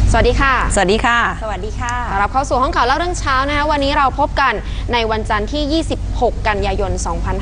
สวัสดีค่ะสวัสดีค่ะสวัสดีค่ะรับเข้าสู่ห้องข่าวเล่าเรื่องเช้านะคะวันนี้เราพบกันในวันจันทร์ที่ 26 กันยายน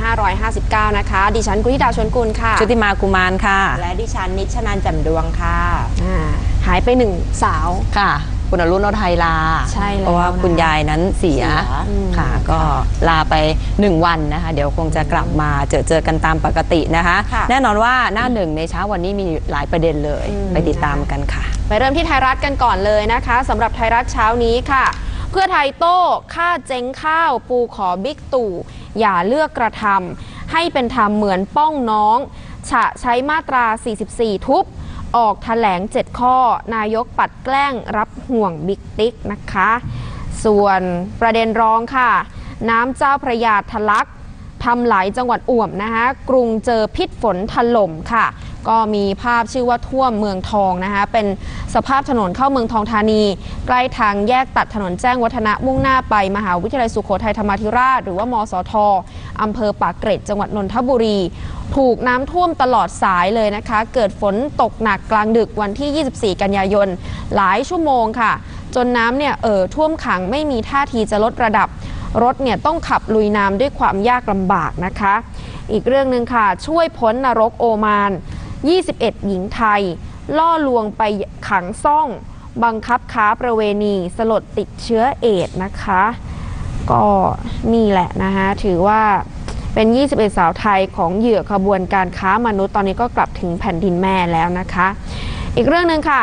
2559 นะคะดิฉันกุธิดาชวนกุลค่ะชุติมากุมารค่ะและดิฉันนิชนันท์แจ่มดวงค่ะหายไปหนึ่งสาวค่ะคุณอรุณโนไทยลาใช่แล้วเพราะว่าคุณยายนั้นเสียค่ะก็ลาไป1วันนะคะเดี๋ยวคงจะกลับมาเจอกันตามปกตินะคะแน่นอนว่าหน้าหนึ่งในเช้าวันนี้มีหลายประเด็นเลยไปติดตามกันค่ะไปเริ่มที่ไทยรัฐกันก่อนเลยนะคะสำหรับไทยรัฐเช้านี้ค่ะเพื่อไทยโต้ค่าเจ๊งข้าวปูขอบิ๊กตู่อย่าเลือกกระทำให้เป็นธรรมเหมือนป้องน้องใช้มาตรา 44 ทุบออกแถลง7ข้อนายกปัดแกล้งรับห่วงบิ๊กติ๊กนะคะส่วนประเด็นรองค่ะน้ำเจ้าพระยาทะลักทำไหลจังหวัดอ่วมนะคะกรุงเจอพิษฝนถล่มค่ะก็มีภาพชื่อว่าท่วมเมืองทองนะคะเป็นสภาพถนนเข้าเมืองทองธานีใกล้ทางแยกตัดถนนแจ้งวัฒนะมุ่งหน้าไปมหาวิทยาลัยสุโขทัยธรรมาธิราชหรือว่ามสท.อำเภอปากเกร็ดจังหวัดนนทบุรีถูกน้ำท่วมตลอดสายเลยนะคะเกิดฝนตกหนักกลางดึกวันที่ 24 กันยายนหลายชั่วโมงค่ะจนน้ำเนี่ยท่วมขังไม่มีท่าทีจะลดระดับรถเนี่ยต้องขับลุยน้ำด้วยความยากลำบากนะคะอีกเรื่องหนึ่งค่ะช่วยพ้นนรกโอมาน21 หญิงไทยล่อลวงไปขังซ่องบังคับค้าประเวณีสลดติดเชื้อเอดส์นะคะก็นี่แหละนะคะถือว่าเป็น21 สาวไทยของเหยื่อขบวนการค้ามนุษย์ตอนนี้ก็กลับถึงแผ่นดินแม่แล้วนะคะอีกเรื่องหนึ่งค่ะ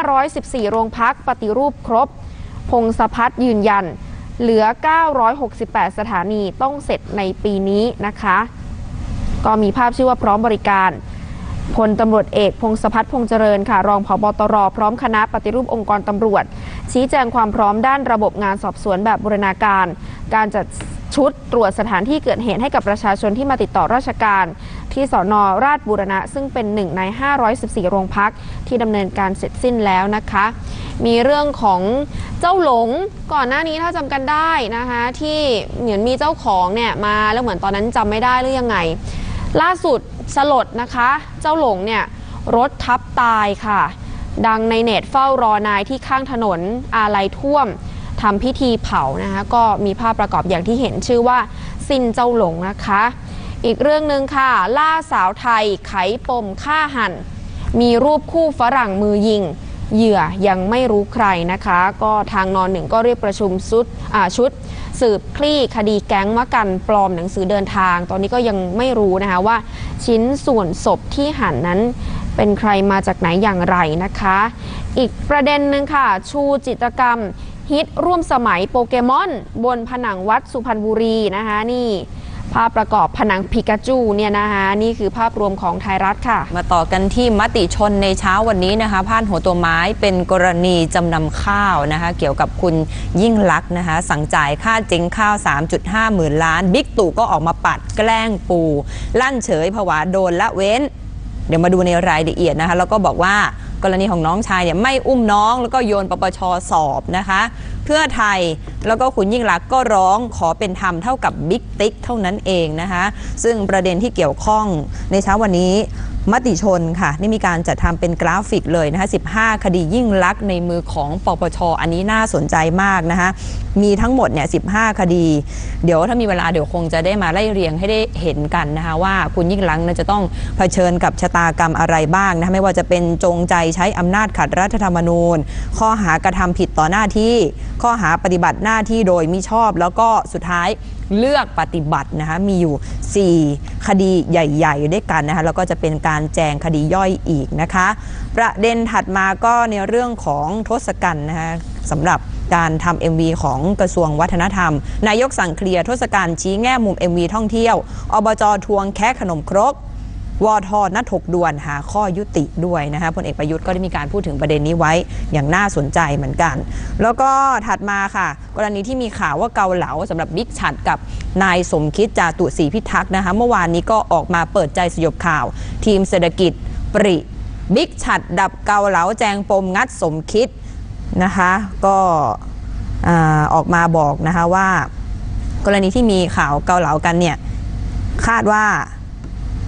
514โรงพักปฏิรูปครบพงศพัฒน์ยืนยันเหลือ968สถานีต้องเสร็จในปีนี้นะคะก็มีภาพชื่อว่าพร้อมบริการพลตำรวจเอกพงศพัฒน์พงษ์เจริญค่ะรองผบ.ตร.พร้อมคณะปฏิรูปองค์กรตำรวจชี้แจงความพร้อมด้านระบบงานสอบสวนแบบบูรณาการการจัดชุดตรวจสถานที่เกิดเหตุให้กับประชาชนที่มาติดต่อราชการที่สน.ราชบูรณะซึ่งเป็นหนึ่งใน514โรงพักที่ดำเนินการเสร็จสิ้นแล้วนะคะมีเรื่องของเจ้าหลงก่อนหน้านี้ถ้าจำกันได้นะคะที่เหมือนมีเจ้าของเนี่ยมาแล้วเหมือนตอนนั้นจำไม่ได้หรือยังไงล่าสุดสลดนะคะเจ้าหลงเนี่ยรถทับตายค่ะดังในเน็ตเฝ้ารอนายที่ข้างถนนอาลัยท่วมทำพิธีเผานะคะก็มีภาพประกอบอย่างที่เห็นชื่อว่าสิ้นเจ้าหลงนะคะอีกเรื่องหนึ่งค่ะล่าสาวไทยไขปมฆ่าหันมีรูปคู่ฝรั่งมือยิงเหยื่อยังไม่รู้ใครนะคะก็ทางน.1ก็เรียกประชุมชุดสืบคลี่คดีแก๊งมะกันปลอมหนังสือเดินทางตอนนี้ก็ยังไม่รู้นะคะว่าชิ้นส่วนศพที่หั่นนั้นเป็นใครมาจากไหนอย่างไรนะคะอีกประเด็นหนึ่งค่ะชูจิตรกรรมฮิตร่วมสมัยโปเกมอนบนผนังวัดสุพรรณบุรีนะคะนี่ภาพประกอบผนังปิกาจูเนี่ยนะคะนี่คือภาพรวมของไทยรัฐค่ะมาต่อกันที่มติชนในเช้าวันนี้นะคะพาดหัวตัวไม้เป็นกรณีจำนำข้าวนะคะเกี่ยวกับคุณยิ่งลักษณ์นะคะสั่งจ่ายค่าเจ๊งข้าว 3.5 หมื่นล้านบิ๊กตู่ก็ออกมาปัดแกล้งปูลั่นเฉยผวาโดนละเว้นเดี๋ยวมาดูในรายละเอียดนะคะแล้วก็บอกว่ากรณีของน้องชายเนี่ยไม่อุ้มน้องแล้วก็โยนปปช.สอบนะคะเพื่อไทยแล้วก็คุณยิ่งลักษณ์ก็ร้องขอเป็นธรรมเท่ากับบิ๊กติ๊กเท่านั้นเองนะคะซึ่งประเด็นที่เกี่ยวข้องในเช้าวันนี้มติชนค่ะนี่มีการจัดทำเป็นกราฟิกเลยนะคะ15คดียิ่งลักษณ์ในมือของปปช.อันนี้น่าสนใจมากนะคะมีทั้งหมดเนี่ย15คดีเดี๋ยวถ้ามีเวลาเดี๋ยวคงจะได้มาไล่เรียงให้ได้เห็นกันนะคะว่าคุณยิ่งลักษณ์จะต้องเผชิญกับชะตากรรมอะไรบ้างนะคะไม่ว่าจะเป็นจงใจใช้อำนาจขัดรัฐธรรมนูญข้อหากระทำผิดต่อหน้าที่ข้อหาปฏิบัติหน้าที่โดยมิชอบแล้วก็สุดท้ายเลือกปฏิบัตินะคะมีอยู่4คดีใหญ่ๆด้วยกันนะคะแล้วก็จะเป็นการแจงคดีย่อยอีกนะคะประเด็นถัดมาก็ในเรื่องของทศกัณฐ์นะคะสำหรับการทำ MV ของกระทรวงวัฒนธรรมนายกสั่งเคลียร์ทศกัณฐ์ชี้แง่มุม MV ท่องเที่ยวอบจ.ทวงแค่ขนมครกวท.นัดถกด่วนหาข้อยุติด้วยนะคะพลเอกประยุทธ์ก็ได้มีการพูดถึงประเด็นนี้ไว้อย่างน่าสนใจเหมือนกันแล้วก็ถัดมาค่ะกรณีที่มีข่าวว่าเกาเหลาสำหรับบิ๊กฉัตรกับนายสมคิดจาตุศรีพิทักษ์นะคะเมื่อวานนี้ก็ออกมาเปิดใจสยบข่าวทีมเศรษฐกิจปริบิ๊กฉัตรดับเกาเหลาแจงปมงัดสมคิดนะคะก็ออกมาบอกนะคะว่ากรณีที่มีข่าวเกาเหลากันเนี่ยคาดว่า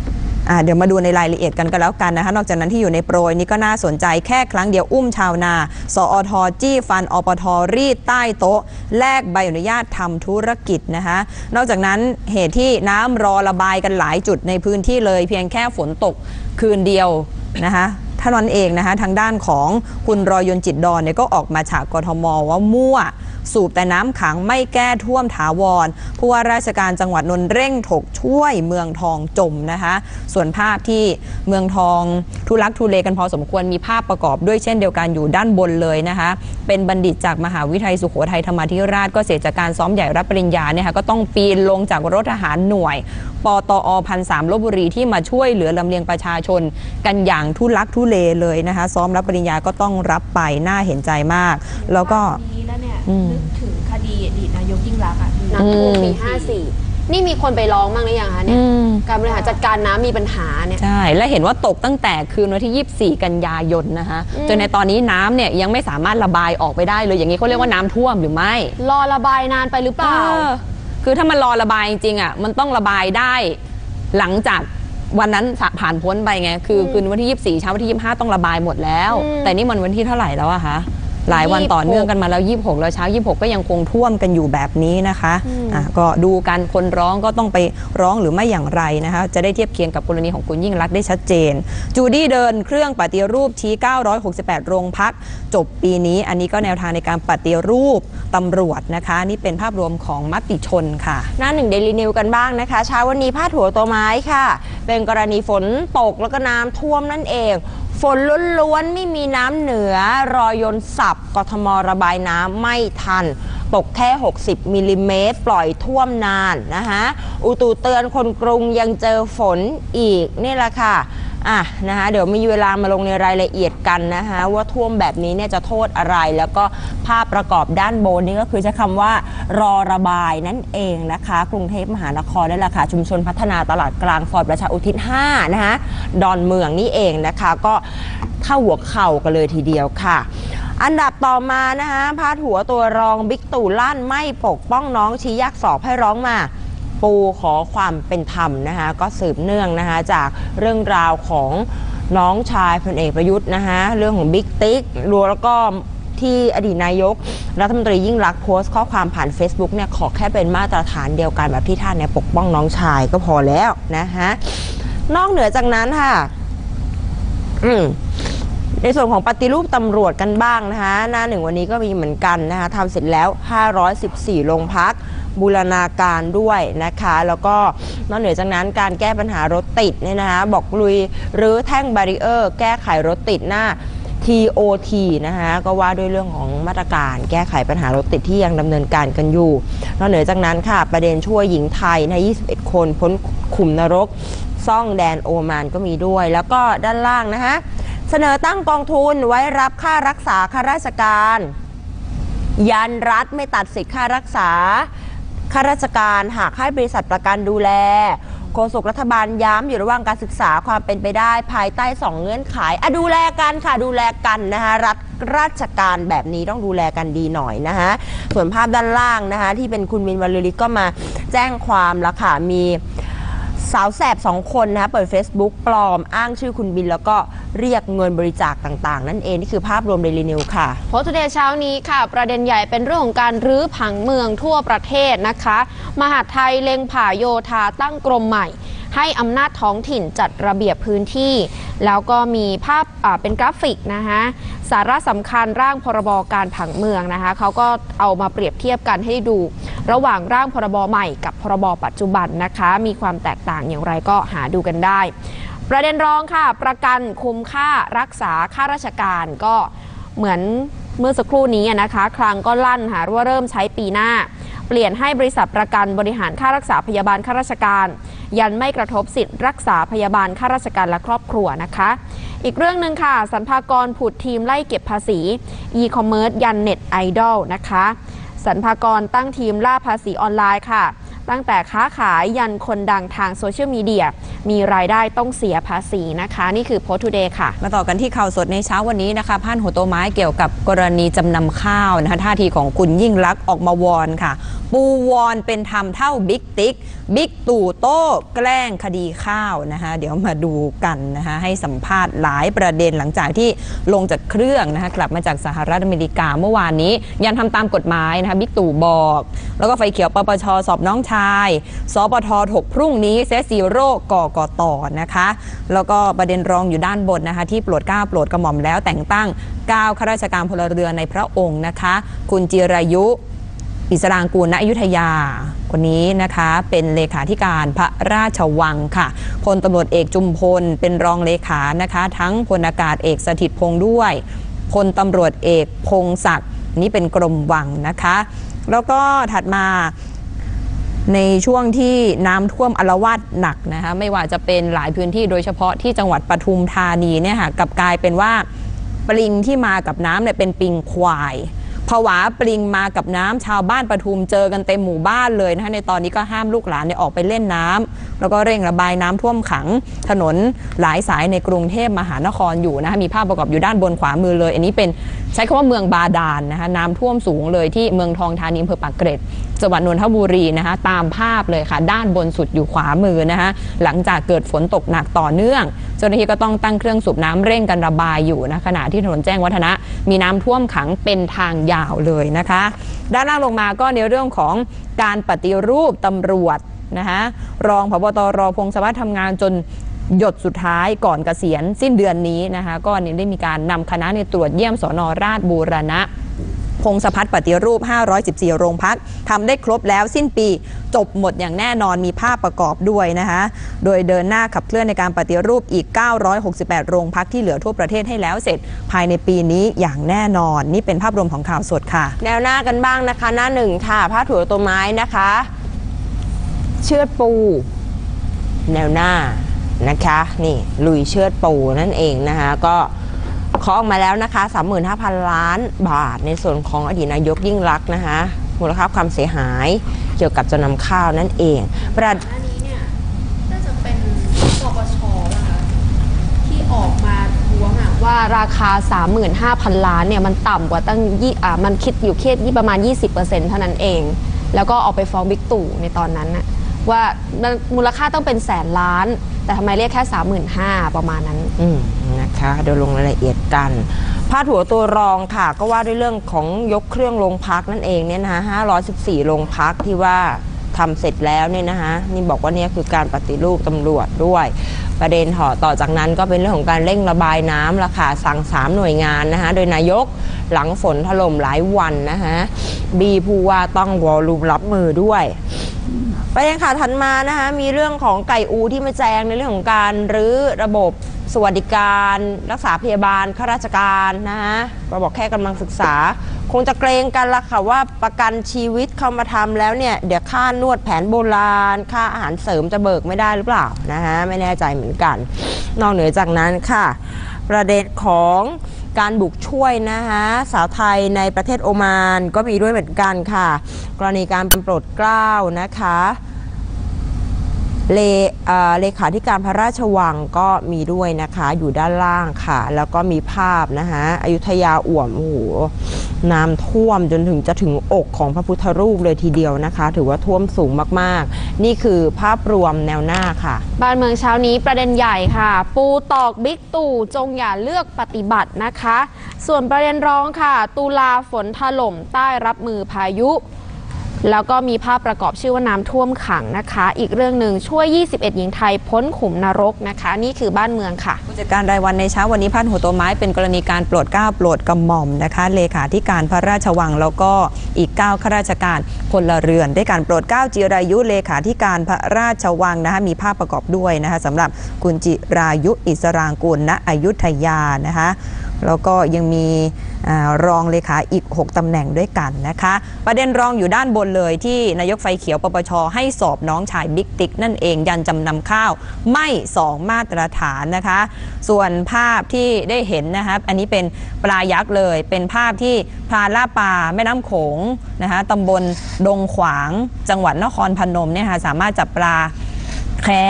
เดี๋ยวมาดูในรายละเอียดกันแล้วกันนะคะนอกจากนั้นที่อยู่ในโปรยนี้ก็น่าสนใจแค่ครั้งเดียวอุ้มชาวนาสอทจี้ฟันอปทรีดใต้โต๊ะแลกใบอนุญาตทำธุรกิจนะคะนอกจากนั้นเหตุที่น้ำรอระบายกันหลายจุดในพื้นที่เลยเพียงแค่ฝนตกคืนเดียวนะคะเท่านั้นเองนะคะทางด้านของคุณรอยยนต์จิตดอนเนี่ยก็ออกมาฉากกทมว่ามั่วสูบแต่น้ำขังไม่แก้ท่วมถาวรผู้ว่าราชการจังหวัดนนท์เร่งถกช่วยเมืองทองจมนะคะส่วนภาพที่เมืองทองทุลักทุเลกันพอสมควรมีภาพประกอบด้วยเช่นเดียวกันอยู่ด้านบนเลยนะคะเป็นบัณฑิตจากมหาวิทยาลัยสุโขทัยธรรมาธิราชก็เสียจากการซ้อมใหญ่รับปริญญาเนี่ยค่ะก็ต้องปีนลงจากรถทหารหน่วยปตอ1,300 ลพบุรีที่มาช่วยเหลือลำเลียงประชาชนกันอย่างทุลักทุเลเลยนะคะซ้อมรับปริญญาก็ต้องรับไปน่าเห็นใจมากแล้วก็นึกถึงคดีอดีตนายกยิ่งรักษณ์น้ำท่วมปี54นี่มีคนไปร้องบ้างหรือยังคะเนี่ยการบริหารจัดการน้ำมีปัญหาเนี่ยใช่และเห็นว่าตกตั้งแต่คืนวันที่24 กันยายนนะคะจนในตอนนี้น้ำเนี่ยยังไม่สามารถระบายออกไปได้เลยอย่างนี้เขาเรียกว่าน้ำท่วมหรือไม่รอระบายนานไปหรือเปล่าคือถ้ามันรอระบายจริงๆอ่ะมันต้องระบายได้หลังจากวันนั้นผ่านพ้นไปไงคือคืนวันที่24เช้าวันที่25ต้องระบายหมดแล้วแต่นี่มันวันที่เท่าไหร่แล้วอะคะหลายวันต่อเนื่องกันมาแล้ว26แล้วเช้า26ก็ยังคงท่วมกันอยู่แบบนี้นะคะก็ดูกันคนร้องก็ต้องไปร้องหรือไม่อย่างไรนะคะจะได้เทียบเคียงกับกรณีของคุณยิ่งลักษณ์ได้ชัดเจนจูดี้เดินเครื่องปฏิรูปชี้968โรงพักจบปีนี้อันนี้ก็แนวทางในการปฏิรูปตำรวจนะคะนี่เป็นภาพรวมของมติชนค่ะหน้าหนึ่งเดลินิวกันบ้างนะคะเช้าวันนี้พาดหัวตัวไม้ค่ะเป็นกรณีฝนตกแล้วก็น้ำท่วมนั่นเองฝนล้วนๆไม่มีน้ำเหนือรอยนต์สับกทมระบายน้ำไม่ทันตกแค่60มิลลิเมตรปล่อยท่วมนานนะคะอุตุเตือนคนกรุงยังเจอฝนอีกนี่แหละค่ะนะคะเดี๋ยวมีเวลามาลงในรายละเอียดกันนะคะว่าท่วมแบบนี้เนี่ยจะโทษอะไรแล้วก็ภาพประกอบด้านบนนี่ก็คือใช้คำว่ารอระบายนั่นเองนะคะกรุงเทพมหานครนั่นแหละค่ะชุมชนพัฒนาตลาดกลางซอยประชาอุทิศ5นะคะดอนเมืองนี่เองนะคะก็เข้าหัวเข่ากันเลยทีเดียวค่ะอันดับต่อมานะคะพาดหัวตัวรองบิ๊กตู่ลั่นไม่ปกป้องน้องชี้ยักษ์สอบให้ร้องมาปูขอความเป็นธรรมนะคะก็สืบเนื่องนะคะจากเรื่องราวของน้องชายพลเอกประยุทธ์นะคะเรื่องของบิ๊กติ๊กแล้วก็ที่อดีตนายกรัฐมนตรียิ่งลักษณ์โพสต์ข้อความผ่าน Facebook เนี่ยขอแค่เป็นมาตรฐานเดียวกันแบบที่ท่านเนี่ยปกป้องน้องชายก็พอแล้วนะคะนอกเหนือจากนั้นค่ะในส่วนของปฏิรูปตำรวจกันบ้างนะคะหน้าหนึ่งวันนี้ก็มีเหมือนกันนะคะทำเสร็จแล้ว514โรงพักบูรณาการด้วยนะคะแล้วก็นอกเหนือจากนั้นการแก้ปัญหารถติดเนี่ยนะคะบอกลุยรื้อแท่งบารีเออร์แก้ไขรถติดหน้า TOT นะคะก็ว่าด้วยเรื่องของมาตรการแก้ไขปัญหารถติดที่ยังดำเนินการกันอยู่นอกเหนือจากนั้นค่ะประเด็นช่วยหญิงไทยใน21คนพ้นขุมนรกซ่องแดนโอมานก็มีด้วยแล้วก็ด้านล่างนะคะเสนอตั้งกองทุนไว้รับค่ารักษาข้าราชการยันรัฐไม่ตัดสิทธิค่ารักษาข้าราชการหากให้บริษัทประกันดูแลโฆษกรัฐบาลย้ำอยู่ระหว่างการศึกษาความเป็นไปได้ภายใต้2เงื่อนไขดูแลกันค่ะดูแลกันนะคะรัฐราชการแบบนี้ต้องดูแลกันดีหน่อยนะคะส่วนภาพด้านล่างนะคะที่เป็นคุณมินวรรลิก็มาแจ้งความแล้วค่ะมีสาวแสบ2คนนะคะเปิด Facebook ปลอมอ้างชื่อคุณบินแล้วก็เรียกเงินบริจาคต่างๆนั่นเองนี่คือภาพรวมเดลินิวค่ะโพสต์ทูเดย์เช้านี้ค่ะประเด็นใหญ่เป็นเรื่องของการรื้อผังเมืองทั่วประเทศนะคะมหาดไทยเล็งผ่าโยธาตั้งกรมใหม่ให้อำนาจท้องถิ่นจัดระเบียบพื้นที่แล้วก็มีภาพเป็นกราฟิกนะคะสาระสำคัญร่างพรบการผังเมืองนะคะเขาก็เอามาเปรียบเทียบกันให้ดูระหว่างร่างพรบใหม่กับพรบปัจจุบันนะคะมีความแตกต่างอย่างไรก็หาดูกันได้ประเด็นรองค่ะประกันคุ้มค่ารักษาข้าราชการก็เหมือนเมื่อสักครู่นี้นะคะคลังก็ลั่นค่ะว่าเริ่มใช้ปีหน้าเปลี่ยนให้บริษัทประกันบริหารค่ารักษาพยาบาลข้าราชการยันไม่กระทบสิทธิ์รักษาพยาบาลข้าราชการและครอบครัวนะคะอีกเรื่องหนึ่งค่ะสรรพากรผุดทีมไล่เก็บภาษีอีคอมเมิร์ซยันเน็ตไอดอลนะคะสรรพากรตั้งทีมล่าภาษีออนไลน์ค่ะตั้งแต่ค้าขายยันคนดังทางโซเชียลมีเดียมีรายได้ต้องเสียภาษีนะคะนี่คือโพสต์ทูเดย์ค่ะมาต่อกันที่ข่าวสดในเช้าวันนี้นะคะพาดหัวโตไม้เกี่ยวกับกรณีจำนำข้าวนะคะท่าทีของคุณยิ่งลักษณ์ออกมาวอนค่ะปูวอนเป็นธรรมเท่าบิ๊กติ๊กบิ๊กตู่โต้แกล้งคดีข้าวนะคะเดี๋ยวมาดูกันนะคะให้สัมภาษณ์หลายประเด็นหลังจากที่ลงจากเครื่องนะคะกลับมาจากสหรัฐอเมริกาเมื่อวานนี้ยังทำตามกฎหมายนะคะบิ๊กตู่บอกแล้วก็ไฟเขียวปปช.สอบน้องชายสปท.ถกพรุ่งนี้เซตซีโร่กกต.นะคะแล้วก็ประเด็นรองอยู่ด้านบนนะคะที่โปรดเกล้าโปรดกระหม่อมแล้วแต่งตั้ง9ข้าราชการพลเรือนในพระองค์นะคะคุณจิรายุอิสรางกูลณอยุธยาคนนี้นะคะเป็นเลขาธิการพระราชวังค่ะพลตำรวจเอกจุมพลเป็นรองเลขานะคะทั้งพลอากาศเอกสถิตพงษ์ด้วยพลตำรวจเอกพงศักดิ์นี่เป็นกรมวังนะคะแล้วก็ถัดมาในช่วงที่น้ำท่วมอาละวาดหนักนะคะไม่ว่าจะเป็นหลายพื้นที่โดยเฉพาะที่จังหวัดปทุมธานีเนี่ยค่ะกลับกลายเป็นว่าปลิงที่มากับน้ำเนี่ยเป็นปลิงควายผวาปลิงมากับน้ำชาวบ้านปทุมเจอกันเต็มหมู่บ้านเลยนะคะในตอนนี้ก็ห้ามลูกหลานออกไปเล่นน้ำแล้วก็เร่งระบายน้ำท่วมขังถนนหลายสายในกรุงเทพมหานครอยู่นะคะมีภาพประกอบอยู่ด้านบนขวามือเลยอันนี้เป็นใช้คำว่าเมืองบาดาลนะคะน้ำท่วมสูงเลยที่เมืองทองธานีอำเภอปากเกร็ดจังหวัดนนทบุรีนะคะตามภาพเลยค่ะด้านบนสุดอยู่ขวามือนะคะหลังจากเกิดฝนตกหนักต่อเนื่องเจ้าหน้าที่ก็ต้องตั้งเครื่องสูบน้ำเร่งกันระบายอยู่นะขณะที่ถนนแจ้งวัฒนะมีน้ำท่วมขังเป็นทางยาวเลยนะคะด้านล่างลงมาก็ในเรื่องของการปฏิรูปตำรวจนะคะรองผบตร.พงศวัฒน์ทำงานจนหยดสุดท้ายก่อนเกษียณสิ้นเดือนนี้นะคะก็ได้มีการนำคณะตรวจเยี่ยมสน.ราชบูรณะพงศพัฒน์ปฏิรูป514โรงพักทำได้ครบแล้วสิ้นปีจบหมดอย่างแน่นอนมีภาพประกอบด้วยนะคะโดยเดินหน้าขับเคลื่อนในการปฏิรูปอีก968โรงพักที่เหลือทั่วประเทศให้แล้วเสร็จภายในปีนี้อย่างแน่นอนนี่เป็นภาพรวมของข่าวสดค่ะแนวหน้ากันบ้างนะคะหน้าหนึ่งค่ะพาดหัวตัวไม้นะคะเชือดปูแนวหน้านะคะนี่ลุยเชือดปูนั่นเองนะคะก็เคาะออกมาแล้วนะคะ 35,000 ล้านบาทในส่วนของอดีตนายกยิ่งลักษณ์นะคะมูลค่าความเสียหายเกี่ยวกับจำนำข้าวนั่นเองอันนี้เนี่ยน่าจะเป็นปปช.นะคะที่ออกมาท้วงว่าราคา 35,000 ล้านเนี่ยมันต่ำกว่าตั้งมันคิดอยู่แค่ประมาณ 20% เท่านั้นเองแล้วก็ออกไปฟ้องบิ๊กตู่ในตอนนั้นนะว่ามูลค่าต้องเป็นแสนล้านแต่ทำไมเรียกแค่ 35,000 ประมาณนั้นนะคะเดี๋ยวลงรายละเอียดกันพาดหัวตัวรองค่ะก็ว่าด้วยเรื่องของยกเครื่องโรงพักนั่นเองเนี่ยนะคะ514โรงพักที่ว่าทำเสร็จแล้วเนี่ยนะคะนี่บอกว่าเนี่ยคือการปฏิรูปตำรวจด้วยประเด็นต่อจากนั้นก็เป็นเรื่องของการเร่งระบายน้ำละค่ะสั่ง3หน่วยงานนะคะโดยนายกหลังฝนถล่มหลายวันนะคะผู้ว่าต้องวอลลุ่มรับมือด้วยประเด็นข่าวถัดมานะคะมีเรื่องของไก่อูที่มาแจ้งในเรื่องของการรื้อระบบสวัสดิการรักษาพยาบาลข้าราชการนะคะเราบอกแค่กำลังศึกษาคงจะเกรงกันละค่ะว่าประกันชีวิตเข้ามาทำแล้วเนี่ยเดี๋ยวค่านวดแผนโบราณค่าอาหารเสริมจะเบิกไม่ได้หรือเปล่านะคะไม่แน่ใจเหมือนกันนอกเหนือจากนั้นค่ะประเด็นของการบุกช่วยนะคะสาวไทยในประเทศโอมานก็มีด้วยเหมือนกันค่ะกรณีการโปรดเกล้านะคะเลขาธิการพระราชวังก็มีด้วยนะคะอยู่ด้านล่างค่ะแล้วก็มีภาพนะคะอยุธยาอ่วมโอ้โหน้ำท่วมจนจะถึงอกของพระพุทธรูปเลยทีเดียวนะคะถือว่าท่วมสูงมากๆนี่คือภาพรวมแนวหน้าค่ะบ้านเมืองเช้านี้ประเด็นใหญ่ค่ะปูตอกบิ๊กตู่จงอย่าเลือกปฏิบัตินะคะส่วนประเด็นรองค่ะตุลาฝนถล่มใต้รับมือพายุแล้วก็มีภาพประกอบชื่อว่าน้ำท่วมขังนะคะอีกเรื่องหนึ่งช่วย21หญิงไทยพ้นขุมนรกนะคะนี่คือบ้านเมืองค่ะผู้จัดการรายวันในเช้าวันนี้พาดหัวตัวไม้เป็นกรณีการโปรดเกล้าโปรดกระหม่อมนะคะเลขาธิการพระราชวังแล้วก็อีก9ข้าราชการพลเรือนได้การโปรดเกล้าจิรายุเลขาธิการพระราชวังนะคะมีภาพประกอบด้วยนะคะสำหรับคุณจิรายุอิสรางกูลณอยุธยานะคะแล้วก็ยังมีรองเลขาอีก6ตำแหน่งด้วยกันนะคะประเด็นรองอยู่ด้านบนเลยที่นายกไฟเขียวปปช.ให้สอบน้องชายบิ๊กติ๊กนั่นเองยันจำนำข้าวไม่2มาตรฐานนะคะส่วนภาพที่ได้เห็นนะคะอันนี้เป็นปลายักษ์เลยเป็นภาพที่พาล่าปลาแม่น้ำโขงนะคะตำบลดงขวางจังหวัดนครพนมเนี่ยค่ะสามารถจับปลาแคระ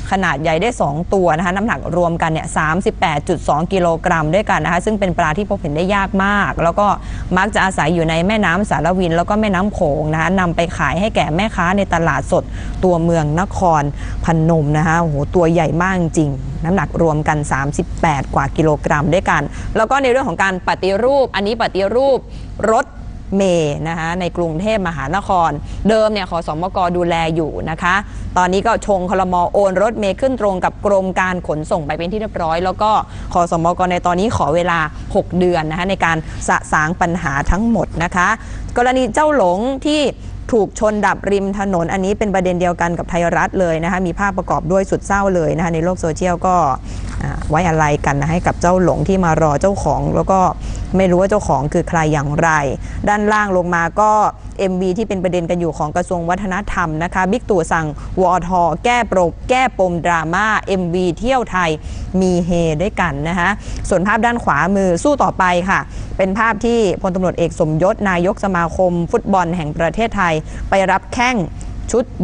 ขนาดใหญ่ได้2ตัวนะคะน้ำหนักรวมกันเนี่ย 38.2 กิโลกรัมด้วยกันนะคะซึ่งเป็นปลาที่พบเห็นได้ยากมากแล้วก็มักจะอาศัยอยู่ในแม่น้ำสารวินแล้วก็แม่น้ำโขงนะคะนำไปขายให้แก่แม่ค้าในตลาดสดตัวเมืองนครพนมนะคะโอ้โหตัวใหญ่มากจริงน้ำหนักรวมกัน38กว่ากิโลกรัมด้วยกันแล้วก็ในเรื่องของการปฏิรูปอันนี้ปฏิรูปรถเมล์นะคะในกรุงเทพมหานครเดิมเนี่ยขสมกดูแลอยู่นะคะตอนนี้ก็ชงครม.โอนรถเมล์ขึ้นตรงกับกรมการขนส่งไปเป็นที่เรียบร้อยแล้วก็ขสมกในตอนนี้ขอเวลา6เดือนนะคะในการสะสางปัญหาทั้งหมดนะคะกรณีเจ้าหลงที่ถูกชนดับริมถนนอันนี้เป็นประเด็นเดียวกันกับไทยรัฐเลยนะคะมีภาพประกอบด้วยสุดเศร้าเลยนะคะในโลกโซเชียลก็ไว้อะไรกันนะให้กับเจ้าหลงที่มารอเจ้าของแล้วก็ไม่รู้ว่าเจ้าของคือใครอย่างไรด้านล่างลงมาก็ MV ที่เป็นประเด็นกันอยู่ของกระทรวงวัฒนธรรมนะคะบิ๊กตู่สั่งวอท.แก้ปมดราม่า MV เที่ยวไทยมีเฮด้วยกันนะคะส่วนภาพด้านขวามือสู้ต่อไปค่ะเป็นภาพที่พลตำรวจเอกสมยศนายกสมาคมฟุตบอลแห่งประเทศไทยไปรับแข้งชุด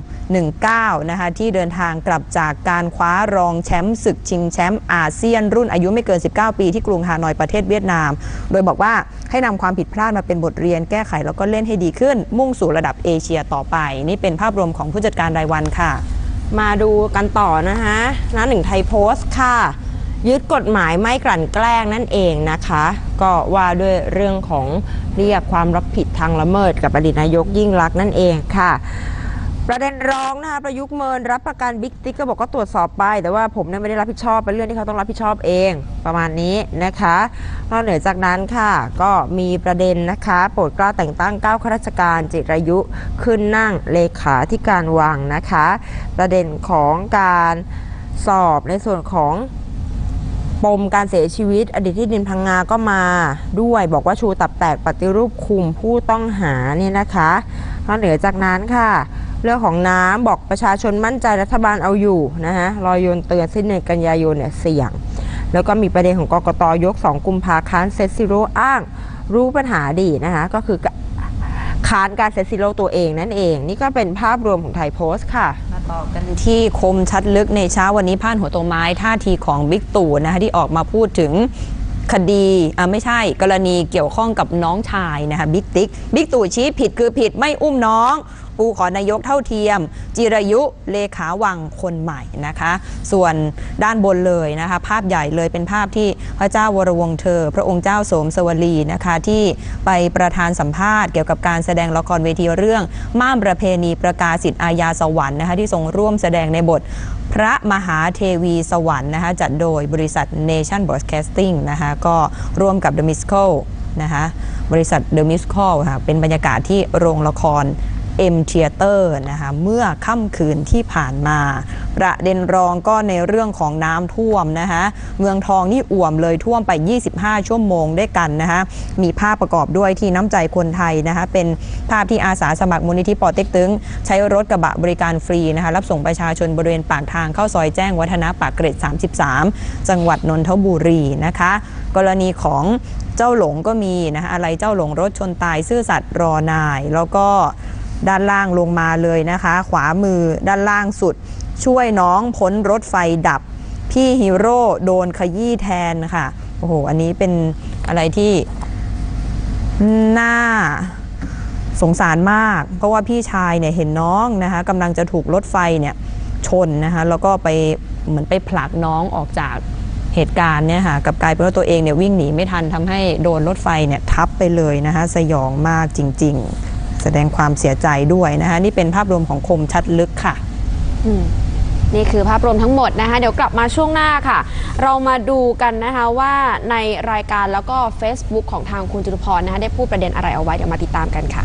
U19นะคะที่เดินทางกลับจากการคว้ารองแชมป์ศึกชิงแชมป์อาเซียนรุ่นอายุไม่เกิน19ปีที่กรุงฮานอยประเทศเวียดนามโดยบอกว่าให้นำความผิดพลาดมาเป็นบทเรียนแก้ไขแล้วก็เล่นให้ดีขึ้นมุ่งสู่ระดับเอเชียต่อไปนี่เป็นภาพรวมของผู้จัดการรายวันค่ะมาดูกันต่อนะคะหน้าหนึ่งไทยโพสต์ค่ะยึดกฎหมายไม่กลั่นแกล้งนั่นเองนะคะก็ว่าด้วยเรื่องของเรียกความรับผิดทางละเมิดกับอดีตนายกยิ่งลักษณ์นั่นเองค่ะประเด็นร้องนะคะประยุกต์เมินรับประกันบิ๊กติ๊กก็บอกก็ตรวจสอบไปแต่ว่าผมเนี่ยไม่ได้รับผิดชอบเป็นเรื่องที่เขาต้องรับผิดชอบเองประมาณนี้นะคะนอกเหนือจากนั้นค่ะก็มีประเด็นนะคะโปรดเกล้าแต่งตั้ง9ข้าราชการจิรายุขึ้นนั่งเลขาธิการวังนะคะประเด็นของการสอบในส่วนของปมการเสียชีวิตอดีตที่ดินพังงาก็มาด้วยบอกว่าชูตับแตกปฏิรูปคุมผู้ต้องหาเนี่ยนะคะนอกเหนือจากนั้นค่ะเรื่องของน้ำบอกประชาชนมั่นใจรัฐบาลเอาอยู่นะคะรอยนเตือนสิ้นเดือนกันยายนเนี่ยเสี่ยงแล้วก็มีประเด็นของกกต.ยก2กุมภาพันธ์เซตซีโร่อ้างรู้ปัญหาดีนะคะก็คือค้านการเซตซีโร่ตัวเองนั่นเองนี่ก็เป็นภาพรวมของไทยโพสต์ค่ะมาต่อกันที่คมชัดลึกในเช้าวันนี้พาดหัวโตไม้ท่าทีของบิ๊กตู่นะคะที่ออกมาพูดถึงคดีไม่ใช่กรณีเกี่ยวข้องกับน้องชายนะคะบิ๊กติ๊กบิ๊กตู่ชี้ผิดคือผิดไม่อุ้มน้องปูขอนายกเท่าเทียมจิรายุเลขาวังคนใหม่นะคะส่วนด้านบนเลยนะคะภาพใหญ่เลยเป็นภาพที่พระเจ้าวรวงศ์เธอพระองค์เจ้าโสมสวลีนะคะที่ไปประธานสัมภาษณ์เกี่ยวกับการแสดงละครเวทีเรื่องม่ามประเพณีประกาศิษย์อาญาสวรรค์นะคะที่ทรงร่วมแสดงในบทพระมหาเทวีสวรรค์นะคะจัดโดยบริษัท Nation Broadcasting นะคะก็ร่วมกับ The Musical นะคะบริษัท The Musical ค่ะเป็นบรรยากาศที่โรงละครM Theater นะคะเมื่อค่ำคืนที่ผ่านมาประเด็นรองก็ในเรื่องของน้ำท่วมนะคะเมืองทองนี่อ่วมเลยท่วมไป25ชั่วโมงด้วยกันนะคะมีภาพประกอบด้วยที่น้ำใจคนไทยนะคะเป็นภาพที่อาสาสมัครมูลนิธิปอเต็กตึงใช้รถกระบะบริการฟรีนะคะรับส่งประชาชนบริเวณปากทางเข้าซอยแจ้งวัฒนะปากเกร็ด33จังหวัดนนทบุรีนะคะกรณีของเจ้าหลงก็มีนะคะอะไรเจ้าหลงรถชนตายซื่อสัตย์รอนายแล้วก็ด้านล่างลงมาเลยนะคะขวามือด้านล่างสุดช่วยน้องพ้นรถไฟดับพี่ฮีโร่โดนขยี้แทนค่ะโอ้โหอันนี้เป็นอะไรที่น่าสงสารมากเพราะว่าพี่ชายเนี่ยเห็นน้องนะคะกำลังจะถูกรถไฟเนี่ยชนนะคะแล้วก็ไปเหมือนไปผลักน้องออกจากเหตุการณ์เนี่ยค่ะกับกลายเป็นว่าตัวเองเนี่ยวิ่งหนีไม่ทันทำให้โดนรถไฟเนี่ยทับไปเลยนะคะสยองมากจริงๆแสดงความเสียใจด้วยนะคะนี่เป็นภาพรวมของคมชัดลึกค่ะนี่คือภาพรวมทั้งหมดนะคะเดี๋ยวกลับมาช่วงหน้าค่ะเรามาดูกันนะคะว่าในรายการแล้วก็ Facebook ของทางคุณจตุพรนะคะได้พูดประเด็นอะไรเอาไว้เดี๋ยวมาติดตามกันค่ะ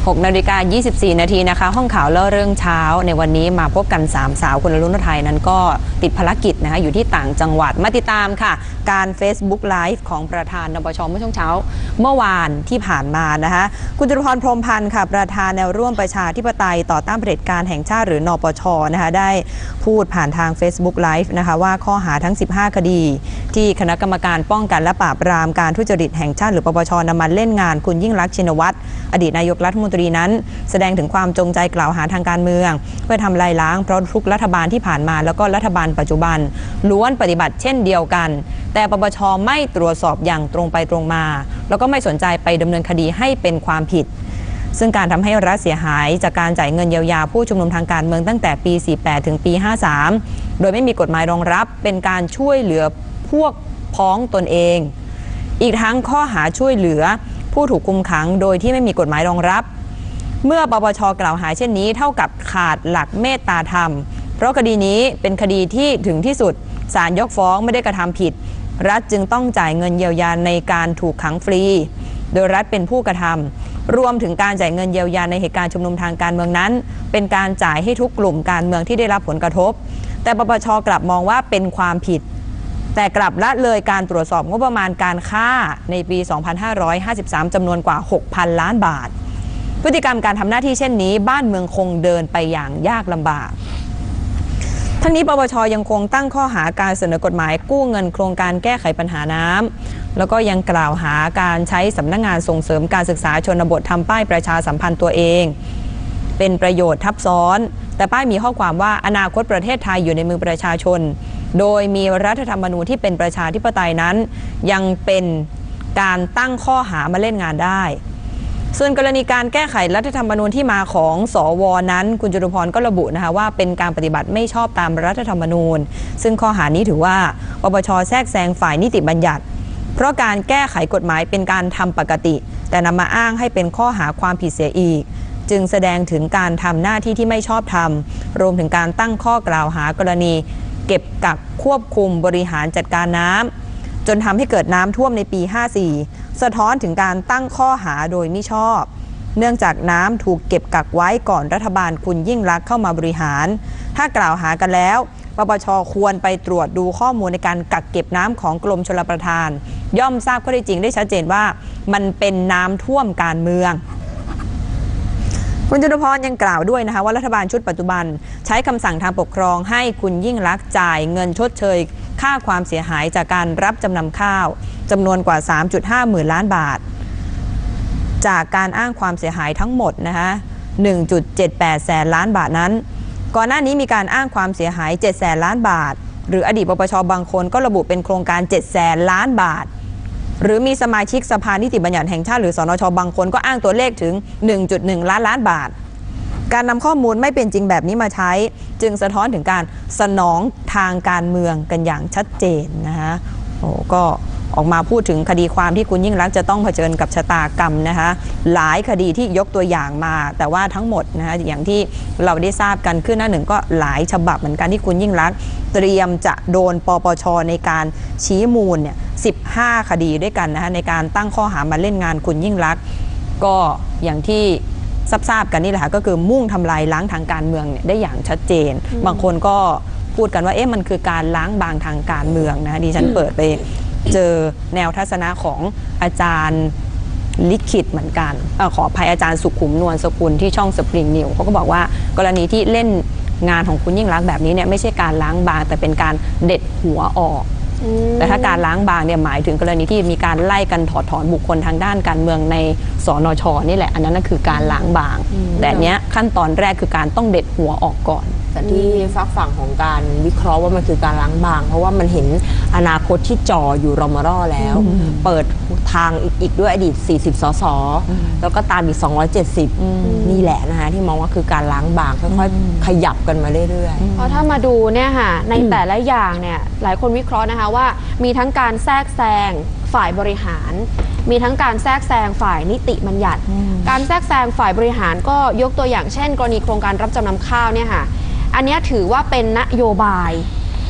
6 นาฬิกา 24 นาทีนะคะห้องข่าวเล่าเรื่องเช้าในวันนี้มาพบกัน 3 สาวคนรุ่นไทยนั้นก็ติดภารกิจนะคะอยู่ที่ต่างจังหวัดมาติดตามค่ะการ Facebook Live ของประธานนปช.เมื่อช่วงเช้าเมื่อวานที่ผ่านมานะคะคุณจตุพร พรหมพันธ์ค่ะประธานแนวร่วมประชาธิปไตยต่อต้านเผด็จการแห่งชาติหรือนปช.นะคะได้พูดผ่านทาง Facebook Live นะคะว่าข้อหาทั้ง 15 คดีที่คณะกรรมการป้องกันและปราบปรามการทุจริตแห่งชาติหรือปปช.นำมาเล่นงานคุณยิ่งลักษณ์ชินวัตรอดีตนายกรัฐมนตรีนั้นแสดงถึงความจงใจกล่าวหาทางการเมืองเพื่อทำลายล้างเพราะทุกรัฐบาลที่ผ่านมาแล้วก็รัฐบาลปัจจุบันล้วนปฏิบัติเช่นเดียวกันแต่ปปช.ไม่ตรวจสอบอย่างตรงไปตรงมาแล้วก็ไม่สนใจไปดำเนินคดีให้เป็นความผิดซึ่งการทำให้รัฐเสียหายจากการจ่ายเงินเยียวยาผู้ชุมนุมทางการเมืองตั้งแต่ปี 48 ถึงปี 53 โดยไม่มีกฎหมายรองรับเป็นการช่วยเหลือพวกพ้องตนเองอีกทั้งข้อหาช่วยเหลือผู้ถูกคุมขังโดยที่ไม่มีกฎหมายรองรับเมื่อปปช.กล่าวหาเช่นนี้เท่ากับขาดหลักเมตตาธรรมเพราะคดีนี้เป็นคดีที่ถึงที่สุดศาลยกฟ้องไม่ได้กระทำผิดรัฐจึงต้องจ่ายเงินเยียวยาในการถูกขังฟรีโดยรัฐเป็นผู้กระทำรวมถึงการจ่ายเงินเยียวยาในเหตุการณ์ชุมนุมทางการเมืองนั้นเป็นการจ่ายให้ทุกกลุ่มการเมืองที่ได้รับผลกระทบแต่ปปช.กลับมองว่าเป็นความผิดแต่กลับละเลยการตรวจสอบงบประมาณการฆ่าในปี 2553 จำนวนกว่า 6,000 ล้านบาทพฤติกรรมการทำหน้าที่เช่นนี้บ้านเมืองคงเดินไปอย่างยากลำบากทั้งนี้ปปช.ยังคงตั้งข้อหาการเสนอกฎหมายกู้เงินโครงการแก้ไขปัญหาน้ำแล้วก็ยังกล่าวหาการใช้สำนักงานส่งเสริมการศึกษาชนบททำป้ายประชาสัมพันธ์ตัวเองเป็นประโยชน์ทับซ้อนแต่ป้ายมีข้อความว่าอนาคตประเทศไทยอยู่ในมือประชาชนโดยมีรัฐธรรมนูญที่เป็นประชาธิปไตยนั้นยังเป็นการตั้งข้อหามาเล่นงานได้ส่วนกรณีการแก้ไขรัฐธรรมนูญที่มาของสว.นั้นคุณจตุพรก็ระบุนะคะว่าเป็นการปฏิบัติไม่ชอบตามรัฐธรรมนูญซึ่งข้อหานี้ถือว่าปปช.แทรกแซงฝ่ายนิติบัญญัติเพราะการแก้ไขกฎหมายเป็นการทำปกติแต่นำมาอ้างให้เป็นข้อหาความผิดเสียอีกจึงแสดงถึงการทำหน้าที่ที่ไม่ชอบธรรมรวมถึงการตั้งข้อกล่าวหากรณีเก็บกักควบคุมบริหารจัดการน้ำจนทำให้เกิดน้ำท่วมในปี 54 สะท้อนถึงการตั้งข้อหาโดยมิชอบเนื่องจากน้ำถูกเก็บกักไว้ก่อนรัฐบาลคุณยิ่งลักษณ์เข้ามาบริหารถ้ากล่าวหากันแล้วปปช.ควรไปตรวจดูข้อมูลในการกักเก็บน้ำของกรมชลประทานย่อมทราบข้อเท็จจริงได้ชัดเจนว่ามันเป็นน้ำท่วมการเมืองคุณจตุพรยังกล่าวด้วยนะคะว่ารัฐบาลชุดปัจจุบันใช้คำสั่งทางปกครองให้คุณยิ่งลักษณ์จ่ายเงินชดเชยค่าความเสียหายจากการรับจำนำข้าวจำนวนกว่า 3.5 หมื่นล้านบาทจากการอ้างความเสียหายทั้งหมดนะคะ 1.78 แสนล้านบาทนั้นก่อนหน้านี้มีการอ้างความเสียหาย 7 แสนล้านบาทหรืออดีตปปช.บางคนก็ระบุเป็นโครงการ 7 แสนล้านบาทหรือมีสมาชิกสภานิติบัญญัติแห่งชาติหรือสนช.บางคนก็อ้างตัวเลขถึง 1.1 ล้านบาทการนำข้อมูลไม่เป็นจริงแบบนี้มาใช้จึงสะท้อนถึงการสนองทางการเมืองกันอย่างชัดเจนนะคะก็ออกมาพูดถึงคดีความที่คุณยิ่งลักษณ์จะต้องเผชิญกับชะตากรรมนะคะหลายคดีที่ยกตัวอย่างมาแต่ว่าทั้งหมดนะคะอย่างที่เราได้ทราบกันขึ้นหน้าหนึ่งก็หลายฉบับเหมือนกันที่คุณยิ่งลักษณ์เตรียมจะโดนปปช.ในการชี้มูลเนี่ย15 คดีด้วยกันนะคะในการตั้งข้อหามาเล่นงานคุณยิ่งลักษณ์ก็อย่างที่ทราบกันนี่แหละค่ะก็คือมุ่งทำลายล้างทางการเมืองเนี่ยได้อย่างชัดเจนบางคนก็พูดกันว่ามันคือการล้างบางทางการเมืองนะคะดิฉันเปิดไปเจอแนวทัศนะของอาจารย์ลิขิตเหมือนกันขออภัยอาจารย์สุขุมนวลสกุลที่ช่องสปริงนิวเขาก็บอกว่ากรณีที่เล่นงานของคุณยิ่งลักษณ์แบบนี้เนี่ยไม่ใช่การล้างบางแต่เป็นการเด็ดหัวออกแต่ถ้าการล้างบางเนี่ยหมายถึงกรณีที่มีการไล่กันถอดถอนบุคคลทางด้านการเมืองในสนช.นี่แหละอันนั้นคือการล้างบางแต่เนี้ยขั้นตอนแรกคือการต้องเด็ดหัวออกก่อนแต่ที่ฝักฝั่งของการวิเคราะห์ว่ามันคือการล้างบางเพราะว่ามันเห็นอนาคตที่จ่ออยู่รอมารอแล้วเปิดทางอีกด้วยอดีต40 สส.แล้วก็ตามอีก270นี่แหละนะคะที่มองว่าคือการล้างบางค่อยๆขยับกันมาเรื่อยๆเพราะถ้ามาดูเนี่ยค่ะในแต่ละอย่างเนี่ยหลายคนวิเคราะห์นะคะว่ามีทั้งการแทรกแซงฝ่ายบริหารมีทั้งการแทรกแซงฝ่ายนิติบัญญัติการแทรกแซงฝ่ายบริหารก็ยกตัวอย่างเช่นกรณีโครงการรับจำนำข้าวเนี่ยค่ะอันนี้ถือว่าเป็นนโยบาย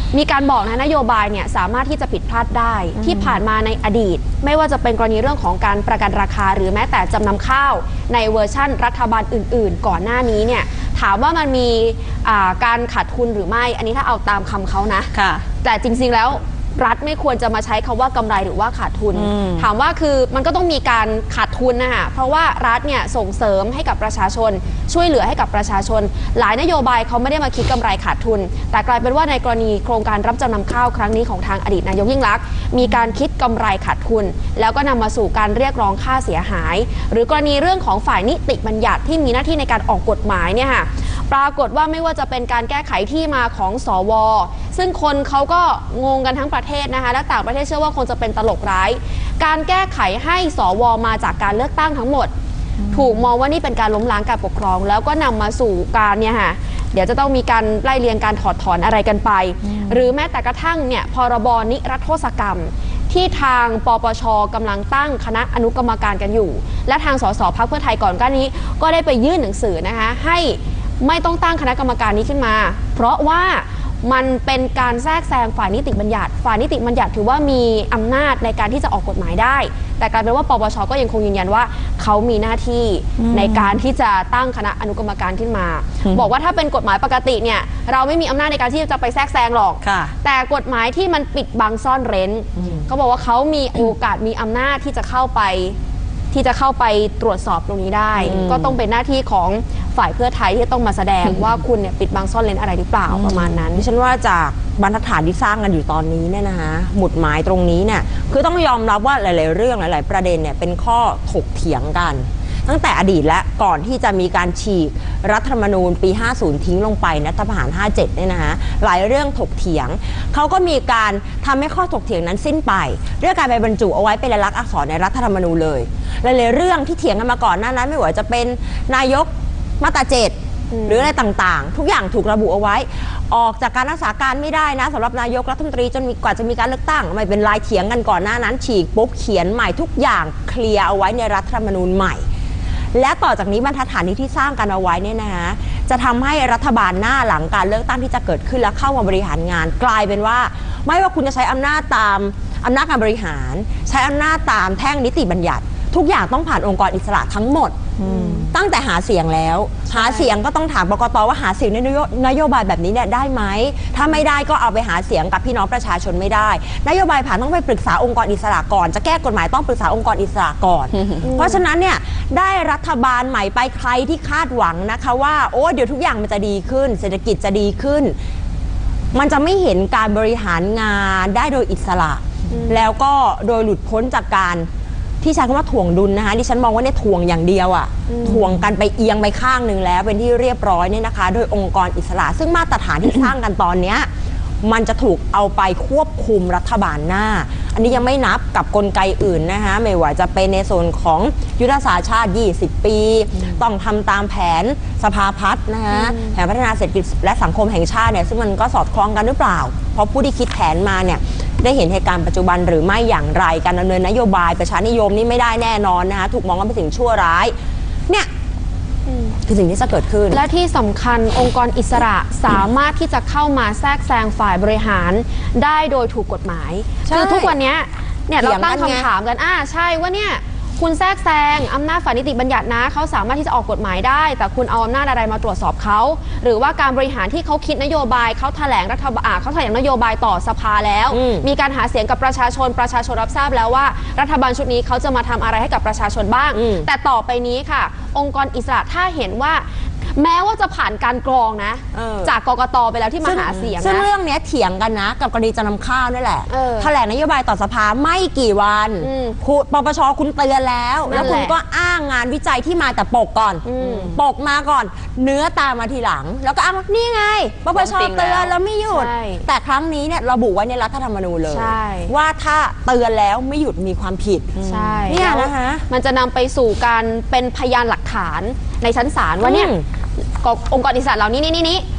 มีการบอกนะนโยบายเนี่ยสามารถที่จะผิดพลาดได้ที่ผ่านมาในอดีต ไม่ว่าจะเป็นกรณีเรื่องของการประกันราคาหรือแม้แต่จำนำข้าวในเวอร์ชั่นรัฐบาลอื่นๆ ก่อนหน้านี้เนี่ยถามว่ามันมีการขาดทุนหรือไม่อันนี้ถ้าเอาตามคำเขานะแต่จริงๆแล้วรัฐไม่ควรจะมาใช้คำว่ากำไรหรือว่าขาดทุนถามว่าคือมันก็ต้องมีการขาดทุนนะคะเพราะว่ารัฐเนี่ยส่งเสริมให้กับประชาชนช่วยเหลือให้กับประชาชนหลายนโยบายเขาไม่ได้มาคิดกำไรขาดทุนแต่กลายเป็นว่าในกรณีโครงการรับจำนำข้าวครั้งนี้ของทางอดีตนายกยิ่งลักษณ์มีการคิดกำไรขาดทุนแล้วก็นำมาสู่การเรียกร้องค่าเสียหายหรือกรณีเรื่องของฝ่ายนิติบัญญัติที่มีหน้าที่ในการออกกฎหมายเนี่ยค่ะปรากฏว่าไม่ว่าจะเป็นการแก้ไขที่มาของสวซึ่งคนเขาก็งงกันทั้งประเทศนะคะและต่างประเทศเชื่อว่าคงจะเป็นตลกร้ายการแก้ไขให้สวมาจากการเลือกตั้งทั้งหมดถูกมองว่านี่เป็นการล้มล้างการปกครองแล้วก็นำมาสู่การเนี่ยค่ะเดี๋ยวจะต้องมีการไล่เรียงการถอดถอนอะไรกันไปหรือแม้แต่กระทั่งเนี่ยพรบนิรโทษกรรมที่ทางปปช.กำลังตั้งคณะอนุกรรมการกันอยู่และทางสสพรรคเพื่อไทยก่อนก็นี้ก็ได้ไปยื่นหนังสือนะคะให้ไม่ต้องตั้งคณะกรรมการนี้ขึ้นมาเพราะว่ามันเป็นการแทรกแซงฝ่ายนิติบัญญัติฝ่ายนิติบัญญัติถือว่ามีอำนาจในการที่จะออกกฎหมายได้แต่กลายเป็นว่าปปช.ก็ยังคงยืนยันว่าเขามีหน้าที่ในการที่จะตั้งคณะอนุกรรมการขึ้นมาบอกว่าถ้าเป็นกฎหมายปกติเนี่ยเราไม่มีอำนาจในการที่จะไปแทรกแซงหรอกแต่กฎหมายที่มันปิดบังซ่อนเร้นเขาบอกว่าเขามีโอกาสมีอำนาจที่จะเข้าไปตรวจสอบตรงนี้ได้ก็ต้องเป็นหน้าที่ของฝ่ายเพื่อไทยที่ต้องมาแสดงว่าคุณเนี่ยปิดบังซ่อนเร้นอะไรหรือเปล่าประมาณนั้นดิฉันว่าจากบรรทัดฐานที่สร้างกันอยู่ตอนนี้เนี่ยนะคะหมุดหมายตรงนี้เนี่ยคือต้องยอมรับว่าหลายๆเรื่องหลายๆประเด็นเนี่ยเป็นข้อถกเถียงกันตั้งแต่อดีตและก่อนที่จะมีการฉีกรัฐธรรมนูญปี 50 ทิ้งลงไปรัฐประหาร 57 เนี่ยนะคะหลายเรื่องถกเถียงเขาก็มีการทำให้ข้อถกเถียงนั้นสิ้นไปเรื่องการไปบรรจุเอาไว้เป็นลายลักษณ์อักษรในรัฐธรรมนูญเลยหลายๆเรื่องที่เถียงกันมาก่อนหน้านั้นไม่ว่าจะเป็นนายกมาตรา 7หรืออะไรต่างๆทุกอย่างถูกระบุเอาไว้ออกจากการรักษาการไม่ได้นะสำหรับนายกรัฐมนตรีจนกว่าจะมีการเลือกตั้งไม่เป็นลายเถียงกันก่อนหน้านั้นฉีกปุ๊บเขียนใหม่ทุกอย่างเคลียร์เอาไว้ในรัฐธรรมนูญใหม่และต่อจากนี้บรรทัดฐานนี้ที่สร้างกันเอาไว้เนี่ยนะจะทำให้รัฐบาลหน้าหลังการเลือกตั้งที่จะเกิดขึ้นและเข้ามาบริหารงานกลายเป็นว่าไม่ว่าคุณจะใช้อำนาจตามอำนาจการบริหารใช้อำนาจตามแท่งนิติบัญญัติทุกอย่างต้องผ่านองค์กรอิสระทั้งหมดตั้งแต่หาเสียงแล้วหาเสียงก็ต้องถามกกต.ว่าหาเสียงในนโยบายแบบนี้เนี่ยได้ไหมถ้าไม่ได้ก็เอาไปหาเสียงกับพี่น้องประชาชนไม่ได้นโยบายผ่านต้องไปปรึกษาองค์กรอิสระก่อนจะแก้กฎหมายต้องปรึกษาองค์กรอิสระก่อน เพราะฉะนั้นเนี่ยได้รัฐบาลใหม่ไปใครที่คาดหวังนะคะว่าโอ้เดี๋ยวทุกอย่างมันจะดีขึ้นเศรษฐกิจจะดีขึ้นมันจะไม่เห็นการบริหารงานได้โดยอิสระแล้วก็โดยหลุดพ้นจากการที่ใช้คำว่าถ่วงดุลนะคะดิฉันมองว่าเนี่ยถ่วงอย่างเดียวถ่วงกันไปเอียงไปข้างหนึ่งแล้วเป็นที่เรียบร้อยเนี่ยนะคะโดยองค์กรอิสระซึ่งมาตรฐานที่สร้างกันตอนนี้มันจะถูกเอาไปควบคุมรัฐบาลหน้าอันนี้ยังไม่นับกับกลไกอื่นนะคะไม่ว่าจะเป็นในส่วนของยุทธศาสตร์ชาติ20 ปีต้องทำตามแผนสภาพัฒน์นะคะแผนพัฒนาเศรษฐกิจและสังคมแห่งชาติเนี่ยซึ่งมันก็สอดคล้องกันหรือเปล่าเพราะผู้ที่คิดแผนมาเนี่ยได้เห็นเหตุการณ์ปัจจุบันหรือไม่อย่างไรการดำเนินนโยบายประชานิยมนี่ไม่ได้แน่นอนนะคะถูกมองว่าเป็นสิ่งชั่วร้ายเนี่ยคือสิ่งที่จะเกิดขึ้นและที่สำคัญองค์กรอิสระสามารถที่จะเข้ามาแทรกแซงฝ่ายบริหารได้โดยถูกกฎหมายคือทุกวันนี้เนี่ยเราตั้งคำถามกันใช่ว่าเนี่ยคุณแทรกแซงอำนาจฝ่ายนิติบัญญัตินะเขาสามารถที่จะออกกฎหมายได้แต่คุณเอาอำนาจอะไรมาตรวจสอบเขาหรือว่าการบริหารที่เขาคิดนโยบายเขาแถลงนโยบายต่อสภาแล้วมีการหาเสียงกับประชาชนรับทราบแล้วว่ารัฐบาลชุดนี้เขาจะมาทำอะไรให้กับประชาชนบ้างแต่ต่อไปนี้ค่ะองค์กรอิสระถ้าเห็นว่าแม้ว่าจะผ่านการกรองนะจากกกต.ไปแล้วที่มาหาเสียงนะซึ่งเรื่องนี้เถียงกันนะกับกรณีจำนำข้าวนี่แหละแถลงนโยบายต่อสภาไม่กี่วันปปช.คุณเตือนแล้วคุณก็อ้างงานวิจัยที่มาแต่ปกก่อนปกมาก่อนเนื้อตามมาทีหลังแล้วก็อ้างนี่ไงปปช.เตือนแล้วไม่หยุดแต่ครั้งนี้เนี่ยระบุไว้ในรัฐธรรมนูญเลยว่าถ้าเตือนแล้วไม่หยุดมีความผิดเนี่ยนะคะมันจะนำไปสู่การเป็นพยานหลักฐานในชั้นศาลว่าเนี่ยองค์กรอิสระเหล่านี้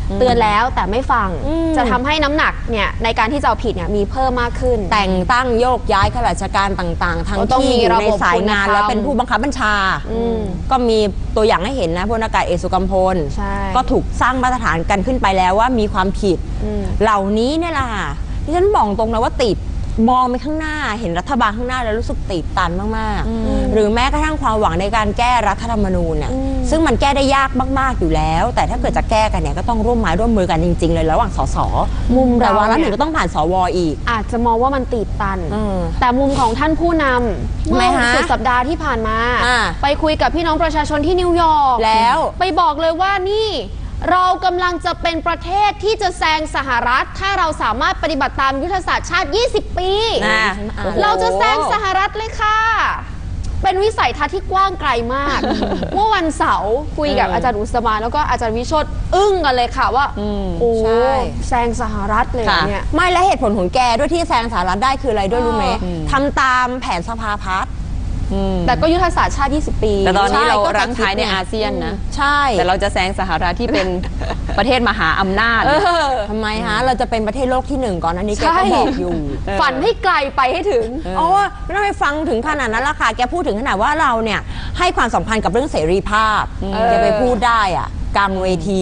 เตือนแล้วแต่ไม่ฟังอืมจะทำให้น้ำหนักเนี่ยในการที่จะเอาผิดเนี่ยมีเพิ่มมากขึ้นแต่งตั้งโยกย้ายข้าราชการต่างๆ ทั้งก็ต้องที่มีอยู่ระในบบสายงานคุณธรรมแล้วเป็นผู้บังคับบัญชามก็มีตัวอย่างให้เห็นนะพลอากาศเอกสุกัมพลใช่ก็ถูกสร้างมาตรฐานกันขึ้นไปแล้วว่ามีความผิดอืมเหล่านี้เนี่ยแหละที่ฉันบอกตรงนะว่าติดมองไปข้างหน้าเห็นรัฐบาลข้างหน้าแล้วรู้สึกตีบตันมากๆ หรือแม้กระทั่งความหวังในการแก้รัฐธรรมนูญเนี่ยซึ่งมันแก้ได้ยากมากๆอยู่แล้ว แต่ถ้าเกิดจะแก้กันเนี่ยก็ต้องร่วมไม้ร่วมมือกันจริงๆเลยระหว่างสสมุมแต่ว่าแล้วหนึ่งก็ต้องผ่านสวอีกอาจจะมองว่ามันตีบตันอืมแต่มุมของท่านผู้นำทำไมเมื่อฮะสุดสัปดาห์ที่ผ่านมาอ่าไปคุยกับพี่น้องประชาชนที่นิวยอร์กแล้วไปบอกเลยว่านี่เรากำลังจะเป็นประเทศที่จะแซงสหรัฐ ถ้าเราสามารถปฏิบัติตามยุทธศาสตร์ชาติ 20 ปีนะเราจะแซงสหรัฐเลยค่ะ เป็นวิสัยทัศน์ที่กว้างไกลมาก เมื่อวันเสาร์คุยกับอาจารย์อุสมานแล้วก็อาจารย์วิโชติอึ้งกันเลยค่ะว่าโอ้ใช่แซงสหรัฐเลยเหรอเนี่ยไม่และเหตุผลของแกด้วยที่แซงสหรัฐได้คืออะไรด้วยรู้ไหมทำตามแผนสภาพัฒน์แต่ก็ยุทธศาสตร์ชาติ 20 ปีแต่ตอนนี้เราใช่ก็รั้งท้ายในคิดเนี่ยอาเซียนนะใช่แต่เราจะแซงสหรัฐที่เป็น ประเทศมหาอำนาจทำไมฮะเราจะเป็นประเทศโลกที่หนึ่งก่อนอันนี้แกใช่ก็บอกอยู่ฝันให้ไกลไปให้ถึงอ๋อไม่ต้องไปฟังถึงขนาดนั้นละค่ะแกพูดถึงขนาดว่าเราเนี่ยให้ความสำคัญกับเรื่องเสรีภาพแกไปพูดได้อะกลางเวที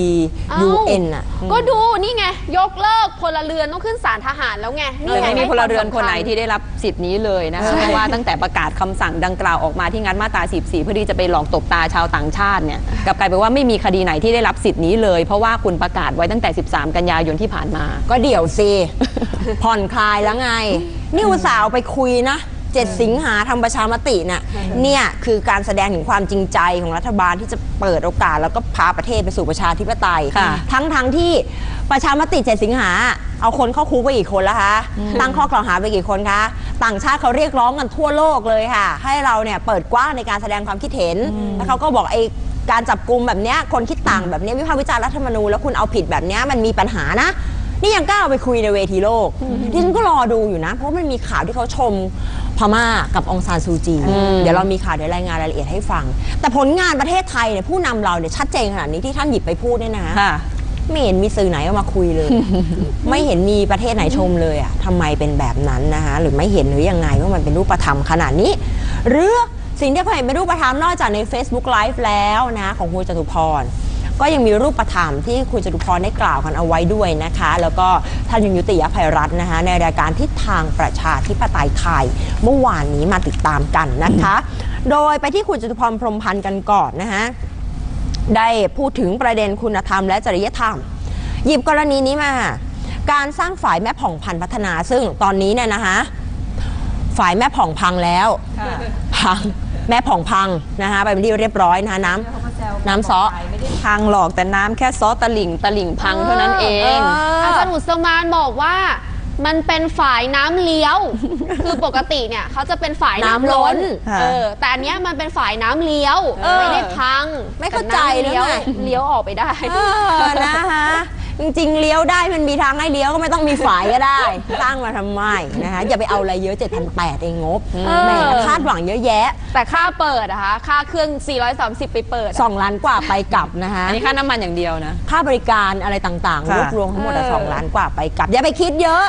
UN อ่ะก็ดูนี่ไง ยกเลิกพลเรือนต้องขึ้นศาลทหารแล้วไงแต่ไม่มีพลเรือนคนไหนที่ได้รับสิทธิ์นี้เลยนะคะเพราะว่าตั้งแต่ประกาศคำสั่งดังกล่าวออกมาที่งัดมาตรา 14 เพื่อที่จะไปหลอกตบตาชาวต่างชาติเนี่ยกลับกลายเป็นว่าไม่มีคดีไหนที่ได้รับสิทธิ์นี้เลย เพราะว่าคุณประกาศไว้ตั้งแต่ 13 กันยายนที่ผ่านมาก็เดี๋ยวสิ ผ่อนคลายแล้วไง นี่อุตส่าห์เอาไปคุยนะ 7 สิงหาทำประชามติน่ะเนี่ยคือการแสดงถึงความจริงใจของรัฐบาลที่จะเปิดโอกาสแล้วก็พาประเทศไปสู่ประชาธิปไตยค่ะทั้งที่ประชามติ 7 สิงหาเอาคนเข้าคุกไปกี่คนแล้วคะตั้งข้อกล่าวหาไปกี่คนคะต่างชาติเขาเรียกร้องกันทั่วโลกเลยค่ะ ให้เราเนี่ยเปิดกว้างในการแสดงความคิดเห็นแล้วเขาก็บอกไอ้การจับกุมแบบเนี้ยคนคิดต่างแบบเนี้ยวิพากษ์วิจารณ์รัฐธรรมนูญแล้วคุณเอาผิดแบบเนี้ยมันมีปัญหานะ นี่ยังกล้าเอาไปคุยในเวทีโลกที่ฉันก็รอดูอยู่นะ เพราะมันมีข่าวที่เขาชมพม่ากับองซานซูจี เดี๋ยวเรามีข่าวเดี๋ยวรายงานรายละเอียดให้ฟัง แต่ผลงานประเทศไทยเนี่ยผู้นำเราเนี่ยชัดเจนขนาดนี้ที่ท่านหยิบไปพูดเนี่ยนะค่ะไม่เห็นมีสื่อไหนเอามาคุยเลย ไม่เห็นมีประเทศไหนชมเลยอ่ะทำไมเป็นแบบนั้นนะคะหรือไม่เห็นหรือยังไงว่ามันเป็นรูปธรรมขนาดนี้ หรือสิ่งที่เคยเห็นเป็นรูปธรรมนอกจากใน Facebook Live แล้วนะของคุณจตุพรก็ยังมีรูปธรรมที่คุณจตุพรได้กล่าวกันเอาไว้ด้วยนะคะ แล้วก็ท่านยงยุติยภัยรัตน์นะคะในรายการทิศทางประชาธิปไตยไทยเมื่อวานนี้มาติดตามกันนะคะ โดยไปที่คุณจตุพรพรหมพันธ์กันก่อนนะคะ ได้พูดถึงประเด็นคุณธรรมและจริยธรรม หยิบกรณีนี้มา การสร้างฝ่ายแม่ผ่องพันธ์พัฒนา ซึ่งตอนนี้เนี่ยนะคะฝ่ายแม่ผ่องพังแล้วพังแม่ผ่องพังนะคะไปเป็นที่เรียบร้อยนะคะน้ำซ้อไม่ได้พังหรอกแต่น้ำแค่ซ้อตลิ่งพังเท่านั้นเองอาจารย์อุสมานบอกว่ามันเป็นฝ่ายน้ำเลี้ยว คือปกติเนี่ยเขาจะเป็นฝ่ายน้ำล้นค่ะแต่อันเนี้ยมันเป็นฝ่ายน้ำเลี้ยว ไม่ได้พังไม่เข้าใจแต่น้ำเลี้ยวแล้วไงเลี้ยวออกไปได้นะคะจริงๆเลี้ยวได้มันมีทางให้เลี้ยวก็ไม่ต้องมีฝ่ายก็ได้ สร้างมาทำไมนะคะอย่าไปเอาอะไรเยอะ 7,800 เองงบแหมคาดหวังเยอะแยะแต่ค่าเปิดนะคะค่าเครื่อง 430 ไปเปิด 2 ล้านกว่าไปกลับนะคะอันนี้ค่าน้ำมันอย่างเดียวนะค่าบริการอะไรต่างๆค่ะรวบรวมทั้งหมด2 ล้านกว่าไปกลับ อย่าไปคิดเยอะ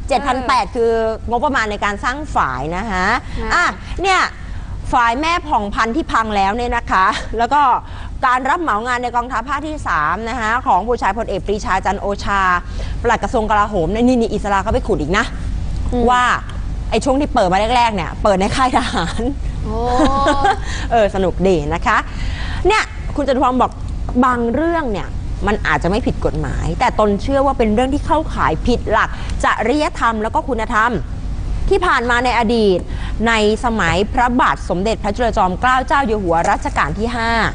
7,800 คืองบประมาณในการสร้างฝ่ายนะคะเนี่ยฝ่ายแม่ผ่องพันธุ์ที่พังแล้วเนี่ยนะคะ แล้วก็การรับเหมางานในกองทัพภาคที่3นะคะของผู้ชายพลเอกปรีชาจันทร์โอชาปลัดกระทรวงกลาโหมเนี่ยนี่อิสราเขาไปขุดอีกนะ ว่าไอ้ช่วงที่เปิดมาแรกๆเนี่ยเปิดในค่ายทหารโอ้สนุกดีนะคะเนี่ยคุณจตุพรบอกบางเรื่องเนี่ยมันอาจจะไม่ผิดกฎหมาย แต่ตนเชื่อว่าเป็นเรื่องที่เข้าข่ายผิดหลักจริยธรรมแล้วก็คุณธรรมที่ผ่านมาในอดีตในสมัยพระบาทสมเด็จพระจุลจอมเกล้าเจ้าอยู่หัวรัชกาลที่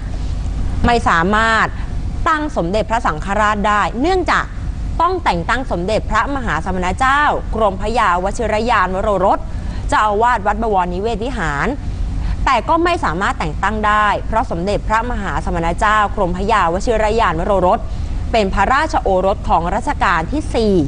5 ไม่สามารถตั้งสมเด็จพระสังฆราชได้ เนื่องจากต้องแต่งตั้งสมเด็จพระมหาสมณเจ้ากรมพระยาวชิรยานวโรรสเจ้าอาวาสวัดบวรนิเวศวิหารแต่ก็ไม่สามารถแต่งตั้งได้เพราะสมเด็จพระมหาสมณเจ้ากรมพระยาวชิรยานวโรรสเป็นพระราชโอรสของรัชกาลที่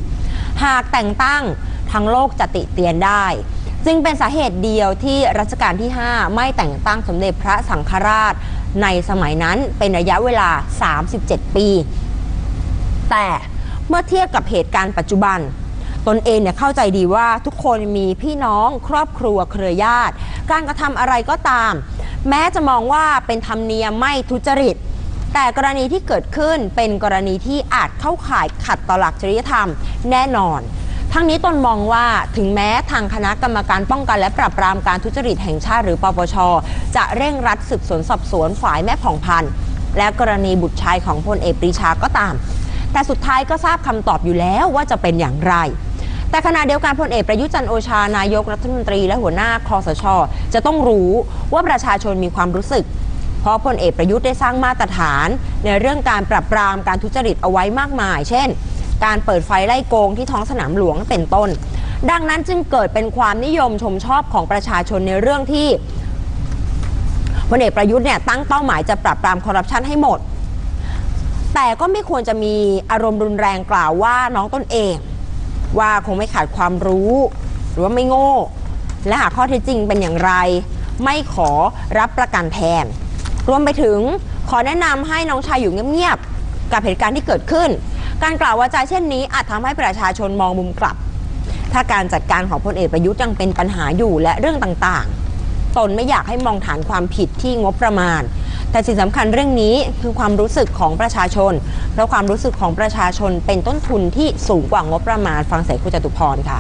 4 หากแต่งตั้งทั้งโลกจะติเตียนได้จึงเป็นสาเหตุเดียวที่รัชกาลที่ 5 ไม่แต่งตั้งสมเด็จพระสังฆราชในสมัยนั้นเป็นระยะเวลา 37 ปีแต่เมื่อเทียบกับเหตุการณ์ปัจจุบันตนเองเข้าใจดีว่าทุกคนมีพี่น้องครอบครัวเครือญาติการกระทำอะไรก็ตามแม้จะมองว่าเป็นธรรมเนียมไม่ทุจริตแต่กรณีที่เกิดขึ้นเป็นกรณีที่อาจเข้าข่ายขัดต่อหลักจริยธรรมแน่นอนทั้งนี้ตนมองว่าถึงแม้ทางคณะกรรมการป้องกันและปราบปรามการทุจริตแห่งชาติหรือปปช.จะเร่งรัดสืบสวนสอบสวนฝ่ายแม่ผ่องพันธุ์และกรณีบุตรชายของพลเอกปรีชาก็ตามแต่สุดท้ายก็ทราบคำตอบอยู่แล้วว่าจะเป็นอย่างไรแต่ขณะเดียวกันพลเอกประยุทธ์จันทร์โอชานายกรัฐมนตรีและหัวหน้าคสช.จะต้องรู้ว่าประชาชนมีความรู้สึกเพราะพลเอกประยุทธ์ได้สร้างมาตรฐานในเรื่องการปราบปรามการทุจริตเอาไว้มากมายเช่นการเปิดไฟไล่โกงที่ท้องสนามหลวงเป็นต้นดังนั้นจึงเกิดเป็นความนิยมชมชอบของประชาชนในเรื่องที่พลเอกประยุทธ์ตั้งเป้าหมายจะปราบปรามคอร์รัปชันให้หมดแต่ก็ไม่ควรจะมีอารมณ์รุนแรงกล่าวว่าน้องตนเองว่าคงไม่ขาดความรู้หรือว่าไม่โง่และหากข้อเท็จจริงเป็นอย่างไรไม่ขอรับประกันแทนรวมไปถึงขอแนะนำให้น้องชายอยู่เงียบๆกับเหตุการณ์ที่เกิดขึ้นการกล่าววาจาเช่นนี้อาจทำให้ประชาชนมองมุมกลับถ้าการจัดการของพลเอกประยุทธ์ยังเป็นปัญหาอยู่และเรื่องต่างๆตนไม่อยากให้มองฐานความผิดที่งบประมาณแต่สิ่งสำคัญเรื่องนี้คือความรู้สึกของประชาชนเพราะความรู้สึกของประชาชนเป็นต้นทุนที่สูงกว่างบประมาณฟังเสียงคุณจตุพรค่ะ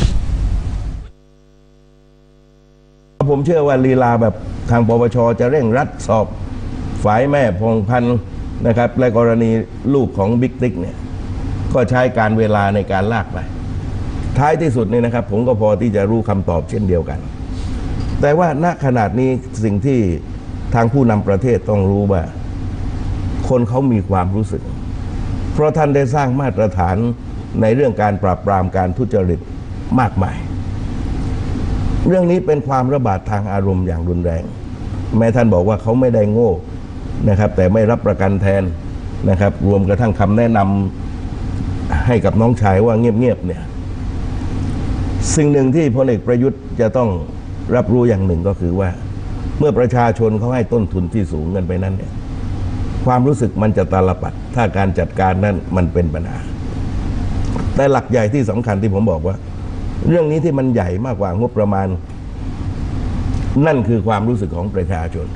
ผมเชื่อว่าลีลาแบบทางปปชจะเร่งรัดสอบฝ่ายแม่พงพันธ์นะครับและกรณีลูกของบิ๊กติ๊กก็ใช้การเวลาในการลากไปท้ายที่สุดนี่นะครับผมก็พอที่จะรู้คำตอบเช่นเดียวกันแต่ว่าณขนาดนี้สิ่งที่ทางผู้นำประเทศต้องรู้ว่าคนเขามีความรู้สึกเพราะท่านได้สร้างมาตรฐานในเรื่องการปราบปรามการทุจริตมากมายเรื่องนี้เป็นความระบาดทางอารมณ์อย่างรุนแรงแม้ท่านบอกว่าเขาไม่ได้โง่นะครับแต่ไม่รับประกันแทนนะครับรวมกระทั่งคำแนะนำให้กับน้องชายว่าเงียบๆสิ่งหนึ่งที่พลเอกประยุทธ์จะต้องรับรู้อย่างหนึ่งก็คือว่าเมื่อประชาชนเขาให้ต้นทุนที่สูงเงินไปนั้นความรู้สึกมันจะตาลปัดถ้าการจัดการนั้นมันเป็นปัญหาแต่หลักใหญ่ที่สำคัญที่ผมบอกว่าเรื่องนี้ที่มันใหญ่มากกว่างบประมาณนั่นคือความรู้สึกของประชาชน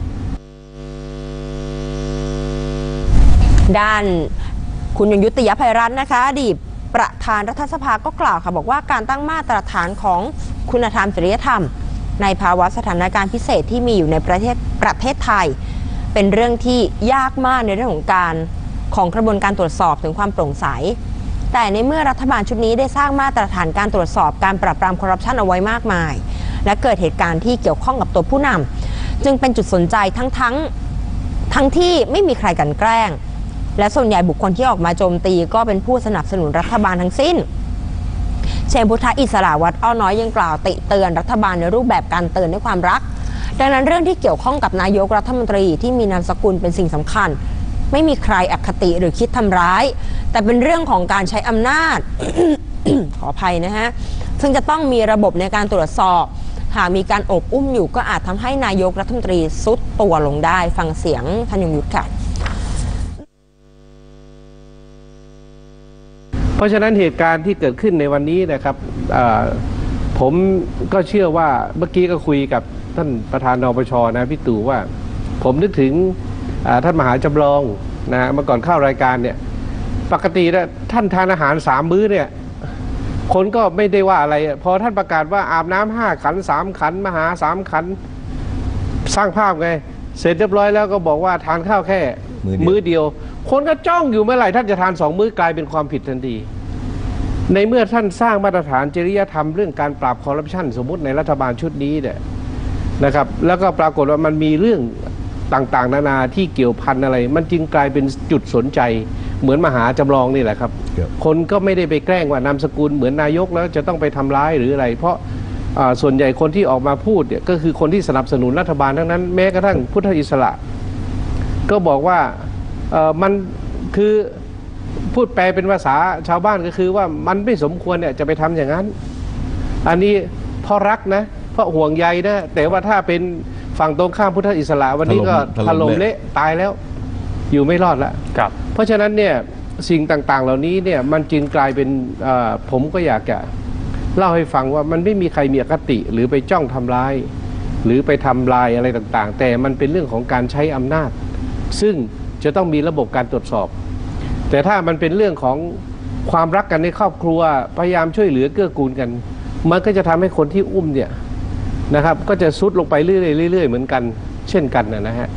ด้านคุณยงยุติยภัยรัตน์นะคะอดีตประธานรัฐสภาก็กล่าวค่ะบอกว่าการตั้งมาตรฐานของคุณธรรมจริยธรรมในภาวะสถานการณ์พิเศษที่มีอยู่ในประเทศไทยเป็นเรื่องที่ยากมากในเรื่องของกระบวนการตรวจสอบถึงความโปร่งใสแต่ในเมื่อรัฐบาลชุดนี้ได้สร้างมาตรฐานการตรวจสอบการปราบปรามคอร์รัปชันเอาไว้มากมายและเกิดเหตุการณ์ที่เกี่ยวข้องกับตัวผู้นำจึงเป็นจุดสนใจทั้งที่ไม่มีใครกลั่นแกล้งและส่วนใหญ่บุคคลที่ออกมาโจมตีก็เป็นผู้สนับสนุนรัฐบาลทั้งสิ้นเชนพุทธอิสระวัดอ้อน้อยยังกล่าวติเตือนรัฐบาลในรูปแบบการเตือนด้วยความรักดังนั้นเรื่องที่เกี่ยวข้องกับนายกรัฐมนตรีที่มีนามสกุลเป็นสิ่งสำคัญไม่มีใครอคติหรือคิดทำร้ายแต่เป็นเรื่องของการใช้อำนาจ ขออภัยนะฮะซึ่งจะต้องมีระบบในการตรวจสอบหากมีการอบอุ้มอยู่ก็อาจทำให้นายกรัฐมนตรีซุดตัวลงได้ฟังเสียงท่านยงยุทธค่ะเพราะฉะนั้นเหตุการณ์ที่เกิดขึ้นในวันนี้นะครับผมก็เชื่อว่าเมื่อกี้ก็คุยกับท่านประธานนปช.นะพี่ตู่ว่าผมนึกถึงท่านมหาจำลองนะเมื่อก่อนเข้ารายการเนี่ยปกตินะท่านทานอาหาร3 มื้อเนี่ยคนก็ไม่ได้ว่าอะไรพอท่านประกาศว่าอาบน้ำ5 ขัน3 ขันมหา3 ขันสร้างภาพไงเสร็จเรียบร้อยแล้วก็บอกว่าทานข้าวแค่มื้อเดียวคนก็จ้องอยู่เมื่อไหร่ท่านจะทาน2 มื้อกลายเป็นความผิดทันทีในเมื่อท่านสร้างมาตรฐานจริยธรรมเรื่องการปราบคอร์รัปชันสมมุติในรัฐบาลชุดนี้เนี่ยนะครับแล้วก็ปรากฏว่ามันมีเรื่องต่างๆนานาที่เกี่ยวพันอะไรมันจึงกลายเป็นจุดสนใจเหมือนมหาจำลองนี่แหละครับคนก็ไม่ได้ไปแกล้งว่านามสกุลเหมือนนายกแล้วจะต้องไปทำร้ายหรืออะไรเพราะส่วนใหญ่คนที่ออกมาพูดเนี่ยก็คือคนที่สนับสนุนรัฐบาลทั้งนั้นแม้กระทั่งพุทธอิสระก็บอกว่ามันคือพูดแปลเป็นภาษาชาวบ้านก็คือว่ามันไม่สมควรเนี่ยจะไปทำอย่างนั้นอันนี้เพราะรักนะเพราะห่วงใยนะแต่ว่าถ้าเป็นฝั่งตรงข้ามพุทธอิสระวันนี้ก็ถล่มเละตายแล้วอยู่ไม่รอดแล้วเพราะฉะนั้นเนี่ยสิ่งต่างๆ เหล่านี้เนี่ยมันจึงกลายเป็นผมก็อยากจะเล่าให้ฟังว่ามันไม่มีใครมีอคติหรือไปจ้องทำร้ายหรือไปทำลายอะไรต่างๆแต่มันเป็นเรื่องของการใช้อำนาจซึ่งจะต้องมีระบบการตรวจสอบแต่ถ้ามันเป็นเรื่องของความรักกันในครอบครัวพยายามช่วยเหลือเกื้อกูลกันมันก็จะทำให้คนที่อุ้มเนี่ยนะครับก็จะซุดลงไปเรื่อยๆเหมือนกันเช่นกันนะฮะ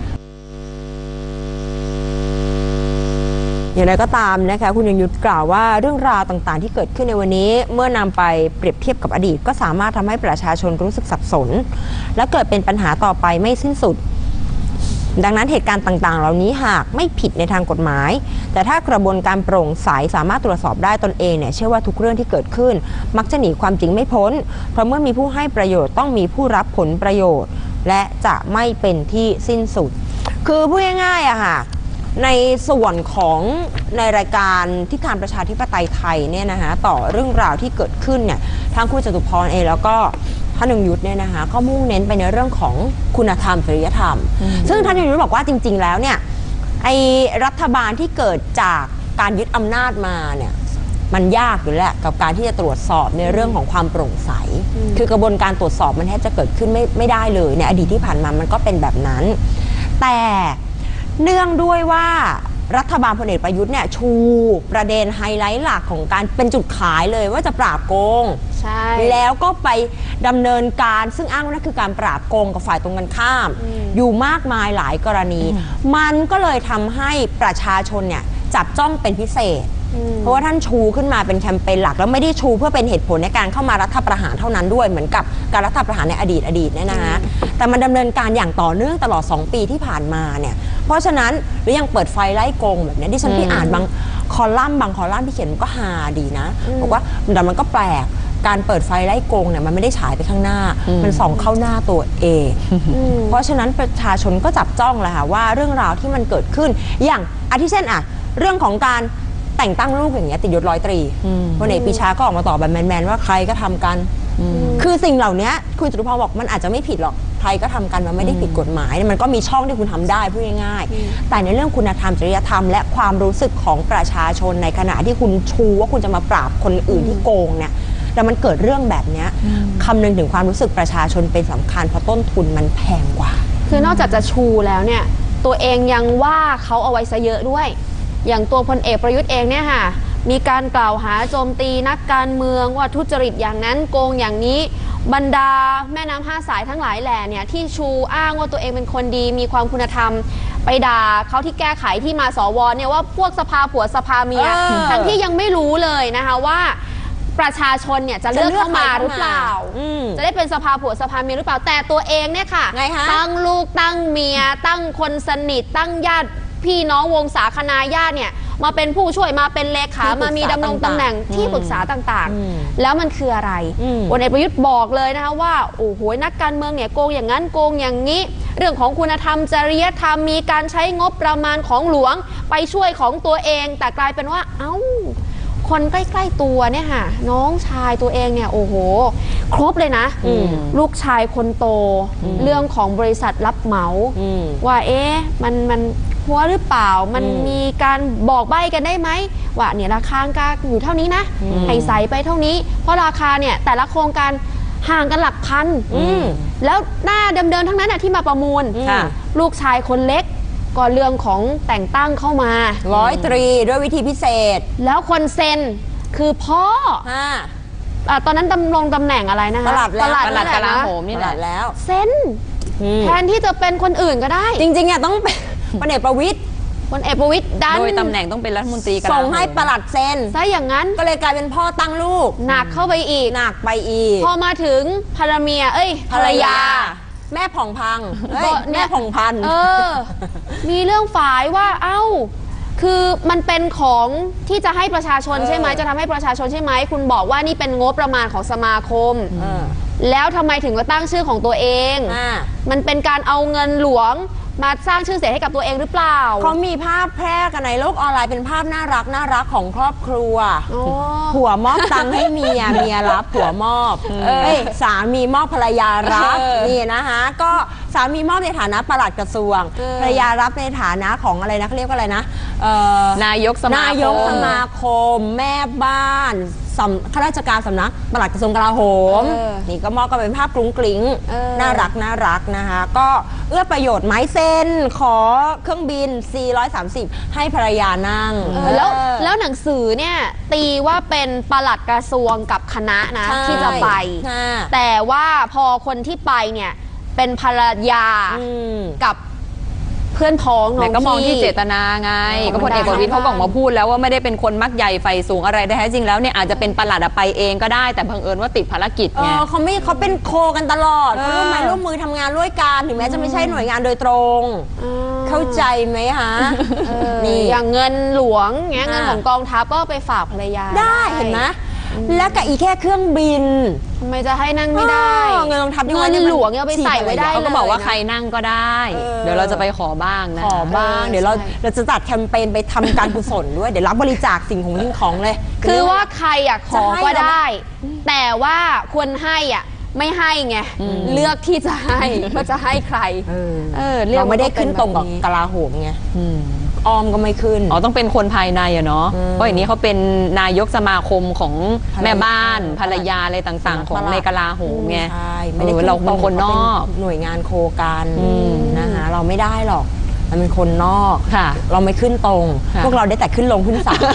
อย่างไรก็ตามนะคะคุณยงยุทธกล่าวว่าเรื่องราวต่างๆที่เกิดขึ้นในวันนี้เมื่อนำไปเปรียบเทียบกับอดีตก็สามารถทำให้ประชาชนรู้สึกสับสนและเกิดเป็นปัญหาต่อไปไม่สิ้นสุดดังนั้นเหตุการณ์ต่างๆเหล่านี้หากไม่ผิดในทางกฎหมายแต่ถ้ากระบวนการโปร่งใสสามารถตรวจสอบได้ตนเองเนี่ยเชื่อว่าทุกเรื่องที่เกิดขึ้นมักจะหนีความจริงไม่พ้นเพราะเมื่อมีผู้ให้ประโยชน์ต้องมีผู้รับผลประโยชน์และจะไม่เป็นที่สิ้นสุดคือพูดง่ายๆอะค่ะในส่วนของในรายการทิศทางประชาธิปไตยไทยเนี่ยนะคะต่อเรื่องราวที่เกิดขึ้นเนี่ยทางคุณจตุพรเองแล้วก็ท่านยงยุทธเนี่ยนะคะก็มุ่งเน้นไปในเรื่องของคุณธรรมจริยธรรมซึ่งท่านยงยุทธบอกว่าจริงๆแล้วเนี่ยไอ้รัฐบาลที่เกิดจากการยึดอำนาจมาเนี่ยมันยากอยู่แหละกับการที่จะตรวจสอบในเรื่องของความโปร่งใสคือกระบวนการตรวจสอบมันแทบจะเกิดขึ้นไม่ได้เลยในอดีตที่ผ่านมามันก็เป็นแบบนั้นแต่เนื่องด้วยว่ารัฐบาลพลเอกประยุทธ์เนี่ยชูประเด็นไฮไลท์หลักของการเป็นจุดขายเลยว่าจะปราบโกงใช่แล้วก็ไปดำเนินการซึ่งอ้างว่านั่นคือการปราบโกงกับฝ่ายตรงกันข้ามอยู่มากมายหลายกรณีมันก็เลยทำให้ประชาชนเนี่ยจับจ้องเป็นพิเศษเพราะว่าท่านชูขึ้นมาเป็นแคมเปญหลักแล้วไม่ได้ชูเพื่อเป็นเหตุผลในการเข้ามารัฐประหารเท่านั้นด้วยเหมือนกับการรัฐประหารในอดีตเนี่ยนะฮะแต่มันดำเนินการอย่างต่อเนื่องตลอด2ปีที่ผ่านมาเนี่ยเพราะฉะนั้นหรือยังเปิดไฟไล่โกงแบบนี้ดิฉันที่อ่านบางคอลัมน์ที่เขียนมันก็ฮาดีนะบอกว่าแต่มันก็แปลกการเปิดไฟไล่โกงเนี่ยมันไม่ได้ฉายไปข้างหน้ามันส่องเข้าหน้าตัวเองเพราะฉะนั้นประชาชนก็จับจ้องแหละค่ะว่าเรื่องราวที่มันเกิดขึ้นอย่างอาทิเช่นเรื่องของการแต่งตั้งลูกอย่างเงี้ยติดยศ100 ตรีพลเอกปรีชาก็ออกมาตอบแบบแมนๆว่าใครก็ทำกันคือสิ่งเหล่านี้คุณจตุพรบอกมันอาจจะไม่ผิดหรอกใครก็ทำกันมันไม่ได้ผิดกฎหมายมันก็มีช่องที่คุณทำได้พูดง่ายๆแต่ในเรื่องคุณธรรมจริยธรรมและความรู้สึกของประชาชนในขณะที่คุณชูว่าคุณจะมาปราบคนอื่นที่โกงเนี่ยแต่มันเกิดเรื่องแบบนี้คำนึงถึงความรู้สึกประชาชนเป็นสำคัญเพราะต้นทุนมันแพงกว่าคือนอกจากจะชูแล้วเนี่ยตัวเองยังว่าเขาเอาไว้ซะเยอะด้วยอย่างตัวพลเอกประยุทธ์เองเนี่ยค่ะมีการกล่าวหาโจมตีนักการเมืองว่าทุจริตอย่างนั้นโกงอย่างนี้บรรดาแม่น้ำ5 สายทั้งหลายแหล่เนี่ยที่ชูอ้างว่าตัวเองเป็นคนดีมีความคุณธรรมไปด่าเขาที่แก้ไขที่มาสวเนี่ยว่าพวกสภาผัวสภาเมียทั้งที่ยังไม่รู้เลยนะคะว่าประชาชนเนี่ยจะเลือกเข้ามาหรือเปล่าจะได้เป็นสภาผัวสภาเมียหรือเปล่าแต่ตัวเองเนี่ยค่ะตั้งลูกตั้งเมียตั้งคนสนิทตั้งญาติพี่น้องวงศาคณาญาติเนี่ยมาเป็นผู้ช่วยมาเป็นเลขามามีดำรงตำแหน่งที่ปรึกษาต่างๆแล้วมันคืออะไรพลเอกประยุทธ์บอกเลยนะคะว่าโอ้โหนักการเมืองเนี่ยโกงอย่างนั้นโกงอย่างนี้เรื่องของคุณธรรมจริยธรรมมีการใช้งบประมาณของหลวงไปช่วยของตัวเองแต่กลายเป็นว่าคนใกล้ๆตัวเนี่ยค่ะน้องชายตัวเองเนี่ยโอ้โหครบเลยนะลูกชายคนโตเรื่องของบริษัทรับเหมาว่ามันหัวหรือเปล่ามันมีการบอกใบ้กันได้ไหมว่าเนี่ยราคาการอยู่เท่านี้นะให้ใส่ไปเท่านี้เพราะราคาเนี่ยแต่ละโครงการห่างกันหลักพันแล้วหน้าเดิมๆทั้งนั้นที่มาประมูลลูกชายคนเล็กก็เรื่องของแต่งตั้งเข้ามา 100 ตรีด้วยวิธีพิเศษแล้วคนเซ็นคือพ่อตอนนั้นดำรงตำแหน่งอะไรนะคะประหลัดกลาโหมนี่แหละแล้วเซ็นแทนที่จะเป็นคนอื่นก็ได้จริงๆเนี่ยต้องเป็นพลเอกประวิตรดันโดยตำแหน่งต้องเป็นรัฐมนตรีส่งให้ปลัดเซ็นซะอย่างนั้นก็เลยกลายเป็นพ่อตั้งลูกหนักเข้าไปอีกพอมาถึงภรรยาแม่ผ่องพังแม่ผ่องพันมีเรื่องฝ่ายว่าคือมันเป็นของที่จะให้ประชาชนใช่ไหมจะทำให้ประชาชนใช่ไหมคุณบอกว่านี่เป็นงบประมาณของสมาคมแล้วทำไมถึงมาตั้งชื่อของตัวเองมันเป็นการเอาเงินหลวงมาสร้างชื่อเสียงให้กับตัวเองหรือเปล่าเขามีภาพแพร่กันในโลกออนไลน์เป็นภาพน่ารักของครอบครัวผัวมอบตังค์ให้เมียรับผัวมอบสามีมอบภรรยารับนี่นะคะก็สามีมอบในฐานะปลัดกระทรวงภรรยารับในฐานะของอะไรนะเขาเรียกว่าอะไรนะนายกสมาคมนายกสมาคมแม่บ้านข้าราชการสำนักปลัดกระทรวงกลาโหมนี่ก็มอบกันเป็นภาพกรุ้งกริ้งน่ารักนะคะก็เอื้อประโยชน์ไม้เส้นขอเครื่องบิน 430 ให้ภรรยานั่งแล้วหนังสือเนี่ยตีว่าเป็นปลัดกระทรวงกับคณะนะที่จะไป แต่ว่าพอคนที่ไปเนี่ยเป็นภรรยากับเพื่อนพ้องน้องก็มองที่เจตนาไงก็พลเอกประวิตรเขาบอกมาพูดแล้วว่าไม่ได้เป็นคนมักใหญ่ไฟสูงอะไรได้แท้จริงแล้วเนี่ยอาจจะเป็นปลัดไปเองก็ได้แต่บังเอิญว่าติดภารกิจไงเขาเป็นโคกันตลอดร่วมไม้ร่วมมือทำงานร่วมกันถึงแม้จะไม่ใช่หน่วยงานโดยตรงเข้าใจไหมคะนี่อย่างเงินหลวงเงี้ยเงินของกองทัพก็ไปฝากภรรยาได้เห็นไหมแล้วก็อีแค่เครื่องบินทำไมจะให้นั่งไม่ได้เงินกองทัพเงินหลวงเนี่ยไปใส่ไว้ได้เขาก็บอกว่าใครนั่งก็ได้เดี๋ยวเราจะไปขอบ้างนะขอบ้างเดี๋ยวเราจะจัดแคมเปญไปทำการกุศลด้วยเดี๋ยวรับบริจาคสิ่งของเลยคือว่าใครอยากขอก็ได้แต่ว่าควรให้อ่ะไม่ให้ไงเลือกที่จะให้ว่าจะให้ใครเราไม่ได้ขึ้นตรงกับกลาโหมไงออมก็ไม่ขึ้นต้องเป็นคนภายในอะเนาะเพราะอย่างนี้เขาเป็นนายกสมาคมของแม่บ้านภรรยาอะไรต่างๆของในกลาโหมไงเราเป็นคนนอกหน่วยงานโคกันนะคะเราไม่ได้หรอกเราเป็นคนนอกเราไม่ขึ้นตรงพวกเราได้แต่ขึ้นลงขึ้นศาล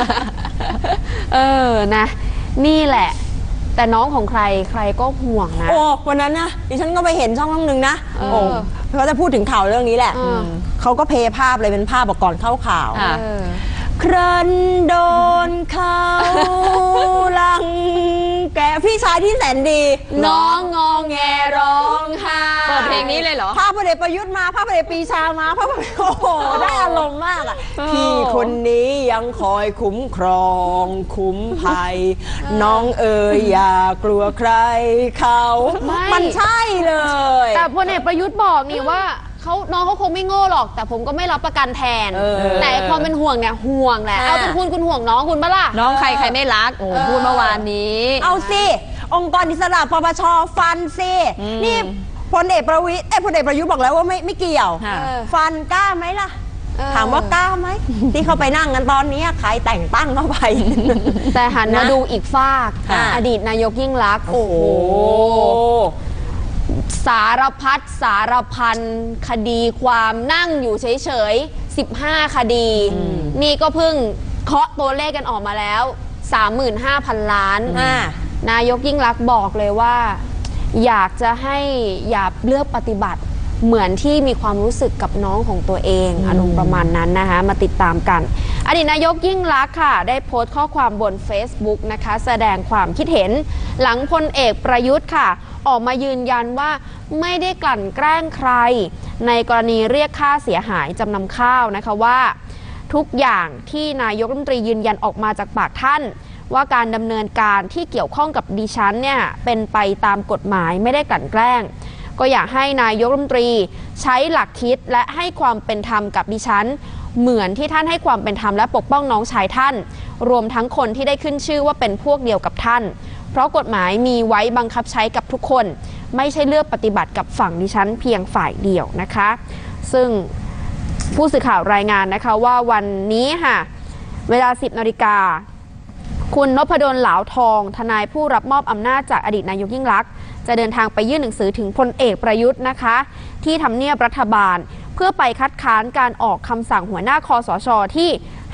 นะนี่แหละแต่น้องของใครก็ห่วงนะวันนั้นนะดิฉันก็ไปเห็นช่องนึงนะเขาจะพูดถึงข่าวเรื่องนี้แหละเขาก็เพย์ภาพเลยเป็นภาพก่อนเข้าข่าวครันโดนเขาลังแกพี่ชายที่แสนดีน้องงอแงร้องไห้เปิดเพลงนี้เลยเหรอภาพพลเอกประยุทธ์มาภาพพลเอกปรีชามาภาพโอ้โหได้อารมณ์มากอ่ะพี่คนนี้ยังคอยคุ้มครองคุ้มภัยน้องอย่ากลัวใครเขามันใช่เลยแต่พลเอกประยุทธ์บอกนี่ว่าน้องเขาคงไม่โง่หรอกแต่ผมก็ไม่รับประกันแทนแต่ความเป็นห่วงเนี่ยห่วงแหละเอาเป็นคุณห่วงน้องคุณปะล่ะน้องใครไม่รักพูดเมื่อวานนี้เอาสิองค์กรอิสระปปช.ฟันสินี่พลเอกประยุทธ์บอกแล้วว่าไม่เกี่ยวฟันกล้าไหมล่ะถามว่ากล้าไหมที่เขาไปนั่งกันตอนนี้ใครแต่งตั้งเข้าไปแต่หันมาดูอีกฝากอดีตนายกยิ่งลักษณ์โอ้โหสารพัดสารพันคดีความนั่งอยู่เฉยๆ15 คดีนี่ก็เพิ่งเคาะตัวเลขกันออกมาแล้ว 35,000 ล้านนายกยิ่งลักษณ์บอกเลยว่าอยากจะให้อย่าเลือกปฏิบัติเหมือนที่มีความรู้สึกกับน้องของตัวเองอารมณ์ประมาณนั้นนะคะมาติดตามกันอดีตนายกยิ่งลักษณ์ค่ะได้โพสต์ข้อความบน Facebook นะคะแสดงความคิดเห็นหลังพลเอกประยุทธ์ค่ะออกมายืนยันว่าไม่ได้กลั่นแกล้งใครในกรณีเรียกค่าเสียหายจำนำข้าวนะคะว่าทุกอย่างที่นายกรัฐมนตรียืนยันออกมาจากปากท่านว่าการดำเนินการที่เกี่ยวข้องกับดิฉันเนี่ยเป็นไปตามกฎหมายไม่ได้กลั่นแกล้งก็อยากให้นายกรัฐมนตรีใช้หลักคิดและให้ความเป็นธรรมกับดิฉันเหมือนที่ท่านให้ความเป็นธรรมและปกป้องน้องชายท่านรวมทั้งคนที่ได้ขึ้นชื่อว่าเป็นพวกเดียวกับท่านเพราะกฎหมายมีไว้บังคับใช้กับทุกคนไม่ใช่เลือกปฏิบัติกับฝั่งดิฉันเพียงฝ่ายเดียวนะคะซึ่งผู้สื่อข่าวรายงานนะคะว่าวันนี้ค่ะเวลา 10 นาฬิกาคุณนพดลเหลาทองทนายผู้รับมอบอำนาจจากอดีตนายกยิ่งลักษณ์จะเดินทางไปยื่นหนังสือถึงพลเอกประยุทธ์นะคะที่ทำเนียบรัฐบาลเพื่อไปคัดค้านการออกคำสั่งหัวหน้าคสช.ที่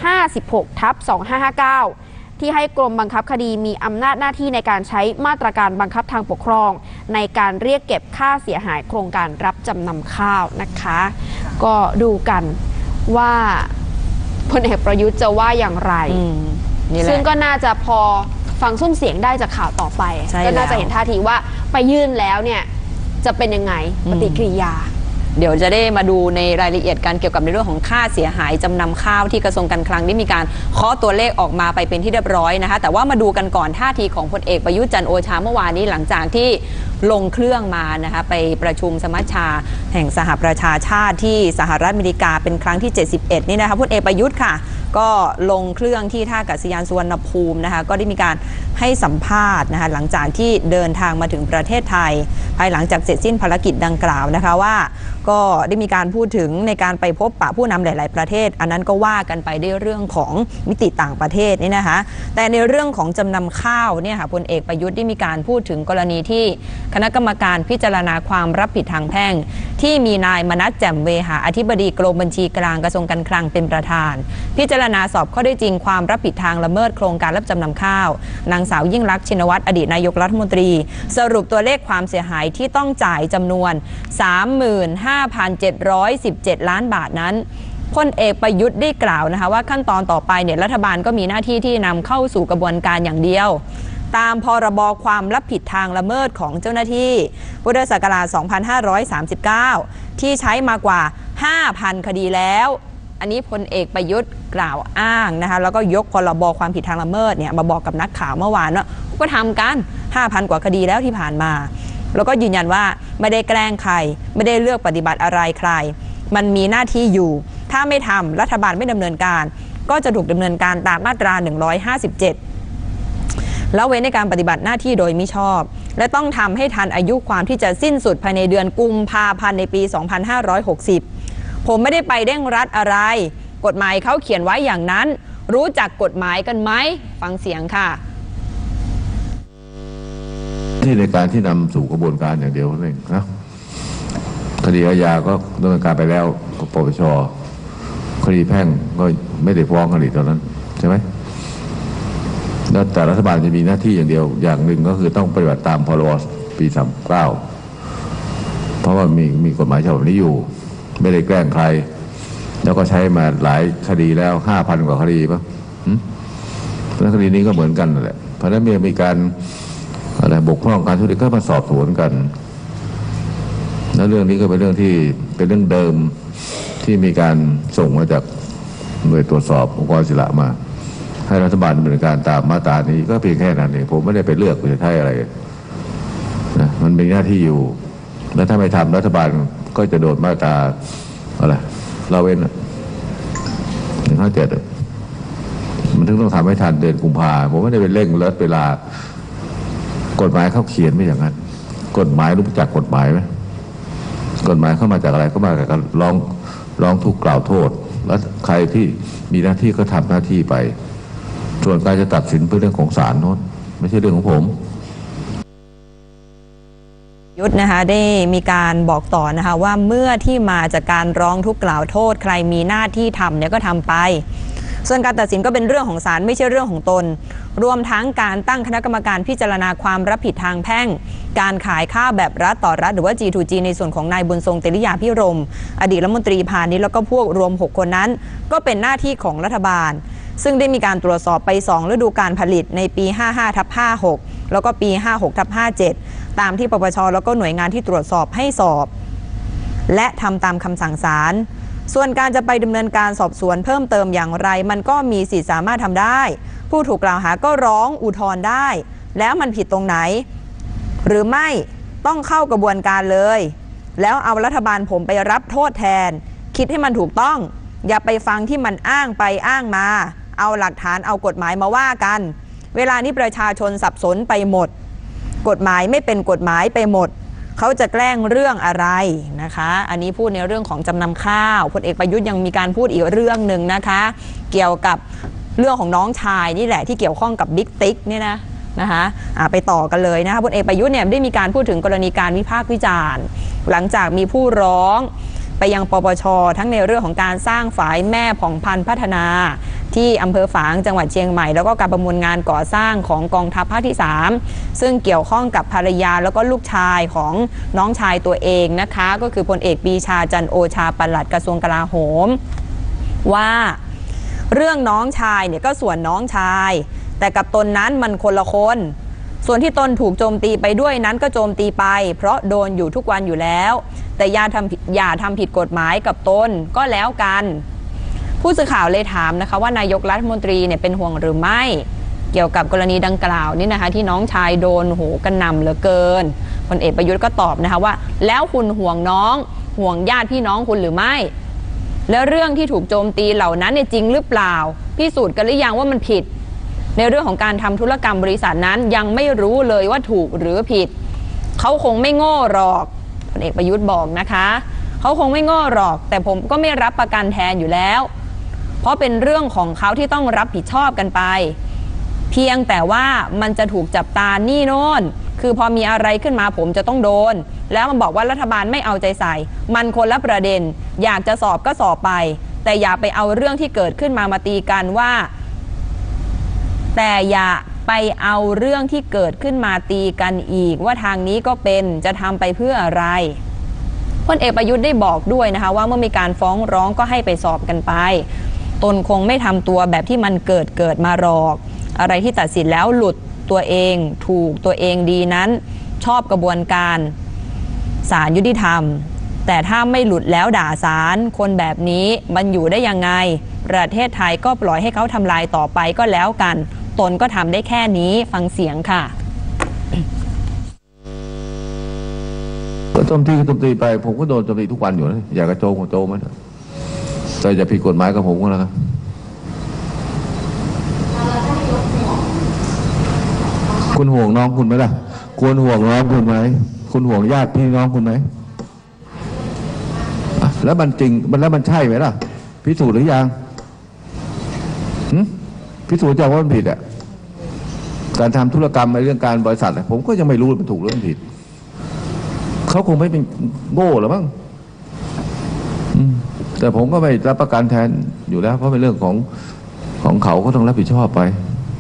56/2559ที่ให้กรมบังคับคดีมีอำนาจหน้าที่ในการใช้มาตรการบังคับทางปกครองในการเรียกเก็บค่าเสียหายโครงการรับจำนำข้าวนะคะก็ดูกันว่าพลเอกประยุทธ์จะว่าอย่างไรซึ่งก็น่าจะพอฟังซุ้มเสียงได้จากข่าวต่อไปก็น่าจะเห็นท่าทีว่าไปยื่นแล้วเนี่ยจะเป็นยังไงปฏิกิริยาเดี๋ยวจะได้มาดูในรายละเอียดการเกี่ยวกับในเรื่องของค่าเสียหายจำนำข้าวที่กระทรวงการคลังได้มีการเคาะตัวเลขออกมาไปเป็นที่เรียบร้อยนะคะแต่ว่ามาดูกันก่อนท่าทีของพลเอกประยุทธ์จันทร์โอชาเมื่อวานนี้หลังจากที่ลงเครื่องมานะคะไปประชุมสมัชชาแห่งสหประชาชาติที่สหรัฐอเมริกาเป็นครั้งที่71นี่นะคะพลเอกประยุทธ์ค่ะก็ลงเครื่องที่ท่าอากาศยานสุวรรณภูมินะคะก็ได้มีการให้สัมภาษณ์นะคะหลังจากที่เดินทางมาถึงประเทศไทยภายหลังจากเสร็จสิ้นภารกิจดังกล่าวนะคะว่าก็ได้มีการพูดถึงในการไปพบปะผู้นำหลายๆประเทศอันนั้นก็ว่ากันไปได้เรื่องของมิติต่างประเทศนี่นะคะแต่ในเรื่องของจำนำข้าวเนี่ยค่ะพลเอกประยุทธ์ได้มีการพูดถึงกรณีที่คณะกรรมการพิจารณาความรับผิดทางแพ่งที่มีนายมนัสแจ่มเวหาอธิบดีกรมบัญชีกลางกระทรวงการคลังเป็นประธานพิจารณาสอบข้อได้จริงความรับผิดทางละเมิดโครงการรับจำนำข้าวนางสาวยิ่งลักษณ์ชินวัตรอดีตนายกรัฐมนตรีสรุปตัวเลขความเสียหายที่ต้องจ่ายจำนวน 35,717 ล้านบาทนั้นพลเอกประยุทธ์ได้กล่าวนะคะว่าขั้นตอนต่อไปเนี่ยรัฐบาลก็มีหน้าที่ที่นำเข้าสู่กระบวนการอย่างเดียวตามพรบความรับผิดทางละเมิดของเจ้าหน้าที่พุทธศักราช 2539 ที่ใช้มากว่า 5,000 คดีแล้วอันนี้พลเอกประยุทธ์กล่าวอ้างนะคะแล้วก็ยกพรบความผิดทางละเมิดเนี่ยมาบอกกับนักข่าวเมื่อวานว่าก็ทำกัน 5,000 กว่าคดีแล้วที่ผ่านมาแล้วก็ยืนยันว่าไม่ได้แกล้งใครไม่ได้เลือกปฏิบัติอะไรใครมันมีหน้าที่อยู่ถ้าไม่ทำรัฐบาลไม่ดำเนินการก็จะถูกดำเนินการตามมาตรา 157แล้วเว้นในการปฏิบัติหน้าที่โดยมิชอบและต้องทำให้ทันอายุความที่จะสิ้นสุดภายในเดือนกุมภาพันธ์ในปี 2560ผมไม่ได้ไปเร่งรัดอะไรกฎหมายเขาเขียนไว้อย่างนั้นรู้จักกฎหมายกันไหมฟังเสียงค่ะที่ในการที่นำสู่กระบวนการอย่างเดียวนั่นเองนะคดีอาญาก็ดำเนินการไปแล้วปปช.คดีแพ่งก็ไม่ได้ฟ้องกันอีกตอนนั้นใช่ไหมแล้วแต่รัฐบาลจะมีหน้าที่อย่างเดียวอย่างหนึ่งก็คือต้องปฏิบัติตามพรบปี39เพราะว่ามีกฎหมายฉบับนี้อยู่ไม่ได้แกล้งใครแล้วก็ใช้มาหลายคดีแล้ว 5,000 กว่าคดีป่ะแล้วคดีนี้ก็เหมือนกันนั่นแหละเพราะฉะนั้นมีการอะไรบกพร่องการทุจริตก็มาสอบสวนกันแล้วเรื่องนี้ก็เป็นเรื่องที่เป็นเรื่องเดิมที่มีการส่งมาจากหน่วยตรวจสอบองค์กรอิสระมาให้รัฐบาลดำเนินการตามมาตรานี้ก็เพียงแค่นั้นเองผมไม่ได้ไปเลือกจะใช้อะไรนะมันมีหน้าที่อยู่แล้วถ้าไม่ทำรัฐบาลก็จะโดนมาตราอะไรเราเว้น157มันถึงต้องทำให้ทันเดือนกุมภาพันธ์ผมไม่ได้ไปเร่งรัดเวลากฎหมายเขาเขียนไม่อย่างนั้นกฎหมายรู้จักกฎหมายไหมกฎหมายเข้ามาจากอะไรเข้ามาจากการร้องทุกข์กล่าวโทษแล้วใครที่มีหน้าที่ก็ทำหน้าที่ไปส่วนการจะตัดสินเป็นเรื่องของศาลโน้นไม่ใช่เรื่องของผมยุทธนะคะได้มีการบอกต่อนะคะว่าเมื่อที่มาจากการร้องทุกข์กล่าวโทษใครมีหน้าที่ทำเนี่ยก็ทำไปส่วนการตัดสินก็เป็นเรื่องของศาลไม่ใช่เรื่องของตนรวมทั้งการตั้งคณะกรรมการพิจารณาความรับผิดทางแพ่งการขายข้าวแบบรัฐต่อรัฐหรือว่า G2G ในส่วนของนายบุญทรงเตริยาภิรมย์อดีตรัฐมนตรีพาณิชย์แล้วก็พวกรวม6คนนั้นก็เป็นหน้าที่ของรัฐบาลซึ่งได้มีการตรวจสอบไป2ฤดูกาลผลิตในปี 55/56 แล้วก็ปี 56/57 ตามที่ปปช.แล้วก็หน่วยงานที่ตรวจสอบให้สอบและทำตามคำสั่งศาลส่วนการจะไปดำเนินการสอบสวนเพิ่มเติมอย่างไรมันก็มีสิทธิสามารถทำได้ผู้ถูกกล่าวหาก็ร้องอุทธรณ์ได้แล้วมันผิดตรงไหนหรือไม่ต้องเข้ากระบวนการเลยแล้วเอารัฐบาลผมไปรับโทษแทนคิดให้มันถูกต้องอย่าไปฟังที่มันอ้างไปอ้างมาเอาหลักฐานเอากฎหมายมาว่ากันเวลานี้ประชาชนสับสนไปหมดกฎหมายไม่เป็นกฎหมายไปหมดเขาจะแกล้งเรื่องอะไรนะคะอันนี้พูดในเรื่องของจำนำข้าวพลเอกประยุทธ์ยังมีการพูดอีกเรื่องหนึ่งนะคะเกี่ยวกับเรื่องของน้องชายนี่แหละที่เกี่ยวข้องกับบิ๊กติ๊กเนี่ยนะคะไปต่อกันเลยนะคะพลเอกประยุทธ์เนี่ยได้มีการพูดถึงกรณีการวิพากษ์วิจารณ์หลังจากมีผู้ร้องไปยังปปช.ทั้งในเรื่องของการสร้างฝายแม่ผ่องพันธุ์พัฒนาที่อำเภอฝางจังหวัดเชียงใหม่แล้วก็การประมูลงานก่อสร้างของกองทัพภาคที่3ซึ่งเกี่ยวข้องกับภรรยาแล้วก็ลูกชายของน้องชายตัวเองนะคะก็คือพลเอกปรีชาจันทร์โอชาปลัดกระทรวงกลาโหมว่าเรื่องน้องชายเนี่ยก็ส่วนน้องชายแต่กับตนนั้นมันคนละคนส่วนที่ตนถูกโจมตีไปด้วยนั้นก็โจมตีไปเพราะโดนอยู่ทุกวันอยู่แล้วแต่อย่าทำผิดกฎหมายกับตนก็แล้วกันผู้สื่อข่าวเลยถามนะคะว่านายกรัฐมนตรีเนี่ยเป็นห่วงหรือไม่เกี่ยวกับกรณีดังกล่าวนี่นะคะที่น้องชายโดนโหกระหน่ำเหลือเกินพลเอกประยุทธ์ก็ตอบนะคะว่าแล้วคุณห่วงน้องห่วงญาติพี่น้องคุณหรือไม่แล้วเรื่องที่ถูกโจมตีเหล่านั้นเนี่ยจริงหรือเปล่าพิสูจน์กันหรือยังว่ามันผิดในเรื่องของการทำธุรกรรมบริษัทนั้นยังไม่รู้เลยว่าถูกหรือผิดเขาคงไม่โง่หรอกพลเอกประยุทธ์บอกนะคะเขาคงไม่โง่หรอกแต่ผมก็ไม่รับประกันแทนอยู่แล้วเพราะเป็นเรื่องของเขาที่ต้องรับผิดชอบกันไปเพียงแต่ว่ามันจะถูกจับตานี่โน่นคือพอมีอะไรขึ้นมาผมจะต้องโดนแล้วมันบอกว่ารัฐบาลไม่เอาใจใส่มันคนละประเด็นอยากจะสอบก็สอบไปแต่อย่าไปเอาเรื่องที่เกิดขึ้นมาตีกันว่าแต่อย่าไปเอาเรื่องที่เกิดขึ้นมาตีกันอีกว่าทางนี้ก็เป็นจะทำไปเพื่ออะไรพลเอกประยุทธ์ได้บอกด้วยนะคะว่าเมื่อมีการฟ้องร้องก็ให้ไปสอบกันไปตนคงไม่ทำตัวแบบที่มันเกิดมาหรอกอะไรที่ตัดสินแล้วหลุดตัวเองถูกตัวเองดีนั้นชอบกระบวนการศาลยุติธรรมแต่ถ้าไม่หลุดแล้วด่าศาลคนแบบนี้มันอยู่ได้ยังไงประเทศไทยก็ปล่อยให้เขาทำลายต่อไปก็แล้วกันตนก็ทำได้แค่นี้ฟังเสียงค่ะก็โจมตีไปผมก็โดนโจมตีทุกวันอยู่นะอยากกระโจมมันแต่จะผิดกฎหมายกับผมก็แล้วกันคุณห่วงน้องคุณไหมล่ะควรห่วงน้องคุณไหมคุณห่วงญาติพี่น้องคุณไหมแล้วมันจริงแล้วมันใช่ไหมล่ะพิสูจน์หรือยังพิสูจน์จะว่ามันผิดอ่ะการทำธุรกรรมในเรื่องการบริษัทผมก็ยังไม่รู้มันถูกหรือมันผิดเขาคงไม่เป็นโง่หรอกมั้งแต่ผมก็ไม่รับประกันแทนอยู่แล้วเพราะเป็นเรื่องของเขาก็ต้องรับผิดชอบไป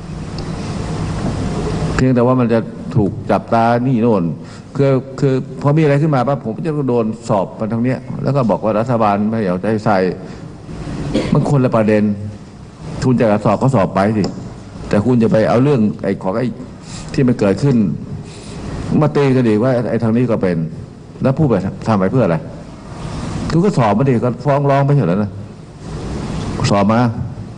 เพียงแต่ว่ามันจะถูกจับตานี่โน่นคือพอมีอะไรขึ้นมาปั๊บผมจะโดนสอบมาทางเนี้ยแล้วก็บอกว่ารัฐบาลไม่เอาใจใส่มันคนละประเด็นคุณจะสอบก็สอบไปสิแต่คุณจะไปเอาเรื่องไอ้ที่มันเกิดขึ้นมาตีกันดีว่าไอ้ทางนี้ก็เป็นแล้วพูดไปทำไปเพื่ออะไรคือก็สอบมาดิก็ฟ้องร้องไปเฉยแล้วนะสอบมา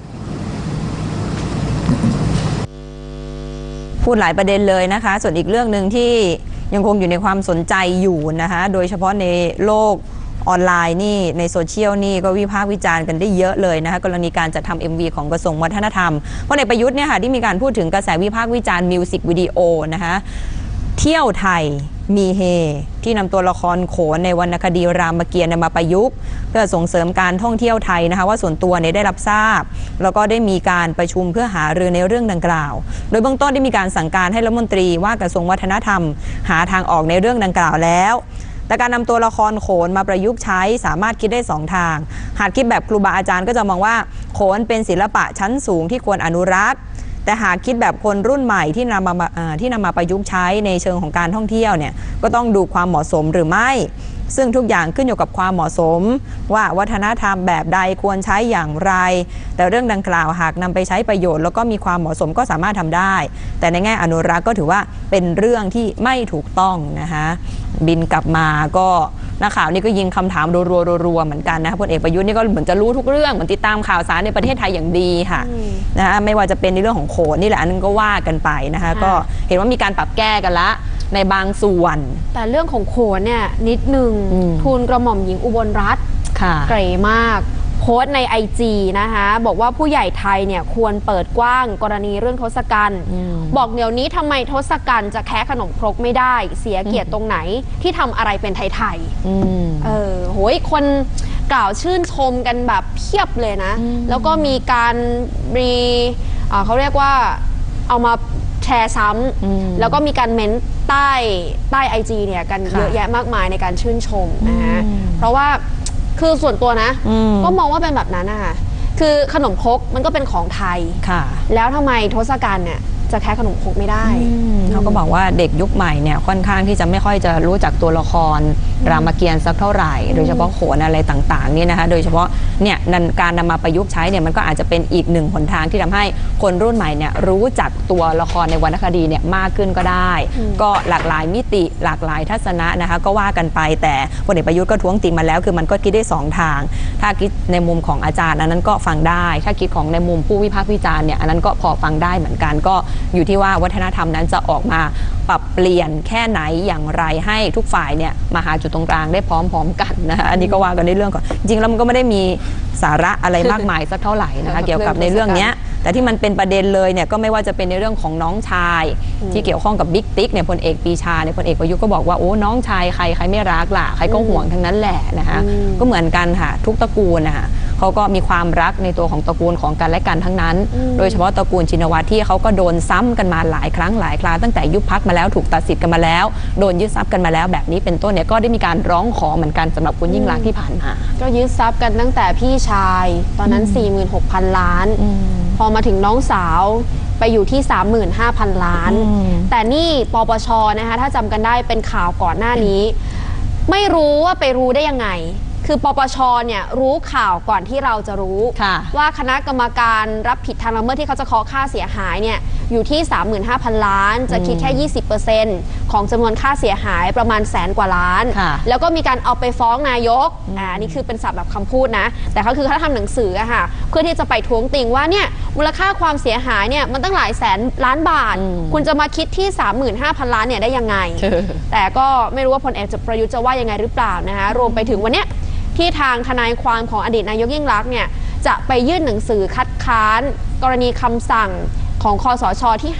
พูดหลายประเด็นเลยนะคะส่วนอีกเรื่องหนึ่งที่ยังคงอยู่ในความสนใจอยู่นะคะโดยเฉพาะในโลกออนไลน์นี่ในโซเชียลนี่ก็วิพากษ์วิจารณ์กันได้เยอะเลยนะคะกรณีการจัดทำ MV ของกระทรวงวัฒนธรรมพลเอกประยุทธ์เนี่ยค่ะที่มีการพูดถึงกระแสวิพากษ์วิจารณ์มิวสิกวิดีโอนะคะเที่ยวไทยมีเฮที่นำตัวละครโขนในวรรณคดีรามเกียรติ์มาประยุกต์เพื่อส่งเสริมการท่องเที่ยวไทยนะคะว่าส่วนตัวเนี่ยได้รับทราบแล้วก็ได้มีการประชุมเพื่อหารือในเรื่องดังกล่าวโดยเบื้องต้นได้มีการสั่งการให้รัฐมนตรีว่ากระทรวงวัฒนธรรมหาทางออกในเรื่องดังกล่าวแล้วแต่การนำตัวละครโขนมาประยุกต์ใช้สามารถคิดได้2ทางหากคิดแบบครูบาอาจารย์ก็จะมองว่าโขนเป็นศิลปะชั้นสูงที่ควรอนุรักษ์แต่หากคิดแบบคนรุ่นใหม่ที่นำมาประยุกต์ใช้ในเชิงของการท่องเที่ยวเนี่ยก็ต้องดูความเหมาะสมหรือไม่ซึ่งทุกอย่างขึ้นอยู่กับความเหมาะสมว่าวัฒนธรรมแบบใดควรใช้อย่างไรแต่เรื่องดังกล่าวหากนำไปใช้ประโยชน์แล้วก็มีความเหมาะสมก็สามารถทำได้แต่ในแง่อนุรักษ์ก็ถือว่าเป็นเรื่องที่ไม่ถูกต้องนะคะบินกลับมาก็นักข่าวนี่ก็ยิงคำถามรัวๆเหมือนกันนะคะพลเอกประยุทธ์นี่ก็เหมือนจะรู้ทุกเรื่องเหมือนติดตามข่าวสารในประเทศไทยอย่างดีค่ะนะคะไม่ว่าจะเป็นในเรื่องของโขนนี่แหละอันนั้นก็ว่ากันไปนะคะก็เห็นว่ามีการปรับแก้กันละในบางส่วนแต่เรื่องของโขนเนี่ยนิดนึงทูลกระหม่อมหญิงอุบลรัตน์เก๋มากโพสต์ใน IG นะคะบอกว่าผู้ใหญ่ไทยเนี่ยควรเปิดกว้างกรณีเรื่องทศกัณฐ์บอกเดี๋ยวนี้ทำไมทศกัณฐ์จะแค่ขนมครกไม่ได้เสียเกียรติตรงไหนที่ทำอะไรเป็นไทยๆโหยคนกล่าวชื่นชมกันแบบเพียบเลยนะแล้วก็มีการเขาเรียกว่าเอามาแชร์ซ้ำแล้วก็มีการเม้นใต้ IG เนี่ยกันเยอะแยะมากมายในการชื่นชมนะฮะเพราะว่าคือส่วนตัวนะก็มองว่าเป็นแบบนั้นนะคะคือขนมครกมันก็เป็นของไทยแล้วทำไมทศกัณฐ์เนี่ยจะแค่ขนมครกไม่ได้เขาก็บอกว่าเด็กยุคใหม่เนี่ยค่อนข้างที่จะไม่ค่อยจะรู้จักตัวละครรามเกียรติ์สักเท่าไหร่โดยเฉพาะโขนอะไรต่างๆนี่นะคะโดยเฉพาะเนี่ยการนำมาประยุกต์ใช้เนี่ยมันก็อาจจะเป็นอีกหนึ่งหนทางที่ทำให้คนรุ่นใหม่เนี่ยรู้จักตัวละครในวรรณคดีเนี่ยมากขึ้นก็ได้ก็หลากหลายมิติหลากหลายทัศนะนะคะก็ว่ากันไปแต่พลเอกประยุทธ์ก็ท้วงติงมาแล้วคือมันก็คิดได้2ทางถ้าคิดในมุมของอาจารย์อันนั้นก็ฟังได้ถ้าคิดของในมุมผู้วิพากษ์วิจารณ์เนี่ยอันนั้นก็พอฟังได้เหมือนกันก็อยู่ที่ว่าวัฒนธรรมนั้นจะออกมาปรับเปลี่ยนแค่ไหนอย่างไรให้ทุกฝ่ายเนี่ยมาหาจุดจุดตรงกลางได้พร้อมๆกันนะคะอันนี้ก็ว่ากันในเรื่องก่อนจริงๆแล้วมันก็ไม่ได้มีสาระอะไรมากมายสักเท่าไหร่นะคะเกี่ยวกับในเรื่องนี้แต่ที่มันเป็นประเด็นเลยเนี่ยก็ไม่ว่าจะเป็นในเรื่องของน้องชายที่เกี่ยวข้องกับบิ๊กติ๊กเนี่ยพลเอกปรีชาเนี่ยพลเอกประยุทธ์ก็บอกว่าโอ้น้องชายใครไม่รักล่ะใครก็ห่วงทั้งนั้นแหละนะคะก็เหมือนกันค่ะทุกตระกูลนะคะเขาก็มีความรักในตัวของตระกูลของกันและกันทั้งนั้นโดยเฉพาะตระกูลชินวัตรที่เขาก็โดนซ้ำกันมาหลายครั้งหลายคราตั้งแต่ยุบพรรคมาแล้วถูกตัดสิทธิ์กันมาแล้วโดนยึดทรัพย์กันมาแล้วแบบนี้เป็นต้นเนี่ยก็ได้มีการร้องขอเหมือนกันสำหรับคุณยิ่งลักษณ์ที่ผ่านมาก็ยึดทรัพย์กันตั้งแต่พี่ชายตอนนั้น 46,000 ล้านพอมาถึงน้องสาวไปอยู่ที่ 35,000 ล้านแต่นี่ปปชนะคะถ้าจำกันได้เป็นข่าวก่อนหน้านี้ไม่รู้ว่าไปรู้ได้ยังไงคือปปชเนี่ยรู้ข่าวก่อนที่เราจะรู้ว่าคณะกรรมการรับผิดทางละเมิดที่เขาจะขอค่าเสียหายเนี่ยอยู่ที่ 35,000 ล้านจะคิดแค่ 20% ของจำนวนค่าเสียหายประมาณ100,000 กว่าล้านแล้วก็มีการเอาไปฟ้องนายกนี่คือเป็นศัพท์แบบคำพูดนะแต่เขาคือเขาทำหนังสืออะค่ะเพื่อที่จะไปท้วงติงว่าเนี่ยมูลค่าความเสียหายเนี่ยมันตั้งหลายแสนล้านบาทคุณจะมาคิดที่ 35,000 ล้านเนี่ยได้ยังไง แต่ก็ไม่รู้ว่าพลเอกประยุทธ์จะว่ายังไงหรือเปล่านะคะรวมไปถึงวันเนี้ยที่ทางทนายความของอดีตนายกยิ่งลักษณ์เนี่ยจะไปยื่นหนังสือคัดค้านกรณีคำสั่งของคสชที่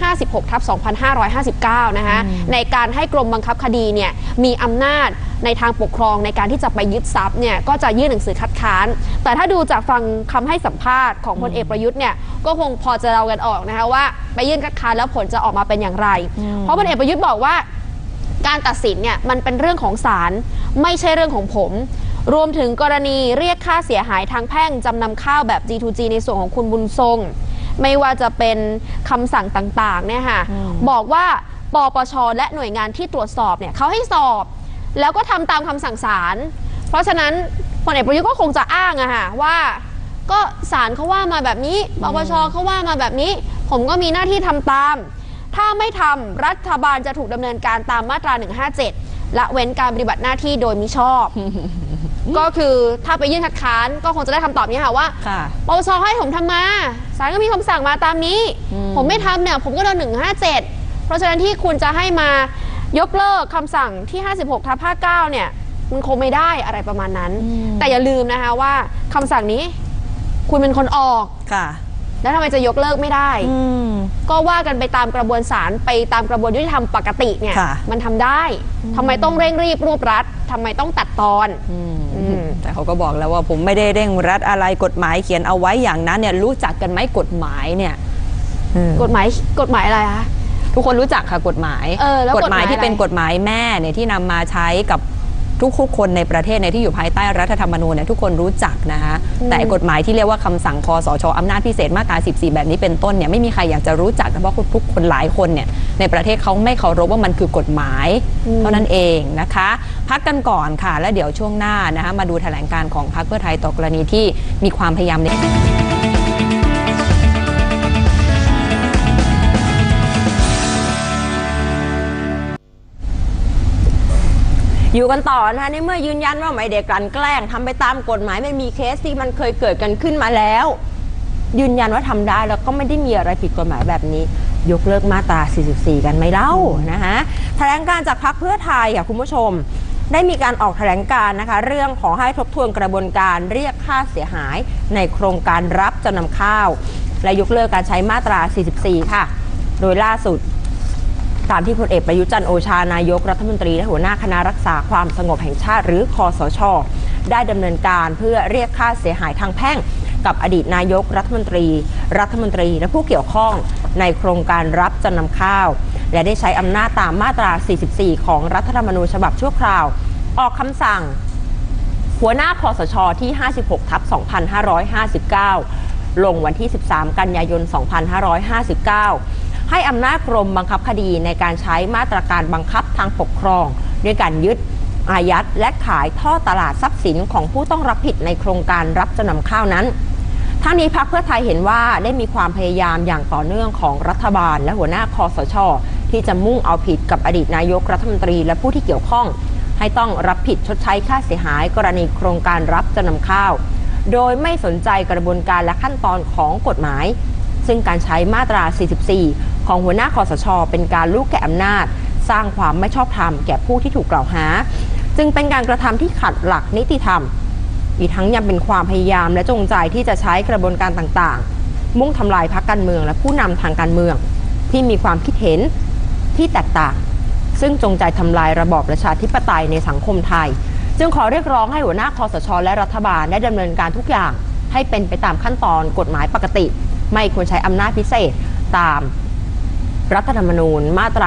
56/2559 นะคะในการให้กรมบังคับคดีเนี่ยมีอำนาจในทางปกครองในการที่จะไปยึดทรัพย์เนี่ยก็จะยื่นหนังสือคัดค้านแต่ถ้าดูจากฟังคำให้สัมภาษณ์ของพลเอกประยุทธ์เนี่ยก็คงพอจะเดากันออกนะคะว่าไปยื่นคัดค้านแล้วผลจะออกมาเป็นอย่างไรเพราะพลเอกประยุทธ์บอกว่าการตัดสินเนี่ยมันเป็นเรื่องของศาลไม่ใช่เรื่องของผมรวมถึงกรณีเรียกค่าเสียหายทางแพ่งจำนำข้าวแบบ G2G ในส่วนของคุณบุญทรงไม่ว่าจะเป็นคำสั่งต่างๆเนี่ยค่ะบอกว่าปปชและหน่วยงานที่ตรวจสอบเนี่ยเขาให้สอบแล้วก็ทำตามคำสั่งศาลเพราะฉะนั้นพลเอกประยุทธ์ก็คงจะอ้างอะค่ะว่าก็ศาลเขาว่ามาแบบนี้ปปชเขาว่ามาแบบนี้ผมก็มีหน้าที่ทำตามถ้าไม่ทำรัฐบาลจะถูกดำเนินการตามมาตรา157ละเว้นการปฏิบัติหน้าที่โดยมิชอบก็คือถ้าไปยื่นคัดค้านก็คงจะได้คำตอบนี้ค่ะว่าปปชให้ผมทำมาศาลก็มีคำสั่งมาตามนี้ผมไม่ทำเนี่ยผมก็โดน157เพราะฉะนั้นที่คุณจะให้มายกเลิกคำสั่งที่ 56/59 เนี่ยมันคงไม่ได้อะไรประมาณนั้นแต่อย่าลืมนะคะว่าคำสั่งนี้คุณเป็นคนออกแล้วทำไมจะยกเลิกไม่ได้ก็ว่ากันไปตามกระบวนศาลไปตามกระบวนยุติธรรมปกติเนี่ยมันทำได้ทำไมต้องเร่งรีบรวบรัดทำไมต้องตัดตอนแต่เขาก็บอกแล้วว่าผมไม่ได้เร่งรัดอะไรกฎหมายเขียนเอาไว้อย่างนั้นเนี่ยรู้จักกันไหมกฎหมายเนี่ยกฎหมายอะไรคะทุกคนรู้จักค่ะกฎหมายกฎหมายที่เป็นกฎหมายแม่เนี่ยที่นำมาใช้กับทุกคนในประเทศในที่อยู่ภายใต้รัฐธรรมนูญเนี่ยทุกคนรู้จักนะคะแต่กฎหมายที่เรียกว่าคำสั่งคสช.อำนาจพิเศษมาตรา14แบบนี้เป็นต้นเนี่ยไม่มีใครอยากจะรู้จักเพราะทุกคนหลายคนเนี่ยในประเทศเขาไม่เคารพว่ามันคือกฎหมายเท่านั้นเองนะคะพักกันก่อนค่ะแล้วเดี๋ยวช่วงหน้านะคะมาดูแถลงการของพรรคเพื่อไทยต่อกรณีที่มีความพยายามในอยู่กันต่อนะคะในเมื่อยืนยันว่าไม่ได้กลั่นแกล้งทำไปตามกฎหมายไม่มีเคสที่มันเคยเกิดกันขึ้นมาแล้วยืนยันว่าทำได้แล้วก็ไม่ได้มีอะไรผิดกฎหมายแบบนี้ยกเลิกมาตรา44กันไหมเล่านะคะแถลงการจากพรรคเพื่อไทยค่ะคุณผู้ชมได้มีการออกแถลงการนะคะเรื่องขอให้ทบทวนกระบวนการเรียกค่าเสียหายในโครงการรับจำนำข้าวและยกเลิกการใช้มาตรา44ค่ะโดยล่าสุดตามที่พลเอกประยุทธ์จันทร์โอชานายกรัฐมนตรีและหัวหน้าคณะรักษาความสงบแห่งชาติหรือคสช.ได้ดำเนินการเพื่อเรียกค่าเสียหายทางแพ่งกับอดีตนายกรัฐมนตรีและผู้เกี่ยวข้องในโครงการรับจำนำข้าวและได้ใช้อำนาจตามมาตรา44ของรัฐธรรมนูญฉบับชั่วคราวออกคำสั่งหัวหน้าคสช.ที่ 56/2559 ลงวันที่13กันยายน 2559ให้อำนาจกรมบังคับคดีในการใช้มาตรการบังคับทางปกครองด้วยการยึดอายัดและขายท่อตลาดทรัพย์สินของผู้ต้องรับผิดในโครงการรับจำนำข้าวนั้นทั้งนี้พรรคเพื่อไทยเห็นว่าได้มีความพยายามอย่างต่อเนื่องของรัฐบาลและหัวหน้าคสช.ที่จะมุ่งเอาผิดกับอดีตนายกรัฐมนตรีและผู้ที่เกี่ยวข้องให้ต้องรับผิดชดใช้ค่าเสียหายกรณีโครงการรับจำนำข้าวโดยไม่สนใจกระบวนการและขั้นตอนของกฎหมายซึ่งการใช้มาตรา44ของหัวหน้าคสช.เป็นการลูกแก่อำนาจสร้างความไม่ชอบธรรมแก่ผู้ที่ถูกกล่าวหาจึงเป็นการกระทำที่ขัดหลักนิติธรรมอีกทั้งยังเป็นความพยายามและจงใจที่จะใช้กระบวนการต่างๆมุ่งทำลายพรรคการเมืองและผู้นำทางการเมืองที่มีความคิดเห็นที่แตกต่างซึ่งจงใจทำลายระบอบประชาธิปไตยในสังคมไทยจึงขอเรียกร้องให้หัวหน้าคสช.และรัฐบาลได้ดำเนินการทุกอย่างให้เป็นไปตามขั้นตอนกฎหมายปกติไม่ควรใช้อำนาจพิเศษตามรัฐธรรมนูญมาตรา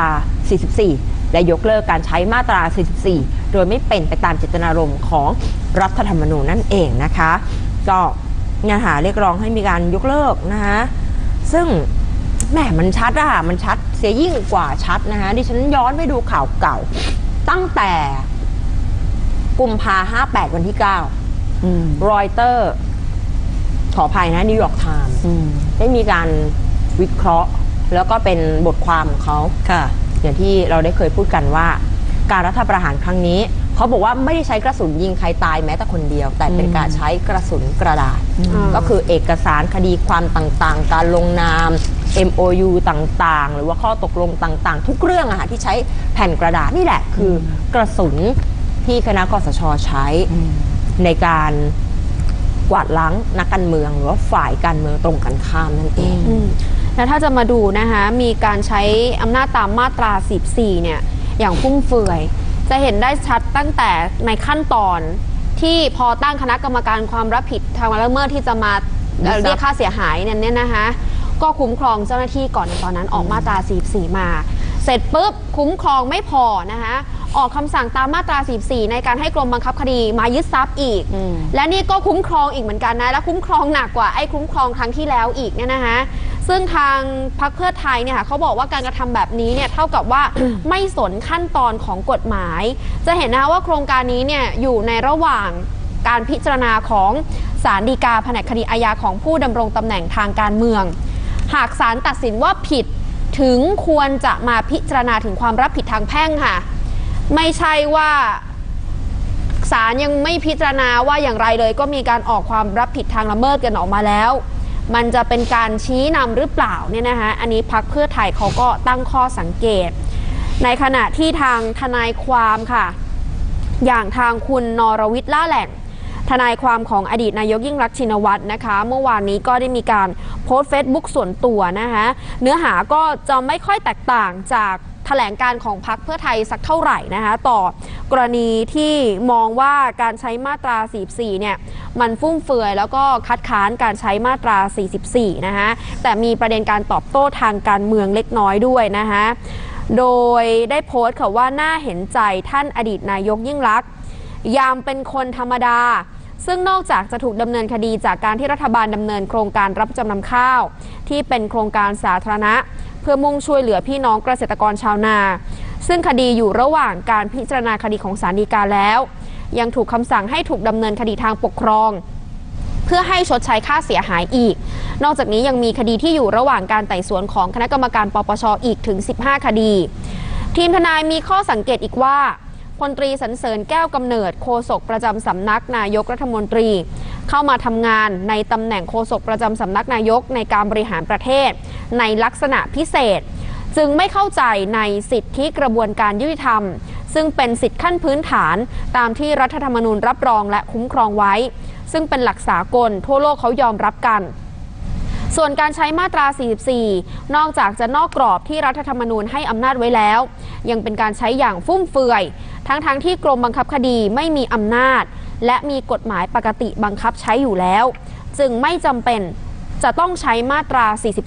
44 และยกเลิกการใช้มาตรา 44 โดยไม่เป็นไปตามเจตนารมณ์ของรัฐธรรมนูญนั่นเองนะคะก็เรียกร้องให้มีการยกเลิกนะคะซึ่งแหมมันชัดมันชัดเสียยิ่งกว่าชัดนะคะดิฉันย้อนไปดูข่าวเก่าตั้งแต่กุมภา58 วันที่ 9 รอยเตอร์ขออภัยนะนิวยอร์กไทม์ได้มีการวิเคราะห์แล้วก็เป็นบทความของเขาอย่างที่เราได้เคยพูดกันว่าการรัฐประหารครั้งนี้เขาบอกว่าไม่ได้ใช้กระสุนยิงใครตายแม้แต่คนเดียวแต่เป็นการใช้กระสุนกระดาษก็คือเอกสารคดีความต่างๆการลงนาม MOU ต่างๆหรือว่าข้อตกลงต่างๆทุกเรื่องที่ใช้แผ่นกระดาษนี่แหละคือกระสุนที่คณะกสช.ใช้ในการกวาดล้างนักการเมืองหรือว่าฝ่ายการเมืองตรงกันข้ามนั่นเองแล้วถ้าจะมาดูนะคะมีการใช้อำนาจตามมาตรา 14 เนี่ยอย่างฟุ่มเฟือยจะเห็นได้ชัดตั้งแต่ในขั้นตอนที่พอตั้งคณะกรรมการความรับผิดทางละเมิดที่จะมาเรียกค่าเสียหายเนี่ยนะคะก็คุ้มครองเจ้าหน้าที่ก่อนในตอนนั้นออกมาตรา 44 มาเสร็จปุ๊บคุ้มครองไม่พอนะคะออกคำสั่งตามมาตรา 44 ในการให้กรมบังคับคดีมายึดทรัพย์อีกและนี่ก็คุ้มครองอีกเหมือนกันนะและคุ้มครองหนักกว่าไอ้คุ้มครองครั้งที่แล้วอีกเนี่ยนะคะซึ่งทางพรรคเพื่อไทยเนี่ยเขาบอกว่าการกระทำแบบนี้เนี่ยเท่ากับว่า ไม่สนขั้นตอนของกฎหมายจะเห็นนะว่าโครงการนี้เนี่ยอยู่ในระหว่างการพิจารณาของศาลฎีกาแผนกคดีอาญาของผู้ดำรงตำแหน่งทางการเมืองหากศาลตัดสินว่าผิดถึงควรจะมาพิจารณาถึงความรับผิดทางแพ่งค่ะไม่ใช่ว่าศาลยังไม่พิจารณาว่าอย่างไรเลยก็มีการออกความรับผิดทางละเมิดกันออกมาแล้วมันจะเป็นการชี้นำหรือเปล่าเนี่ยนะคะอันนี้พรรคเพื่อไทยเขาก็ตั้งข้อสังเกตในขณะที่ทางทนายความค่ะอย่างทางคุณนรวิทย์ล่าแหล่งทนายความของอดีตนายกยิ่งรักษณ์ชินวัตรนะคะเมื่อวานนี้ก็ได้มีการโพสต์ Facebook ส่วนตัวนะคะเนื้อหาก็จะไม่ค่อยแตกต่างจากแถลงการของพรรคเพื่อไทยสักเท่าไหร่นะคะต่อกรณีที่มองว่าการใช้มาตรา 44 เนี่ยมันฟุ่มเฟือยแล้วก็คัดค้านการใช้มาตรา 44 นะคะแต่มีประเด็นการตอบโต้ทางการเมืองเล็กน้อยด้วยนะคะโดยได้โพสต์ค่ะว่าน่าเห็นใจท่านอดีตนายกยิ่งลักษณ์ยามเป็นคนธรรมดาซึ่งนอกจากจะถูกดำเนินคดีจากการที่รัฐบาลดำเนินโครงการรับจำนำข้าวที่เป็นโครงการสาธารณะเพื่อมุ่งช่วยเหลือพี่น้องเกษตรกรชาวนาซึ่งคดีอยู่ระหว่างการพิจารณาคดีของศาลฎีกาแล้วยังถูกคำสั่งให้ถูกดำเนินคดีทางปกครองเพื่อให้ชดใช้ค่าเสียหายอีกนอกจากนี้ยังมีคดีที่อยู่ระหว่างการไต่สวนของคณะกรรมการปปช.อีกถึง15 คดีทีมทนายมีข้อสังเกตอีกว่าพลตรีสรรเสริญแก้วกำเนิดโฆษกประจำสำนักนายกรัฐมนตรีเข้ามาทำงานในตำแหน่งโฆษกประจำสำนักนายกในการบริหารประเทศในลักษณะพิเศษจึงไม่เข้าใจในสิทธิกระบวนการยุติธรรมซึ่งเป็นสิทธิขั้นพื้นฐานตามที่รัฐธรรมนูญรับรองและคุ้มครองไว้ซึ่งเป็นหลักสากลทั่วโลกเขายอมรับกันส่วนการใช้มาตรา 44 นอกจากจะนอกกรอบที่รัฐธรรมนูญให้อำนาจไว้แล้วยังเป็นการใช้อย่างฟุ่มเฟือยทั้งที่กรมบังคับคดีไม่มีอำนาจและมีกฎหมายปกติบังคับใช้อยู่แล้วจึงไม่จำเป็นจะต้องใช้มาตรา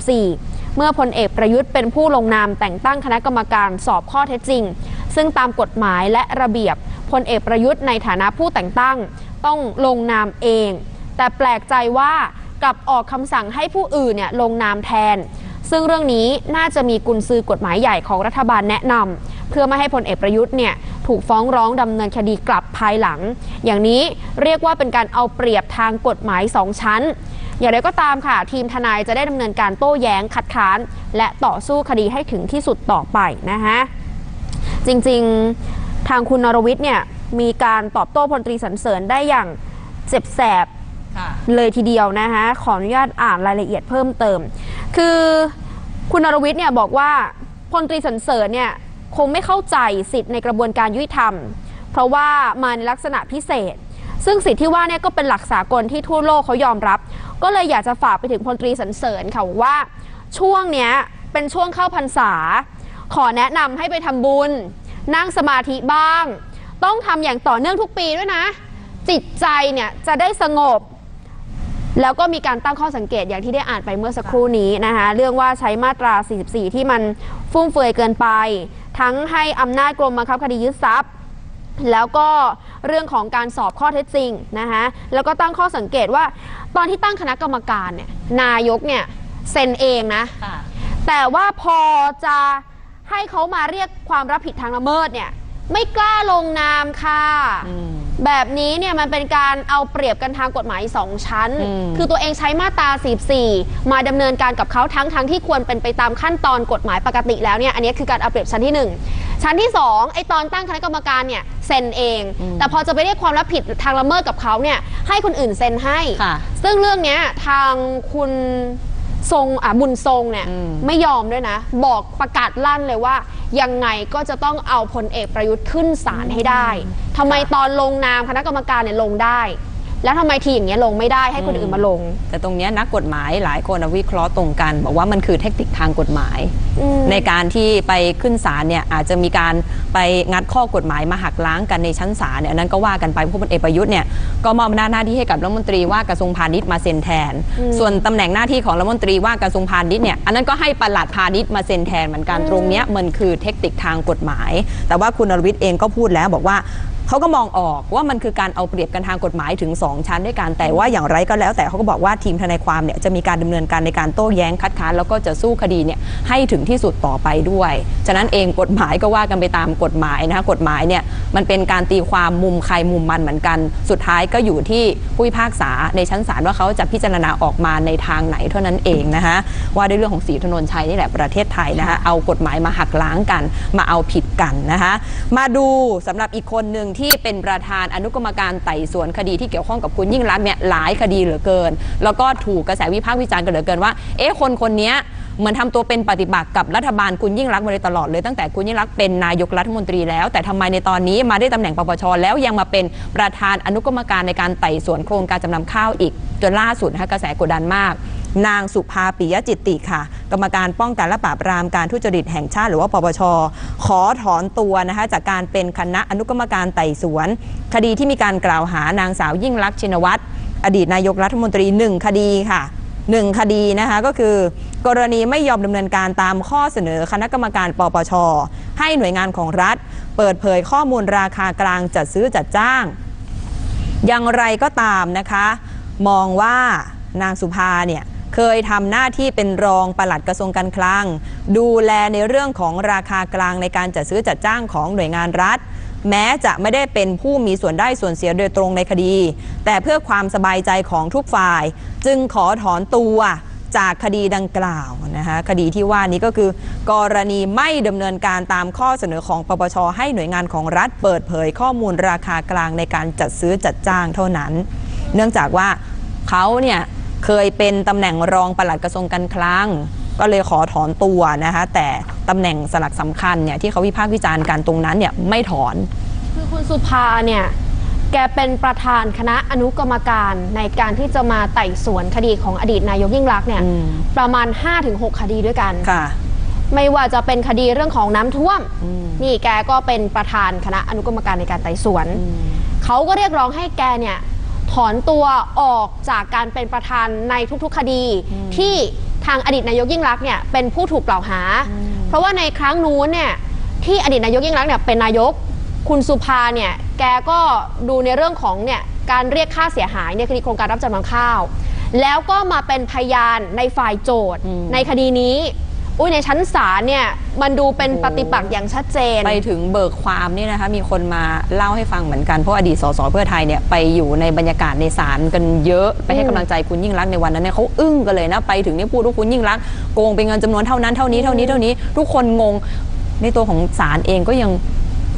44 เมื่อพลเอกประยุทธ์เป็นผู้ลงนามแต่งตั้งคณะกรรมการสอบข้อเท็จจริงซึ่งตามกฎหมายและระเบียบพลเอกประยุทธ์ในฐานะผู้แต่งตั้งต้องลงนามเองแต่แปลกใจว่ากลับออกคำสั่งให้ผู้อื่นเนี่ยลงนามแทนซึ่งเรื่องนี้น่าจะมีกุญซือกฎหมายใหญ่ของรัฐบาลแนะนำเพื่อไม่ให้พลเอกประยุทธ์เนี่ยถูกฟ้องร้องดำเนินคดีกลับภายหลังอย่างนี้เรียกว่าเป็นการเอาเปรียบทางกฎหมาย2 ชั้นอย่างไรก็ตามค่ะทีมทนายจะได้ดำเนินการโต้แย้งคัดค้านและต่อสู้คดีให้ถึงที่สุดต่อไปนะคะจริงๆทางคุณนรวิทย์เนี่ยมีการตอบโต้พลตรีสรรเสริญได้อย่างเจ็บแสบเลยทีเดียวนะคะขออนุญาตอ่านรายละเอียดเพิ่มเติมคือคุณนรวิทย์เนี่ยบอกว่าพลตรีสรรเสริญเนี่ยคงไม่เข้าใจสิทธิ์ในกระบวนการยุติธรรมเพราะว่ามาในลักษณะพิเศษ ซึ่งสิทธิที่ว่าเนี่ยก็เป็นหลักสากลที่ทั่วโลกเขายอมรับ ก็เลยอยากจะฝากไปถึงพลตรีสรรเสริญค่ะว่าช่วงเนี้ยเป็นช่วงเข้าพรรษาขอแนะนำให้ไปทำบุญนั่งสมาธิบ้างต้องทำอย่างต่อเนื่องทุกปีด้วยนะจิตใจเนี่ยจะได้สงบแล้วก็มีการตั้งข้อสังเกตอย่างที่ได้อ่านไปเมื่อสักครู่นี้นะคะเรื่องว่าใช้มาตรา 44 ที่มันฟุ่มเฟือยเกินไปทั้งให้อำนาจกรมบังคับคดียึดทรัพย์แล้วก็เรื่องของการสอบข้อเท็จจริงนะคะแล้วก็ตั้งข้อสังเกตว่าตอนที่ตั้งคณะกรรมการเนี่ยนายกเนี่ยเซ็นเองนะแต่ว่าพอจะให้เขามาเรียกความรับผิดทางละเมิดเนี่ยไม่กล้าลงนามค่ะแบบนี้เนี่ยมันเป็นการเอาเปรียบกันทางกฎหมาย2 ชั้นคือตัวเองใช้มาตรา 44 มาดำเนินการกับเขาทั้งที่ควรเป็นไปตามขั้นตอนกฎหมายปกติแล้วเนี่ยอันนี้คือการเอาเปรียบชั้นที่ 1ชั้นที่2ไอตอนตั้งคณะกรรมการเนี่ยเซ็นเองแต่พอจะไปเรียกความรับผิดทางละเมิดกับเขาเนี่ยให้คนอื่นเซ็นให้ซึ่งเรื่องนี้ทางคุณทรงบุญทรงเนี่ยไม่ยอมด้วยนะบอกประกาศลั่นเลยว่ายังไงก็จะต้องเอาพลเอกประยุทธ์ขึ้นศาลให้ได้ทำไมตอนลงนามคณะกรรมการเนี่ยลงได้แล้วทำไมทีอย่างเงี้ยลงไม่ได้ให้คนอื่นมาลงแต่ตรงนี้นักกฎหมายหลายคนวิเคราะห์ตรงกันบอกว่ามันคือเทคนิคทางกฎหมายในการที่ไปขึ้นศาลเนี่ยอาจจะมีการไปงัดข้อกฎหมายมาหักล้างกันในชั้นศาลเนี่ยนั้นก็ว่ากันไปเพราะพลเอกประยุทธ์เนี่ยก็มอบหน้าที่ให้กับรัฐมนตรีว่าการกระทรวงพาณิชย์มาเซ็นแทนส่วนตำแหน่งหน้าที่ของรัฐมนตรีว่าการกระทรวงพาณิชย์เนี่ยอันนั้นก็ให้ปลัดพาณิชย์มาเซ็นแทนเหมือนกันตรงนี้มันคือเทคนิคทางกฎหมายแต่ว่าคุณนรวิทย์เองก็พูดแล้วบอกว่าเขาก็มองออกว่ามันคือการเอาเปรียบกันทางกฎหมายถึง2 ชั้นด้วยกันแต่ว่าอย่างไรก็แล้วแต่เขาก็บอกว่าทีมทนายความเนี่ยจะมีการดำเนินการในการโต้แย้งคัดค้านแล้วก็จะสู้คดีเนี่ยให้ถึงที่สุดต่อไปด้วยฉะนั้นเองกฎหมายก็ว่ากันไปตามกฎหมายนะคะกฎหมายเนี่ยมันเป็นการตีความมุมใครมุมมันเหมือนกันสุดท้ายก็อยู่ที่ผู้พิพากษาในชั้นศาลว่าเขาจะพิจารณาออกมาในทางไหนเท่านั้นเองนะคะว่าด้วยเรื่องของศรีถนนชัยนี่แหละประเทศไทยนะคะเอากฎหมายมาหักล้างกันมาเอาผิดกันนะคะมาดูสำหรับอีกคนหนึ่งที่เป็นประธานอนุกรรมการไต่สวนคดีที่เกี่ยวข้องกับคุณยิ่งลักษณ์เนี่ยหลายคดีเหลือเกินแล้วก็ถูกกระแสวิพากษ์วิจารณ์กันเหลือเกินว่าคนนี้เหมือนทำตัวเป็นปฏิบัติกับรัฐบาลคุณยิ่งลักษณ์มาโดยตลอดเลยตั้งแต่คุณยิ่งลักษณ์เป็นนายกรัฐมนตรีแล้วแต่ทำไมในตอนนี้มาได้ตำแหน่งปปชแล้วยังมาเป็นประธานอนุกรรมการในการไต่สวนโครงการจำนำข้าวอีกจนล่าสุดนะคะกระแสกดดันมากนางสุภาปิยจิตติค่ะกรรมการป้องกันและปราบปรามการทุจริตแห่งชาติหรือว่าปปชขอถอนตัวนะคะจากการเป็นคณะอนุกรรมการไต่สวนคดีที่มีการกล่าวหานางสาวยิ่งลักษณ์ชินวัตรอดีตนายกรัฐมนตรี1 คดีค่ะ1 คดีนะคะก็คือกรณีไม่ยอมดำเนินการตามข้อเสนอคณะกรรมการปปชให้หน่วยงานของรัฐเปิดเผยข้อมูลราคากลางจัดซื้อจัดจ้างอย่างไรก็ตามนะคะมองว่านางสุภาเนี่ยเคยทำหน้าที่เป็นรองปลัดกระทรวงการคลังดูแลในเรื่องของราคากลางในการจัดซื้อจัดจ้างของหน่วยงานรัฐแม้จะไม่ได้เป็นผู้มีส่วนได้ส่วนเสียโดยตรงในคดีแต่เพื่อความสบายใจของทุกฝ่ายจึงขอถอนตัวจากคดีดังกล่าวนะคะคดีที่ว่านี้ก็คือกรณีไม่ดำเนินการตามข้อเสนอของปปชให้หน่วยงานของรัฐเปิดเผยข้อมูลราคากลางในการจัดซื้อจัดจ้างเท่านั้นเนื่องจากว่าเขาเนี่ยเคยเป็นตำแหน่งรองปลัดกระทรวงการคลังก็เลยขอถอนตัวนะคะแต่ตำแหน่งสลักสำคัญเนี่ยที่เขาวิพากษ์วิจารณ์กันตรงนั้นเนี่ยไม่ถอนคือคุณสุภาเนี่ยแกเป็นประธานคณะอนุกรรมการในการที่จะมาไต่สวนคดีของอดีตนายกยิ่งลักษณ์เนี่ยประมาณ 5-6 คดีด้วยกันไม่ว่าจะเป็นคดีเรื่องของน้ำท่วมนี่แกก็เป็นประธานคณะอนุกรรมการในการไต่สวนเขาก็เรียกร้องให้แกเนี่ยถอนตัวออกจากการเป็นประธานในทุกๆคดีที่ทางอดีตนายกยิ่งลักษณ์เนี่ยเป็นผู้ถูกกล่าวหาเพราะว่าในครั้งนู้นเนี่ยที่อดีตนายกยิ่งลักษณ์เนี่ยเป็นนายกคุณสุภาเนี่ยแกก็ดูในเรื่องของเนี่ยการเรียกค่าเสียหายในคดีโครงการรับจำนำข้าวแล้วก็มาเป็นพยานในฝ่ายโจทย์ในคดีนี้ในชั้นศาลเนี่ยมันดูเป็นปฏิปักษ์อย่างชัดเจนไปถึงเบิกความนี่นะคะมีคนมาเล่าให้ฟังเหมือนกันเพราะอดีตสสเพื่อไทยเนี่ยไปอยู่ในบรรยากาศในศาลกันเยอะไปให้กำลังใจคุณยิ่งลักษณ์ในวันนั้นเนี่ยเขาอึ้งกันเลยนะไปถึงนี่พูดว่าคุณยิ่งลักษณ์โกงเป็นเงินจำนวนเท่านั้นเท่านี้ทุกคนงงในตัวของศาลเองก็ยัง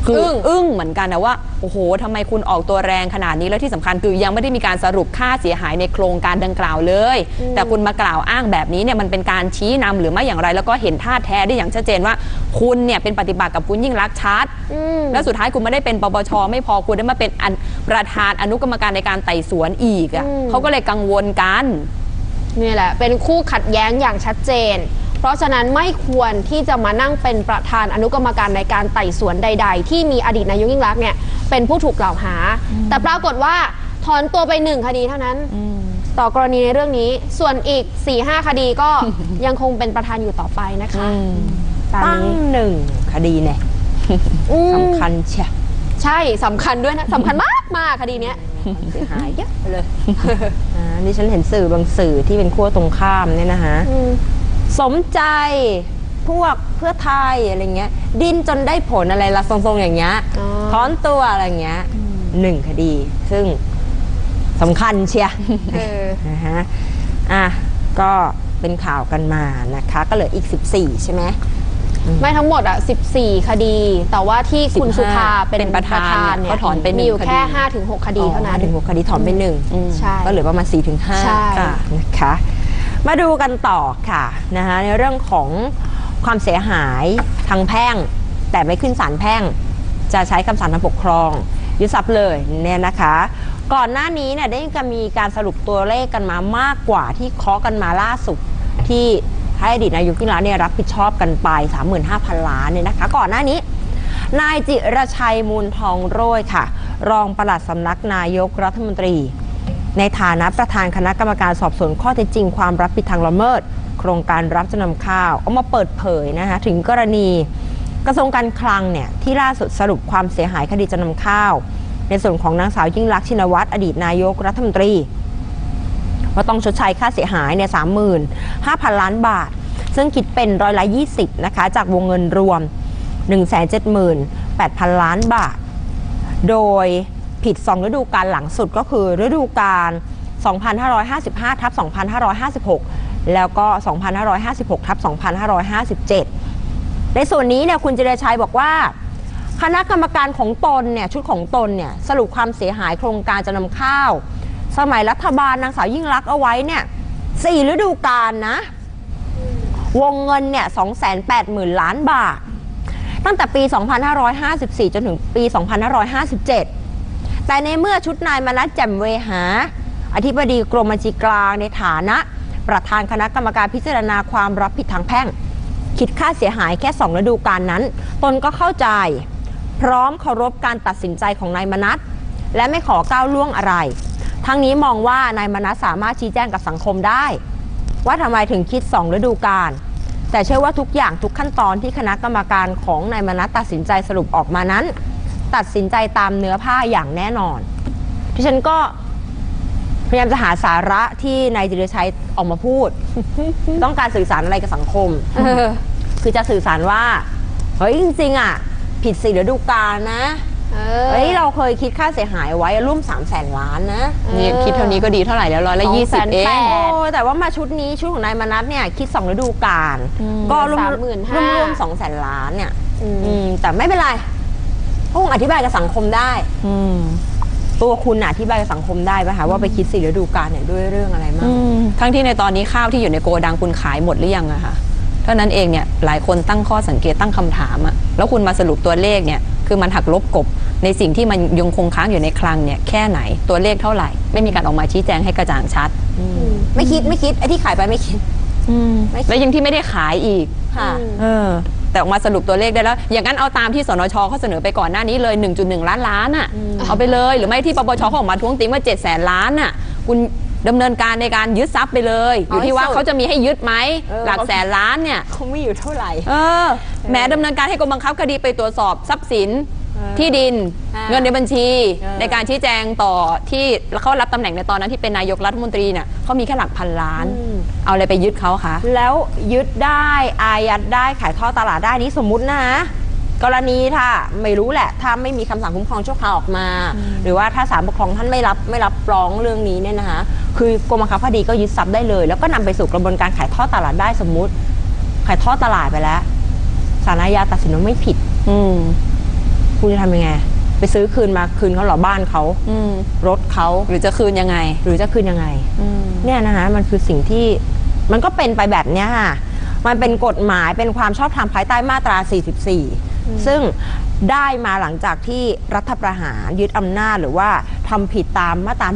คืออึ้งเหมือนกันนะว่าโอ้โหทำไมคุณออกตัวแรงขนาดนี้แล้วที่สำคัญคือยังไม่ได้มีการสรุปค่าเสียหายในโครงการดังกล่าวเลยแต่คุณมากล่าวอ้างแบบนี้เนี่ยมันเป็นการชี้นำหรือไม่อย่างไรแล้วก็เห็นท่าแท้ได้อย่างชัดเจนว่าคุณเนี่ยเป็นปฏิบัติกับคุณยิ่งรักษณ์ชัดแล้วสุดท้ายคุณไม่ได้เป็นปปชไม่พอคุณได้มาเป็นประธานอนุกรรมการในการไต่สวนอีกอ่ะเขาก็เลยกังวลกันนี่แหละเป็นคู่ขัดแย้งอย่างชัดเจนเพราะฉะนั้นไม่ควรที่จะมานั่งเป็นประธานอนุกรรมการในการไต่สวนใดๆที่มีอดีตนายกยิ่งรักษณ์เนี่ยเป็นผู้ถูกกล่าวหาแต่ปรากฏว่าถอนตัวไป1คดีเท่านั้นต่อกรณีในเรื่องนี้ส่วนอีก 4-5 คดีก็ยังคงเป็นประธานอยู่ต่อไปนะคะตั้ง1 คดีเนี่ยสำคัญใช่สำคัญด้วยนะสำคัญมากคดีเนี้ยเสียหายเยอะเลยนี่ฉันเห็นสื่อบางสื่อที่เป็นขั้วตรงข้ามเนี่ยนะคะสมใจพวกเพื่อไทยอะไรเงี้ยดิ้นจนได้ผลอะไรละทรงๆอย่างเงี้ยถอนตัวอะไรเงี้ย1 คดีซึ่งสำคัญเชียนะฮะก็เป็นข่าวกันมานะคะก็เหลืออีก14ใช่ไหมไม่ทั้งหมด14 คดีแต่ว่าที่คุณสุภาเป็นประธานเนี่ยก็ถอนไปมีอยู่แค่ 5-6 คดีเท่านั้น 5-6 คดีถอนไป1 ใช่ก็เหลือประมาณ 4-5 นะคะมาดูกันต่อค่ะนะคะในเรื่องของความเสียหายทางแพ่งแต่ไม่ขึ้นศาลแพ่งจะใช้คำสั่งทางปกครองยึดทรัพย์เลยเนี่ยนะคะก่อนหน้านี้เนี่ยได้มีการสรุปตัวเลขกันมามากกว่าที่เคาะกันมาล่าสุดที่ให้อดีตนายกยิ่งรักษณ์เนี่ยรับผิดชอบกันไป 35,000 ล้านเนี่ยนะคะก่อนหน้านี้นายจิรชัยมูลทองโรยค่ะรองปลัดสำนักนายกรัฐมนตรีในฐานะประธานคณะกรรมการสอบสวนข้อเท็จจริงความรับผิดทางละเมิดโครงการรับจำนำข้าวเอามาเปิดเผยนะคะถึงกรณีกระทรวงการคลังเนี่ยที่ล่าสุดสรุปความเสียหายคดีจำนำข้าวในส่วนของนางสาวยิ่งลักษณ์ชินวัตรอดีตนายกรัฐมนตรีว่าต้องชดใช้ค่าเสียหายเนี่ย 35,000 ล้านบาทซึ่งคิดเป็น20%นะคะจากวงเงินรวม 178,000 ล้านบาทโดยผิด2ฤดูกาลหลังสุดก็คือฤดูกาล 2555/2556 แล้วก็ 2556/2557 ในส่วนนี้เนี่ยคุณจิรชัยบอกว่าคณะกรรมการของตนเนี่ยชุดของตนเนี่ยสรุปความเสียหายโครงการจำนำข้าวสมัยรัฐบาลนางสาวยิ่งลักษณ์เอาไว้เนี่ย4ฤดูกาลนะวงเงินเนี่ย 280,000 ล้านบาทตั้งแต่ปี 2554 จนถึงปี 2557 แต่ในเมื่อชุดนายมนัส แจ่มเวหาอธิบดีกรมบัญชีกลางในฐานะประธานคณะกรรมการพิจารณาความรับผิดทางแพ่งคิดค่าเสียหายแค่2ฤดูกาลนั้นตนก็เข้าใจพร้อมเคารพการตัดสินใจของนายมนัสและไม่ขอก้าวล่วงอะไรทั้งนี้มองว่านายมนัสสามารถชี้แจงกับสังคมได้ว่าทำไมถึงคิด2ฤดูกาลแต่เชื่อว่าทุกอย่างทุกขั้นตอนที่คณะกรรมการของนายมนัสตัดสินใจสรุปออกมานั้นตัดสินใจตามเนื้อผ้าอย่างแน่นอนที่ฉันก็พยายามจะหาสาระที่นายจิรชัยออกมาพูด ต้องการสื่อสารอะไรกับสังคม คือจะสื่อสารว่าเฮ้ยจริงๆอ่ะผิด4ฤดูกาลนะเฮ้ยเราเคยคิดค่าเสียหายไว้ร่วม 300,000 ล้านนะนี่คิดเท่านี้ก็ดีเท่าไหร่แล้ว120เองแต่ว่ามาชุดนี้ชุดของนายมนัสเนี่ยคิด2ฤดูกาลก็รวม 200,000 ล้านเนี่ยแต่ไม่เป็นไรคงอธิบายกับสังคมได้ตัวคุณอธิบายกับสังคมได้ป่ะคะว่าไปคิด4ฤดูกาลเนี่ยด้วยเรื่องอะไรมากทั้งที่ในตอนนี้ข้าวที่อยู่ในโกดังคุณขายหมดหรือยังอะคะเท่านั้นเองเนี่ยหลายคนตั้งข้อสังเกตตั้งคำถามอะแล้วคุณมาสรุปตัวเลขเนี่ยคือมันหักลบกบในสิ่งที่มันยังคงค้างอยู่ในคลังเนี่ยแค่ไหนตัวเลขเท่าไหร่ไม่มีการออกมาชี้แจงให้กระจ่างชัดไม่คิดไอ้ที่ขายไปไม่คิดแล้วยังที่ไม่ได้ขายอีกค่ะแต่ออกมาสรุปตัวเลขได้แล้วอย่างนั้นเอาตามที่สนชเขาเสนอไปก่อนหน้านี้เลย 1.1 ล้านอ่ะเอาไปเลยหรือไม่ที่ปปชเขาออกมาท้วงติงว่า700,000 ล้านอ่ะคุณดำเนินการในการยึดทรัพย์ไปเลยอยู่ที่ว่าเขาจะมีให้ยึดไหมหลักแสนล้านเนี่ยเขาไม่อยู่เท่าไหร่แม้ดำเนินการให้กรมบังคับคดีไปตรวจสอบทรัพย์สินที่ดินเงินในบัญชีในการชี้แจงต่อที่เขารับตำแหน่งในตอนนั้นที่เป็นนายกรัฐมนตรีเนี่ยเขามีแค่หลักพันล้านเอาอะไรไปยึดเขาคะแล้วยึดได้อายัดได้ขายทอดตลาดได้นี้สมมุตินะกรณีถ้าไม่รู้แหละถ้าไม่มีคำสั่งคุ้มครองชั่วคราวออกมาหรือว่าถ้าศาลปกครองท่านไม่รับร้องเรื่องนี้เนี่ยนะคะคือกรมบังคับคดีก็ยึดทรัพย์ได้เลยแล้วก็นำไปสู่กระบวนการขายทอดตลาดได้สมมุติขายทอดตลาดไปแล้วศาลอาญาตัดสินว่าไม่ผิดคุณจะทำยังไงไปซื้อคืนมาคืนเขาเหรอบ้านเขารถเขาหรือจะคืนยังไงหรือจะคืนยังไงเนี่ยนะคะมันคือสิ่งที่มันก็เป็นไปแบบเนี้ยค่ะมันเป็นกฎหมายเป็นความชอบธรรมภายใต้มาตรา 44 ซึ่งได้มาหลังจากที่รัฐประหารยึดอำนาจหรือว่าทำผิดตามมาตรา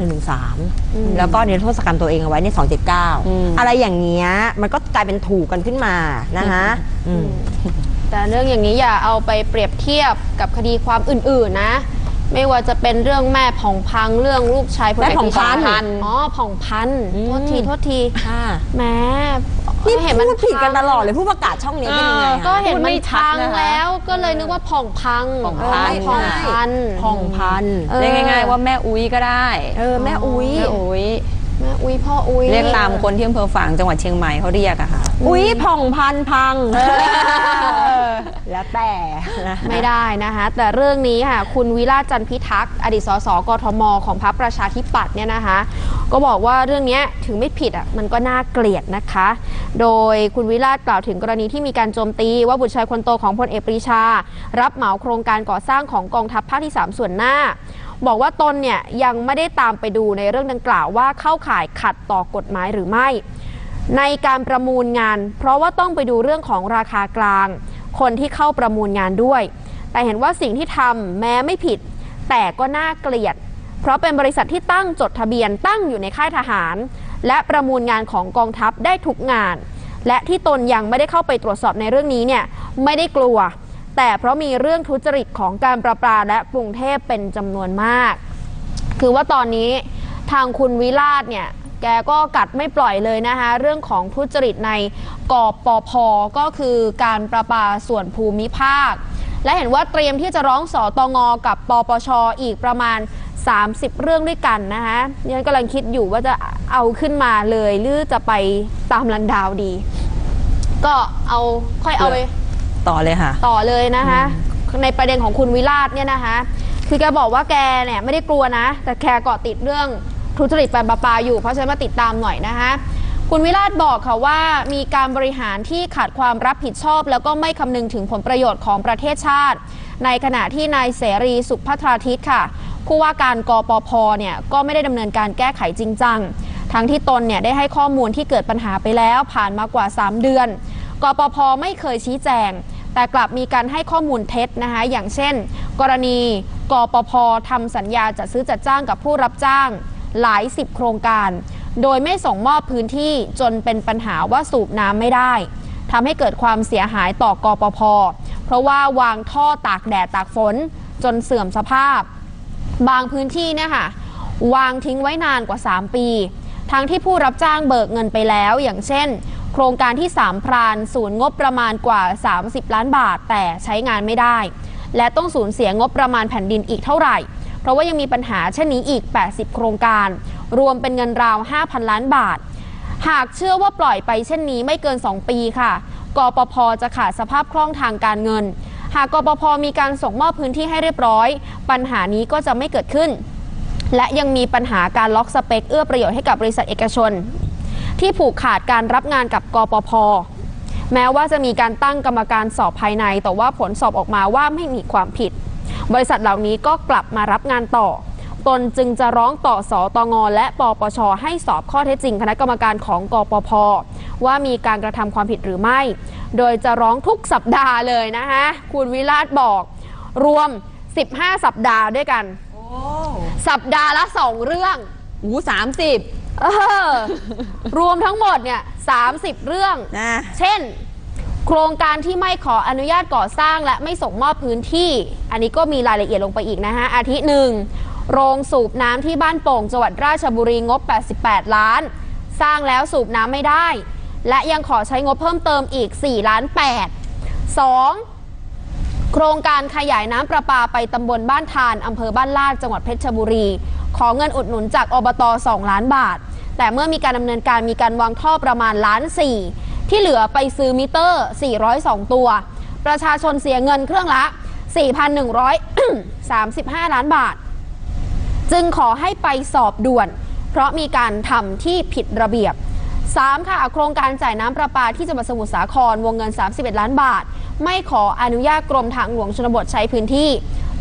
113 แล้วก็นิรโทษกรรมตัวเองเอาไว้ใน 279 อะไรอย่างเงี้ยมันก็กลายเป็นถูกกันขึ้นมานะคะแต่เรื่องอย่างนี้อย่าเอาไปเปรียบเทียบกับคดีความอื่นๆนะไม่ว่าจะเป็นเรื่องแม่ผ่องพังเรื่องลูกชายพลเอกผ่องพันอ๋อผ่องพันโทษทีแม้นี่เห็นมันผิดกันตลอดเลยผู้ประกาศช่องนี้เป็นยังไงก็เห็นมันพังแล้วก็เลยนึกว่าผ่องพังผ่องพันเรียกง่ายๆว่าแม่อุ้ยก็ได้แม่อุ้ยพ่ออุ้ยเรียกตามคนที่อำเภอฝางจังหวัดเชียงใหม่เขาเรียกอะค่ะอุ้ยผ่องพันพังแล้วแต่ไม่ได้นะคะแต่เรื่องนี้ค่ะคุณวิราชจันทร์พิทักษ์อดีตสสกทมของพรรคประชาธิปัตย์เนี่ยนะคะก็บอกว่าเรื่องนี้ถึงไม่ผิดอ่ะมันก็น่าเกลียดนะคะโดยคุณวิราชกล่าวถึงกรณีที่มีการโจมตีว่าบุตรชายคนโตของพลเอกปรีชารับเหมาโครงการก่อสร้างของกองทัพภาคที่3ส่วนหน้าบอกว่าตนเนี่ยยังไม่ได้ตามไปดูในเรื่องดังกล่าวว่าเข้าข่ายขัดต่อกฎหมายหรือไม่ในการประมูลงานเพราะว่าต้องไปดูเรื่องของราคากลางคนที่เข้าประมูลงานด้วยแต่เห็นว่าสิ่งที่ทำแม้ไม่ผิดแต่ก็น่าเกลียดเพราะเป็นบริษัทที่ตั้งจดทะเบียนตั้งอยู่ในค่ายทหารและประมูลงานของกองทัพได้ทุกงานและที่ตนยังไม่ได้เข้าไปตรวจสอบในเรื่องนี้เนี่ยไม่ได้กลัวแต่เพราะมีเรื่องทุจริตของการประปาและกรุงเทพเป็นจำนวนมากคือว่าตอนนี้ทางคุณวิราชเนี่ยแกก็กัดไม่ปล่อยเลยนะคะเรื่องของทุจริตในกปภ.ก็คือการประปาส่วนภูมิภาคและเห็นว่าเตรียมที่จะร้องสตง.กับปปช.อีกประมาณ30เรื่องด้วยกันนะคะนี่กำลังคิดอยู่ว่าจะเอาขึ้นมาเลยหรือจะไปตามลันดาวดีก็ค่อยเอาไปต่อเลยค่ะต่อเลยนะคะในประเด็นของคุณวิราชเนี่ยนะคะคือแกบอกว่าแกเนี่ยไม่ได้กลัวนะแต่แกเกาะติดเรื่องทุจริตการประปาอยู่เพราะฉะนั้นมาติดตามหน่อยนะคะคุณวิราชบอกค่ะว่ามีการบริหารที่ขาดความรับผิดชอบแล้วก็ไม่คำนึงถึงผลประโยชน์ของประเทศชาติในขณะที่นายเสรีสุขภัทราทิตย์ค่ะผู้ว่าการกปภ.เนี่ยก็ไม่ได้ดำเนินการแก้ไขจริงจังทั้งที่ตนเนี่ยได้ให้ข้อมูลที่เกิดปัญหาไปแล้วผ่านมากว่า3เดือนกปภ.ไม่เคยชี้แจงแต่กลับมีการให้ข้อมูลเท็จนะคะอย่างเช่นกรณีกปภ.ทำสัญญาจัดซื้อจัดจ้างกับผู้รับจ้างหลาย10โครงการโดยไม่ส่งมอบพื้นที่จนเป็นปัญหาว่าสูบน้ำไม่ได้ทำให้เกิดความเสียหายต่อกปภ.เพราะว่าวางท่อตากแดดตากฝนจนเสื่อมสภาพบางพื้นที่เนี่ยค่ะวางทิ้งไว้นานกว่า3ปีทั้งที่ผู้รับจ้างเบิกเงินไปแล้วอย่างเช่นโครงการที่3พรานสูญงบประมาณกว่า30ล้านบาทแต่ใช้งานไม่ได้และต้องสูญเสียงบประมาณแผ่นดินอีกเท่าไหร่เพราะว่ายังมีปัญหาเช่นนี้อีก80โครงการรวมเป็นเงินราว 5,000 ล้านบาทหากเชื่อว่าปล่อยไปเช่นนี้ไม่เกิน2ปีค่ะกปภ.จะขาดสภาพคล่องทางการเงินหากกปภ.มีการส่งมอบพื้นที่ให้เรียบร้อยปัญหานี้ก็จะไม่เกิดขึ้นและยังมีปัญหาการล็อกสเปคเอื้อประโยชน์ให้กับบริษัทเอกชนที่ผูกขาดการรับงานกับกปภ.แม้ว่าจะมีการตั้งกรรมการสอบภายในแต่ว่าผลสอบออกมาว่าไม่มีความผิดบริษัทเหล่านี้ก็กลับมารับงานต่อตนจึงจะร้องต่อสตง.และปปช.ให้สอบข้อเท็จจริงคณะกรรมการของกปภ.ว่ามีการกระทำความผิดหรือไม่โดยจะร้องทุกสัปดาห์เลยนะคะคุณวิราชบอกรวม15สัปดาห์ด้วยกันสัปดาห์ละ2เรื่อง 30 รวมทั้งหมดเนี่ย30เรื่องนะเช่นโครงการที่ไม่ขออนุญาตก่อสร้างและไม่ส่งมอบพื้นที่อันนี้ก็มีรายละเอียดลงไปอีกนะคะอาทิ1โรงสูบน้ำที่บ้านโป่งจังหวัดราชบุรีงบ88ล้านสร้างแล้วสูบน้ำไม่ได้และยังขอใช้งบเพิ่มเติมอีก4ล้าน8 2โครงการขยายน้ำประปาไปตำบลบ้านทานอำเภอบ้านลาดจังหวัดเพชรบุรีขอเงินอุดหนุนจากอบต2ล้านบาทแต่เมื่อมีการดำเนินการมีการวางท่อประมาณ1.4 ล้านที่เหลือไปซื้อมิเตอร์402ตัวประชาชนเสียเงินเครื่องละ 4,135 ล้านบาทจึงขอให้ไปสอบด่วนเพราะมีการทำที่ผิดระเบียบ3ค่ะโครงการจ่ายน้ำประปาที่จังหวัดสมุทรสาครวงเงิน31ล้านบาทไม่ขออนุญาตกรมทางหลวงชนบทใช้พื้นที่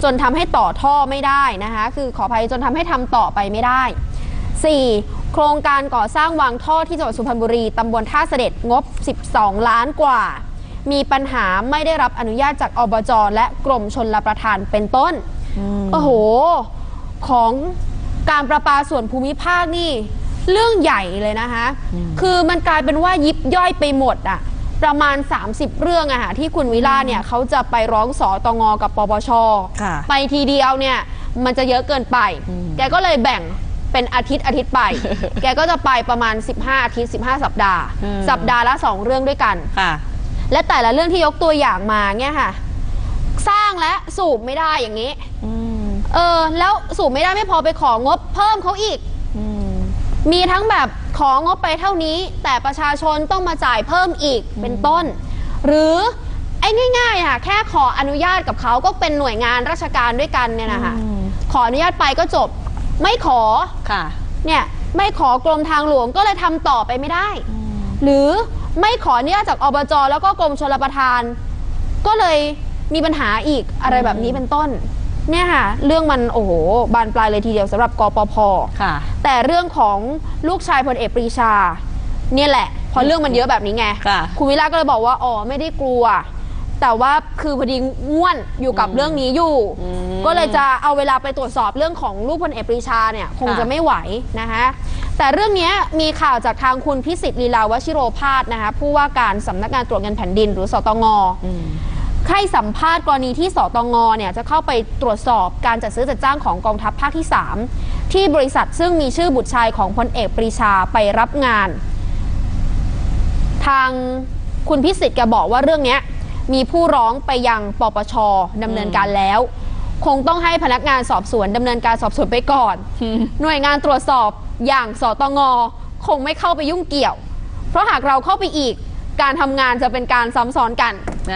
จนทำให้ต่อท่อไม่ได้นะคะคือขออภัยจนทำให้ทำต่อไปไม่ได้ 4. โครงการก่อสร้างวางท่อที่จังหวัดสุพรรณบุรีตำบลท่าเสด็จงบ12 ล้านกว่ามีปัญหาไม่ได้รับอนุญาตจากอบจ.และกรมชลประทานเป็นต้นโอ้โหของการประปาส่วนภูมิภาคนี่เรื่องใหญ่เลยนะคะคือมันกลายเป็นว่ายิบย่อยไปหมดอะประมาณ30เรื่องอะค่ะที่คุณวิลาเนี่ยเขาจะไปร้องสตง.กับปปช.ไปทีเดียวเนี่ยมันจะเยอะเกินไปแกก็เลยแบ่งเป็นอาทิตย์ไป แกก็จะไปประมาณ15อาทิตย์15สัปดาห์สัปดาห์ละ2เรื่องด้วยกันและแต่ละเรื่องที่ยกตัวอย่างมาเนี่ยค่ะสร้างและสูบไม่ได้อย่างนี้แล้วสูบไม่ได้ไม่พอไปของบเพิ่มเขาอีกมีทั้งแบบของบไปเท่านี้แต่ประชาชนต้องมาจ่ายเพิ่มอีกเป็นต้นหรือไอ้ง่ายๆค่ะแค่ขออนุญาตกับเขาก็เป็นหน่วยงานราชการด้วยกันเนี่ยนะคะขออนุญาตไปก็จบไม่ขอเนี่ยไม่ขอกรมทางหลวงก็เลยทำต่อไปไม่ได้หรือไม่ขออนุญาตจากอบจ.แล้วก็กรมชลประทานก็เลยมีปัญหาอีกอะไรแบบนี้เป็นต้นเนี่ยค่ะเรื่องมันโอ้โหบานปลายเลยทีเดียวสำหรับกปภ.แต่เรื่องของลูกชายพลเอกปรีชาเนี่ยแหละพอเรื่องมันเยอะแบบนี้ไงคุณวิลาก็เลยบอกว่าอ๋อไม่ได้กลัวแต่ว่าคือพอดีง่วนอยู่กับเรื่องนี้อยู่ก็เลยจะเอาเวลาไปตรวจสอบเรื่องของลูกพลเอกปรีชาเนี่ยคงจะไม่ไหวนะคะแต่เรื่องนี้มีข่าวจากทางคุณพิสิทธิ์ลีลาวชิโรภาสนะคะผู้ว่าการสำนักงานตรวจเงินแผ่นดินหรือสตง.ให้สัมภาษณ์กรณีที่สตง.เนี่ยจะเข้าไปตรวจสอบการจัดซื้อจัดจ้างของกองทัพภาคที่3ที่บริษัทซึ่งมีชื่อบุตรชายของพลเอกปรีชาไปรับงานทางคุณพิสิทธิ์แกบอกว่าเรื่องนี้มีผู้ร้องไปยังปปช.ดำเนินการแล้วคงต้องให้พนักงานสอบสวนดำเนินการสอบสวนไปก่อนหน่วยงานตรวจสอบอย่างสตง.คงไม่เข้าไปยุ่งเกี่ยวเพราะหากเราเข้าไปอีกการทำงานจะเป็นการซ้ำซ้อนกัน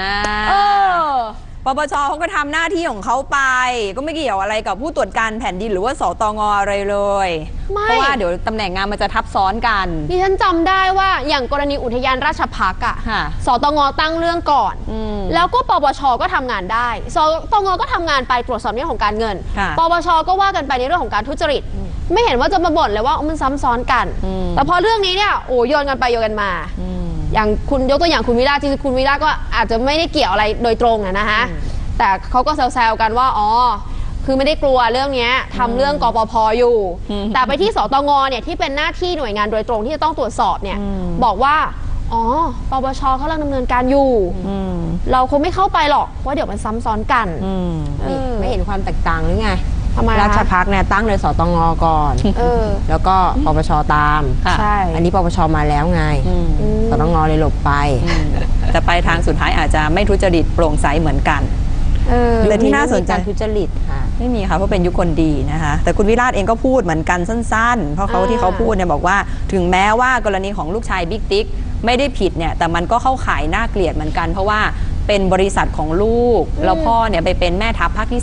ปปช.เขาก็ทำหน้าที่ของเขาไปก็ไม่เกี่ยวอะไรกับผู้ตรวจการแผ่นดินหรือว่าสตง.อะไรเลยเพราะว่าเดี๋ยวตำแหน่งงานมันจะทับซ้อนกันดิฉันจำได้ว่าอย่างกรณีอุทยานราชภัฏอะสตง.ตั้งเรื่องก่อนแล้วก็ปปช.ก็ทำงานได้สตง.ก็ทำงานไปตรวจสอบเรื่องของการเงินปปช.ก็ว่ากันไปในเรื่องของการทุจริตไม่เห็นว่าจะมาบ่นเลยว่ามันซ้ำซ้อนกันแต่พอเรื่องนี้เนี่ยโอ้โยนกันไปโยนกันมาอย่างคุณยกตัวอย่างคุณวิลาที่คุณวิลาก็อาจจะไม่ได้เกี่ยวอะไรโดยตรงนะคะแต่เขาก็แซวๆกันว่าอ๋อคือไม่ได้กลัวเรื่องนี้ทำเรื่องกปภ.อยู่แต่ไปที่สตง.เนี่ยที่เป็นหน้าที่หน่วยงานโดยตรงที่จะต้องตรวจสอบเนี่ยบอกว่าอ๋อปปช.เขากำลังดำเนินการอยู่เราคงไม่เข้าไปหรอกว่าเดี๋ยวมันซ้ำซ้อนกันไม่เห็นความแตกต่างหรือไงราชภัฏเนี่ยตั้งโดยสตง.ก่อนแล้วก็ปปช.ตามใช่อันนี้ปปช.มาแล้วไงสตง.เลยหลบไปแต่ไปทางสุดท้ายอาจจะไม่ทุจริตโปร่งใสเหมือนกันแต่ที่น่าสนใจทุจริตไม่มีค่ะเพราะเป็นยุคคนดีนะคะแต่คุณวิราชเองก็พูดเหมือนกันสั้นๆเพราะเขาที่เขาพูดเนี่ยบอกว่าถึงแม้ว่ากรณีของลูกชายบิ๊กติ๊กไม่ได้ผิดเนี่ยแต่มันก็เข้าข่ายน่าเกลียดเหมือนกันเพราะว่าเป็นบริษัทของลูกแล้วพ่อเนี่ยไปเป็นแม่ทัพภาคที่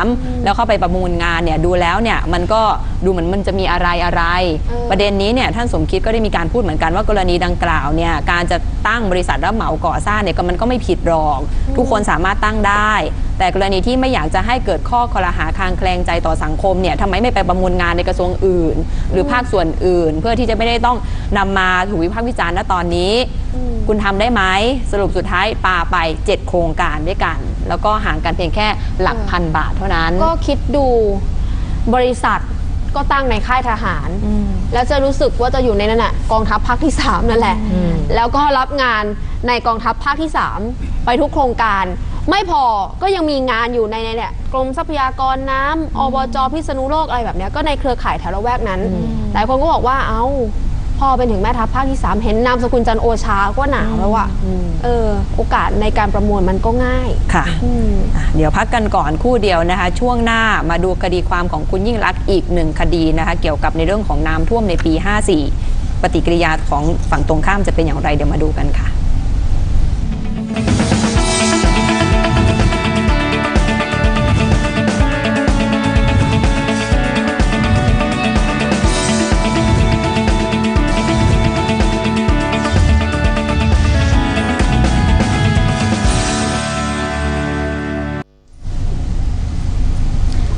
3แล้วเข้าไปประมูลงานเนี่ยดูแล้วเนี่ยมันก็ดูเหมือนมันจะมีอะไรประเด็นนี้เนี่ยท่านสมคิดก็ได้มีการพูดเหมือนกันว่ากรณีดังกล่าวเนี่ยการจะตั้งบริษัทรับเหมาก่อสร้างเนี่ยมันก็ไม่ผิดหรอกทุกคนสามารถตั้งได้แต่กรณีที่ไม่อยากจะให้เกิดข้อคอรหาคลางแคลงใจต่อสังคมเนี่ยทำไมไม่ไปประมูลงานในกระทรวงอื่นหรือภาคส่วนอื่นเพื่อที่จะไม่ได้ต้องนำมาถูกวิพากษ์วิจารณ์ณตอนนี้คุณทำได้ไหมสรุปสุดท้ายปาไป7โครงการด้วยกันแล้วก็ห่างกันเพียงแค่หลักพันบาทเท่านั้นก็คิดดูบริษัทก็ตั้งในค่ายทหารแล้วจะรู้สึกว่าจะอยู่ในนั้นน่ะกองทัพภาคที่3นั่นแหละแล้วก็รับงานในกองทัพภาคที่3ไปทุกโครงการไม่พอก็ยังมีงานอยู่ในเนี่ยกรมทรัพยากรน้ำอบจ.พิษณุโลกอะไรแบบนี้ก็ในเครือข่ายแถวละแวกนั้นหลายคนก็บอกว่าเอ้าพอเป็นถึงแม่ทัพภาคที่3เห็นนามสกุลจันโอชาก็หนาวแล้วอะโอกาสในการประมวลมันก็ง่ายค่ะเดี๋ยวพักกันก่อนคู่เดียวนะคะช่วงหน้ามาดูคดีความของคุณยิ่งลักษณ์อีก1คดีนะคะเกี่ยวกับในเรื่องของน้ำท่วมในปี54ปฏิกิริยาของฝั่งตรงข้ามจะเป็นอย่างไรเดี๋ยวมาดูกันค่ะ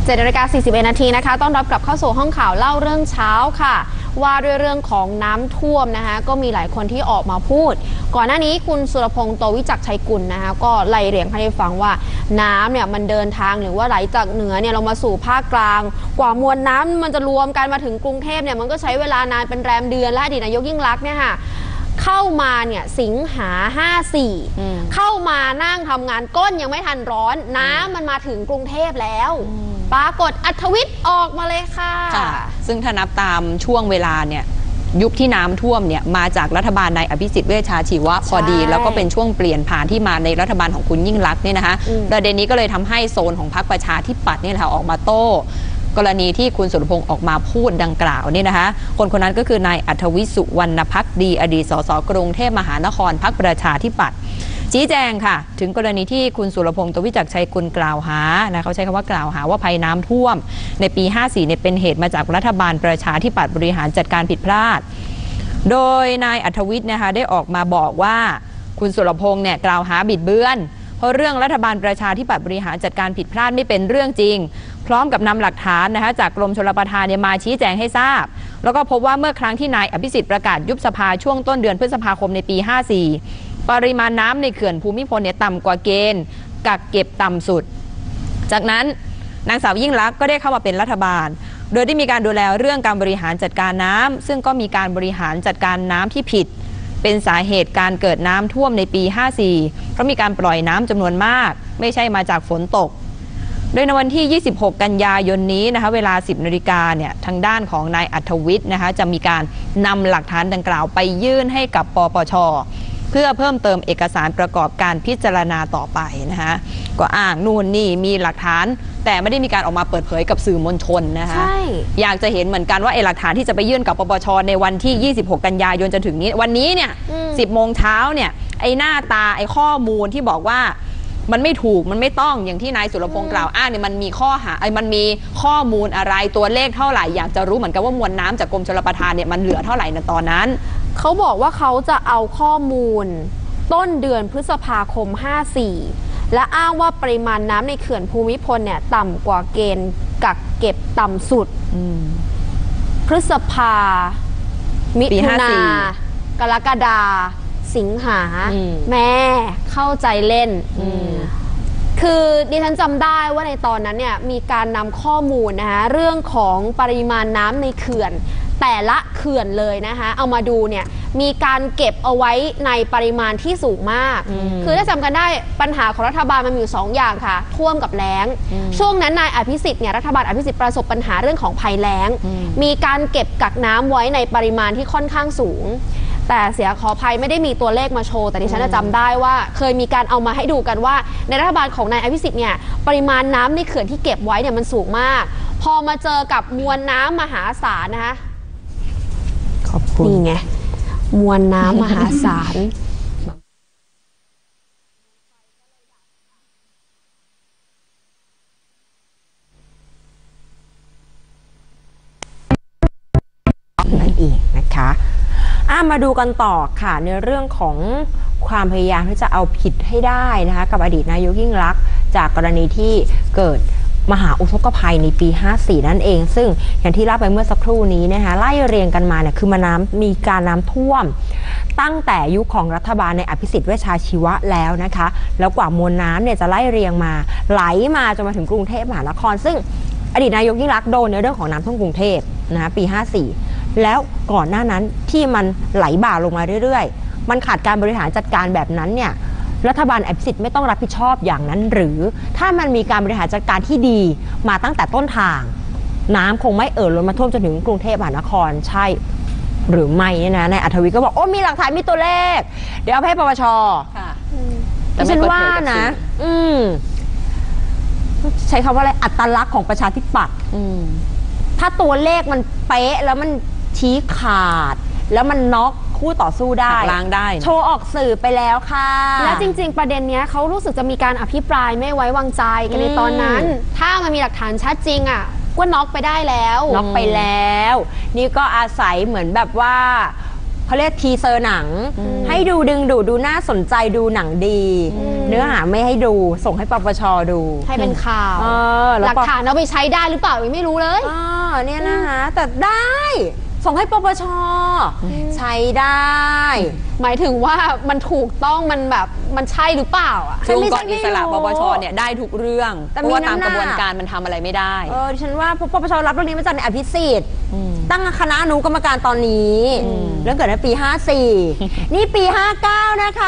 7:41 นาทีนะคะต้อนรับกลับเข้าสู่ห้องข่าวเล่าเรื่องเช้าค่ะว่าด้วยเรื่องของน้ำท่วมนะคะก็มีหลายคนที่ออกมาพูดก่อนหน้านี้คุณสุรพงษ์โตวิจักรชัยกุลนะคะก็ไล่เรียงให้ฟังว่าน้ำเนี่ยมันเดินทางหรือว่าไหลจากเหนือเนี่ยเรามาสู่ภาคกลางกว่ามวลน้ำมันจะรวมกันมาถึงกรุงเทพเนี่ยมันก็ใช้เวลานานเป็นแรมเดือนและอดีตนายกยิ่งลักษณ์เนี่ยค่ะเข้ามาเนี่ยสิงหา54เข้ามานั่งทำงานก้นยังไม่ทันร้อนน้ำมันมาถึงกรุงเทพแล้วปรากฏอัธวิทย์ออกมาเลยค่ะซึ่งถ้านับตามช่วงเวลาเนี่ยยุคที่น้ำท่วมเนี่ยมาจากรัฐบาลนายอภิสิทธิ์เวชชาชีวะพอดีแล้วก็เป็นช่วงเปลี่ยนผ่านที่มาในรัฐบาลของคุณยิ่งลักษณ์เนี่ยนะคะประเด็นนี้ก็เลยทำให้โซนของพรรคประชาธิปัตย์เนี่ยค่ะออกมาโต้กรณีที่คุณสุรพงษ์ออกมาพูดดังกล่าวนี่นะคะคนนั้นก็คือนายอัธวิทย์สุวรรณภักดีอดีตสสกรุงเทพมหานครพรรคประชาธิปัตย์ชี้แจงค่ะถึงกรณีที่คุณสุรพงษ์โตวิจักรชัยกุลกล่าวหานะเขาใช้คำว่ากล่าวหาว่าภัยน้ำท่วมในปี 54เนี่ยเป็นเหตุมาจากรัฐบาลประชาธิปัตย์บริหารจัดการผิดพลาดโดยนายอัธวิทย์นะคะได้ออกมาบอกว่าคุณสุรพงษ์เนี่ยกล่าวหาบิดเบือนเพราะเรื่องรัฐบาลประชาธิปัตย์บริหารจัดการผิดพลาดไม่เป็นเรื่องจริงพร้อมกับนำหลักฐานนะคะจากกรมชลประทานเนี่ยมาชี้แจงให้ทราบแล้วก็พบว่าเมื่อครั้งที่นายอภิสิทธิ์ประกาศยุบสภาช่วงต้นเดือนพฤษภาคมในปี 54 ปริมาณน้ำในเขื่อนภูมิพลเนี่ยต่ำกว่าเกณฑ์กักเก็บต่ำสุดจากนั้นนางสาวยิ่งลักษณ์ก็ได้เข้ามาเป็นรัฐบาลโดยได้มีการดูแลเรื่องการบริหารจัดการน้ำซึ่งก็มีการบริหารจัดการน้ำที่ผิดเป็นสาเหตุการเกิดน้ำท่วมในปี 54 เพราะมีการปล่อยน้ำจำนวนมากไม่ใช่มาจากฝนตกโดยในวันที่ 26 กันยายนนี้นะคะเวลา 10 นาฬิกาเนี่ยทางด้านของนายอัธวิทย์นะคะจะมีการนำหลักฐานดังกล่าวไปยื่นให้กับปปช.เพื่อเพิ่มเติมเอกสารประกอบการพิจารณาต่อไปนะคะก็อ้างนู่นนี่มีหลักฐานแต่ไม่ได้มีการออกมาเปิดเผยกับสื่อมวลชนนะคะอยากจะเห็นเหมือนกันว่าหลักฐานที่จะไปยื่นกับปปช.ในวันที่ 26 กันยายนจะถึงนี้วันนี้เนี่ย 10 โมงเช้าเนี่ยไอ้หน้าตาไอ้ข้อมูลที่บอกว่ามันไม่ถูกมันไม่ต้องอย่างที่นายสุรพงษ์กล่าวอ้างเนี่ยมันมีมันมีข้อมูลอะไรตัวเลขเท่าไหร่อยากจะรู้เหมือนกันว่ามวลน้ำจากกรมชลประทานเนี่ยมันเหลือเท่าไหร่ในตอนนั้นเขาบอกว่าเขาจะเอาข้อมูลต้นเดือนพฤษภาคม 54 และอ้างว่าปริมาณน้ำในเขื่อนภูมิพลเนี่ยต่ำกว่าเกณฑ์กักเก็บต่ำสุดพฤษภามิถุนากรกฎาสิงหาแม่เข้าใจเล่นคือดิฉันจำได้ว่าในตอนนั้นเนี่ยมีการนำข้อมูลนะคะเรื่องของปริมาณน้ำในเขื่อนแต่ละเขื่อนเลยนะคะเอามาดูเนี่ยมีการเก็บเอาไว้ในปริมาณที่สูงมากคือถ้าจำกันได้ปัญหาของรัฐบาลมันมีอยู่2 อย่างค่ะท่วมกับแล้งช่วงนั้นนายอภิสิทธิ์เนี่ยรัฐบาลอภิสิทธิ์ประสบปัญหาเรื่องของภัยแล้งมีการเก็บกักน้ำไว้ในปริมาณที่ค่อนข้างสูงแต่เสียขออภัยไม่ได้มีตัวเลขมาโชว์แต่ดิฉันจำได้ว่าเคยมีการเอามาให้ดูกันว่าในรัฐบาลของนายอภิสิทธิ์เนี่ยปริมาณน้ำในเขื่อนที่เก็บไว้เนี่ยมันสูงมากพอมาเจอกับมวลน้ำมหาศาลนะคะขอบคุณนี่ไงมวลน้ำมหาศาลนั่นเองนะคะมาดูกันต่อค่ะในเรื่องของความพยายามที่จะเอาผิดให้ได้นะคะกับอดีตนายกยิ่งลักษณ์จากกรณีที่เกิดมหาอุทกภัยในปี 54 นั่นเองซึ่งอย่างที่เล่าไปเมื่อสักครู่นี้นะคะไล่เรียงกันมาเนี่ยคือมีการน้ำท่วมตั้งแต่ยุคของรัฐบาลในอภิสิทธิ์เวชชาชีวะแล้วนะคะแล้วกว่ามวลน้ำเนี่ยจะไล่เรียงมาไหลมาจนมาถึงกรุงเทพมหานครซึ่งอดีตนายกยิ่งลักษณ์โดนในเรื่องของน้ำท่วมกรุงเทพนะคะปี 54 แล้วก่อนหน้านั้นที่มันไหลบ่าลงมาเรื่อยๆมันขาดการบริหารจัดการแบบนั้นเนี่ยรัฐบาลอภิสิทธิ์ไม่ต้องรับผิดชอบอย่างนั้นหรือถ้ามันมีการบริหารจัดการที่ดีมาตั้งแต่ต้นทางน้ำคงไม่ล้นมาท่วมจนถึงกรุงเทพมหานครใช่หรือไม่เนี่ยนะนายอัธวิทย์ก็บอกโอ้มีหลักฐานมีตัวเลขเดี๋ยวเอาให้ปปช.แต่ฉันว่านะใช้คำว่าอะไรอัตลักษณ์ของประชาธิปัตย์ถ้าตัวเลขมันเป๊ะแล้วมันชี้ขาดแล้วมันน็อกคู่ต่อสู้ได้ล้างได้โชว์ออกสื่อไปแล้วค่ะและจริงๆประเด็นเนี้ยเขารู้สึกจะมีการอภิปรายไม่ไว้วางใจกันในตอนนั้นถ้ามันมีหลักฐานชัดจริงอ่ะก็น็อกไปได้แล้วน็อกไปแล้วนี่ก็อาศัยเหมือนแบบว่าเขาเรียกทีเซอร์หนัง ให้ดูดึงดูดดูน่าสนใจดูหนังดี เนื้อหาไม่ให้ดูส่งให้ปปชดูให้เป็นข่าวแล้วหลักฐานเอาไปใช้ได้หรือเปล่ายังไม่รู้เลยเนี่ยนะคะแต่ได้ส่งให้ปปชใช้ได้หมายถึงว่ามันถูกต้องมันแบบมันใช่หรือเปล่าอ่ะคือองค์กรอิสระปปชเนี่ยได้ทุกเรื่องแต่เพราะว่าตามมีกน้ำหนักระบวนการมันทำอะไรไม่ได้ดิฉันว่าปปชรับเรื่องนี้มาจากในอภิสิทธิ์ตั้งคณะอนุกรรมการตอนนี้เรื่องเกิดในปี 54 นี่ปี 59 นะคะ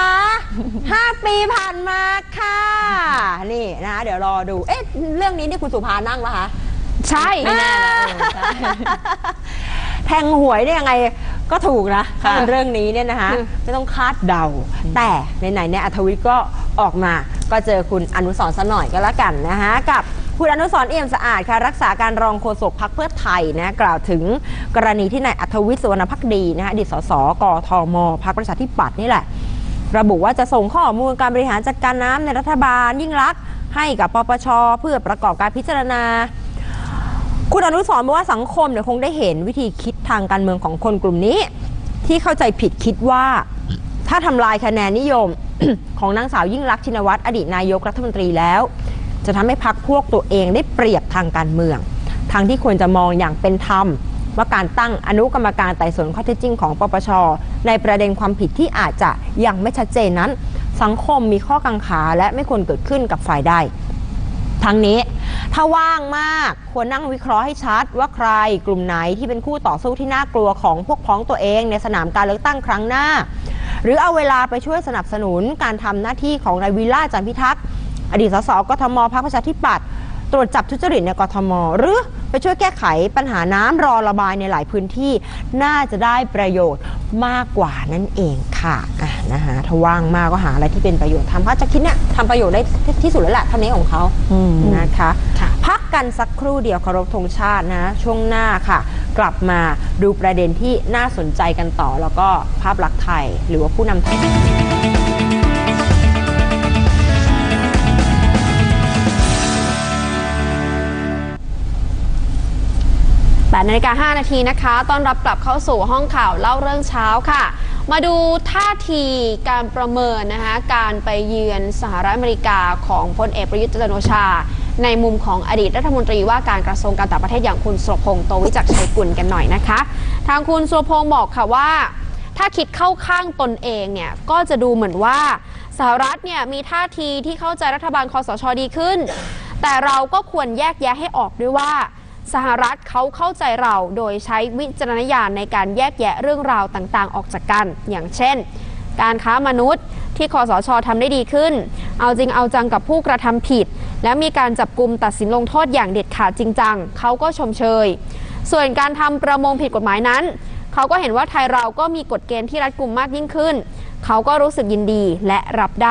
5 ปีผ่านมาค่ะนี่นะเดี๋ยวรอดูเรื่องนี้นี่คุณสุภานั่งปะคะใช่ไม่แน่นะใช่แทงหวยได้ยังไงก็ถูกนะถ้าเป็นเรื่องนี้เนี่ยนะคะไม่ต้องคาดเดา แต่ไหนๆเนี่ยอัธวิทย์ก็ออกมาก็เจอคุณอนุสรณ์ซะหน่อยก็แล้วกันนะคะกับคุณอนุสรณ์เอี่ยมสะอาดค่ะรักษาการรองโฆษกพรรคเพื่อไทยนะกล่าวถึงกรณีที่นายอัธวิทย์สุวรรณภักดีนะคะอดีตสสกทมพรรคประชาธิปัตย์นี่แหละระบุว่าจะส่งข้อมูลการบริหารจัดการน้ำในรัฐบาลยิ่งลักษณ์ให้กับปปชเพื่อประกอบการพิจารณาคุณอนุสรณ์บอกว่าสังคมเนี่ยคงได้เห็นวิธีคิดทางการเมืองของคนกลุ่มนี้ที่เข้าใจผิดคิดว่าถ้าทำลายคะแนนนิยม ของนางสาวยิ่งลักษณ์ชินวัตรอดีตนายกรัฐมนตรีแล้วจะทำให้พรรคพวกตัวเองได้เปรียบทางการเมืองทางที่ควรจะมองอย่างเป็นธรรมว่าการตั้งอนุกรรมการไต่สวนข้อเท็จจริงของปปชในประเด็นความผิดที่อาจจะยังไม่ชัดเจนนั้นสังคมมีข้อกังขาและไม่ควรเกิดขึ้นกับฝ่ายใดทั้งนี้ถ้าว่างมากควรนั่งวิเคราะห์ให้ชัดว่าใครกลุ่มไหนที่เป็นคู่ต่อสู้ที่น่ากลัวของพวกพ้องตัวเองในสนามการเลือกตั้งครั้งหน้าหรือเอาเวลาไปช่วยสนับสนุนการทำหน้าที่ของนายวิลล่าจันทร์พิทักษ์อดีตสสกทมพรรคประชาธิปัตย์ตรวจจับทุจริตในกทมหรือไปช่วยแก้ไขปัญหาน้ำรอระบายในหลายพื้นที่น่าจะได้ประโยชน์มากกว่านั่นเองค่ะนะคะถ้าว่างมากก็หาอะไรที่เป็นประโยชน์ทำพระจะคิดเนี่ยทำประโยชน์ได้ที่สุดแล้วแหละท่านี้ของเขานะคะพักกันสักครู่เดียวเคารพธงชาตินะช่วงหน้าค่ะกลับมาดูประเด็นที่น่าสนใจกันต่อแล้วก็ภาพลักษณ์ไทยหรือว่าผู้นำไทย 8:05 นาทีนะคะต้อนรับกลับเข้าสู่ห้องข่าวเล่าเรื่องเช้าค่ะมาดูท่าทีการประเมินนะคะการไปเยือนสหรัฐอเมริกาของพลเอกประยุทธ์จันทร์โอชาในมุมของอดีตรัฐมนตรีว่าการกระทรวงการต่างประเทศอย่างคุณสุรพงษ์โตวิจักรชัยกุลกันหน่อยนะคะทางคุณสุรพงษ์บอกค่ะว่าถ้าคิดเข้าข้างตนเองเนี่ยก็จะดูเหมือนว่าสหรัฐเนี่ยมีท่าทีที่เข้าใจรัฐบาลคสช.ดีขึ้นแต่เราก็ควรแยกแยะให้ออกด้วยว่าสหรัฐเขาเข้าใจเราโดยใช้วิจารณญาณในการแยกแยะเรื่องราวต่างๆออกจากกันอย่างเช่นการค้ามนุษย์ที่คสช.ทำได้ดีขึ้นเอาจริงเอาจังกับผู้กระทำผิดและมีการจับกุมตัดสินลงโทษอย่างเด็ดขาดจริงจังเขาก็ชมเชยส่วนการทำประมงผิดกฎหมายนั้นเขาก็เห็นว่าไทยเราก็มีกฎเกณฑ์ที่รัดกุมมากยิ่งขึ้นเขาก็รู้สึกยินดีและรับได้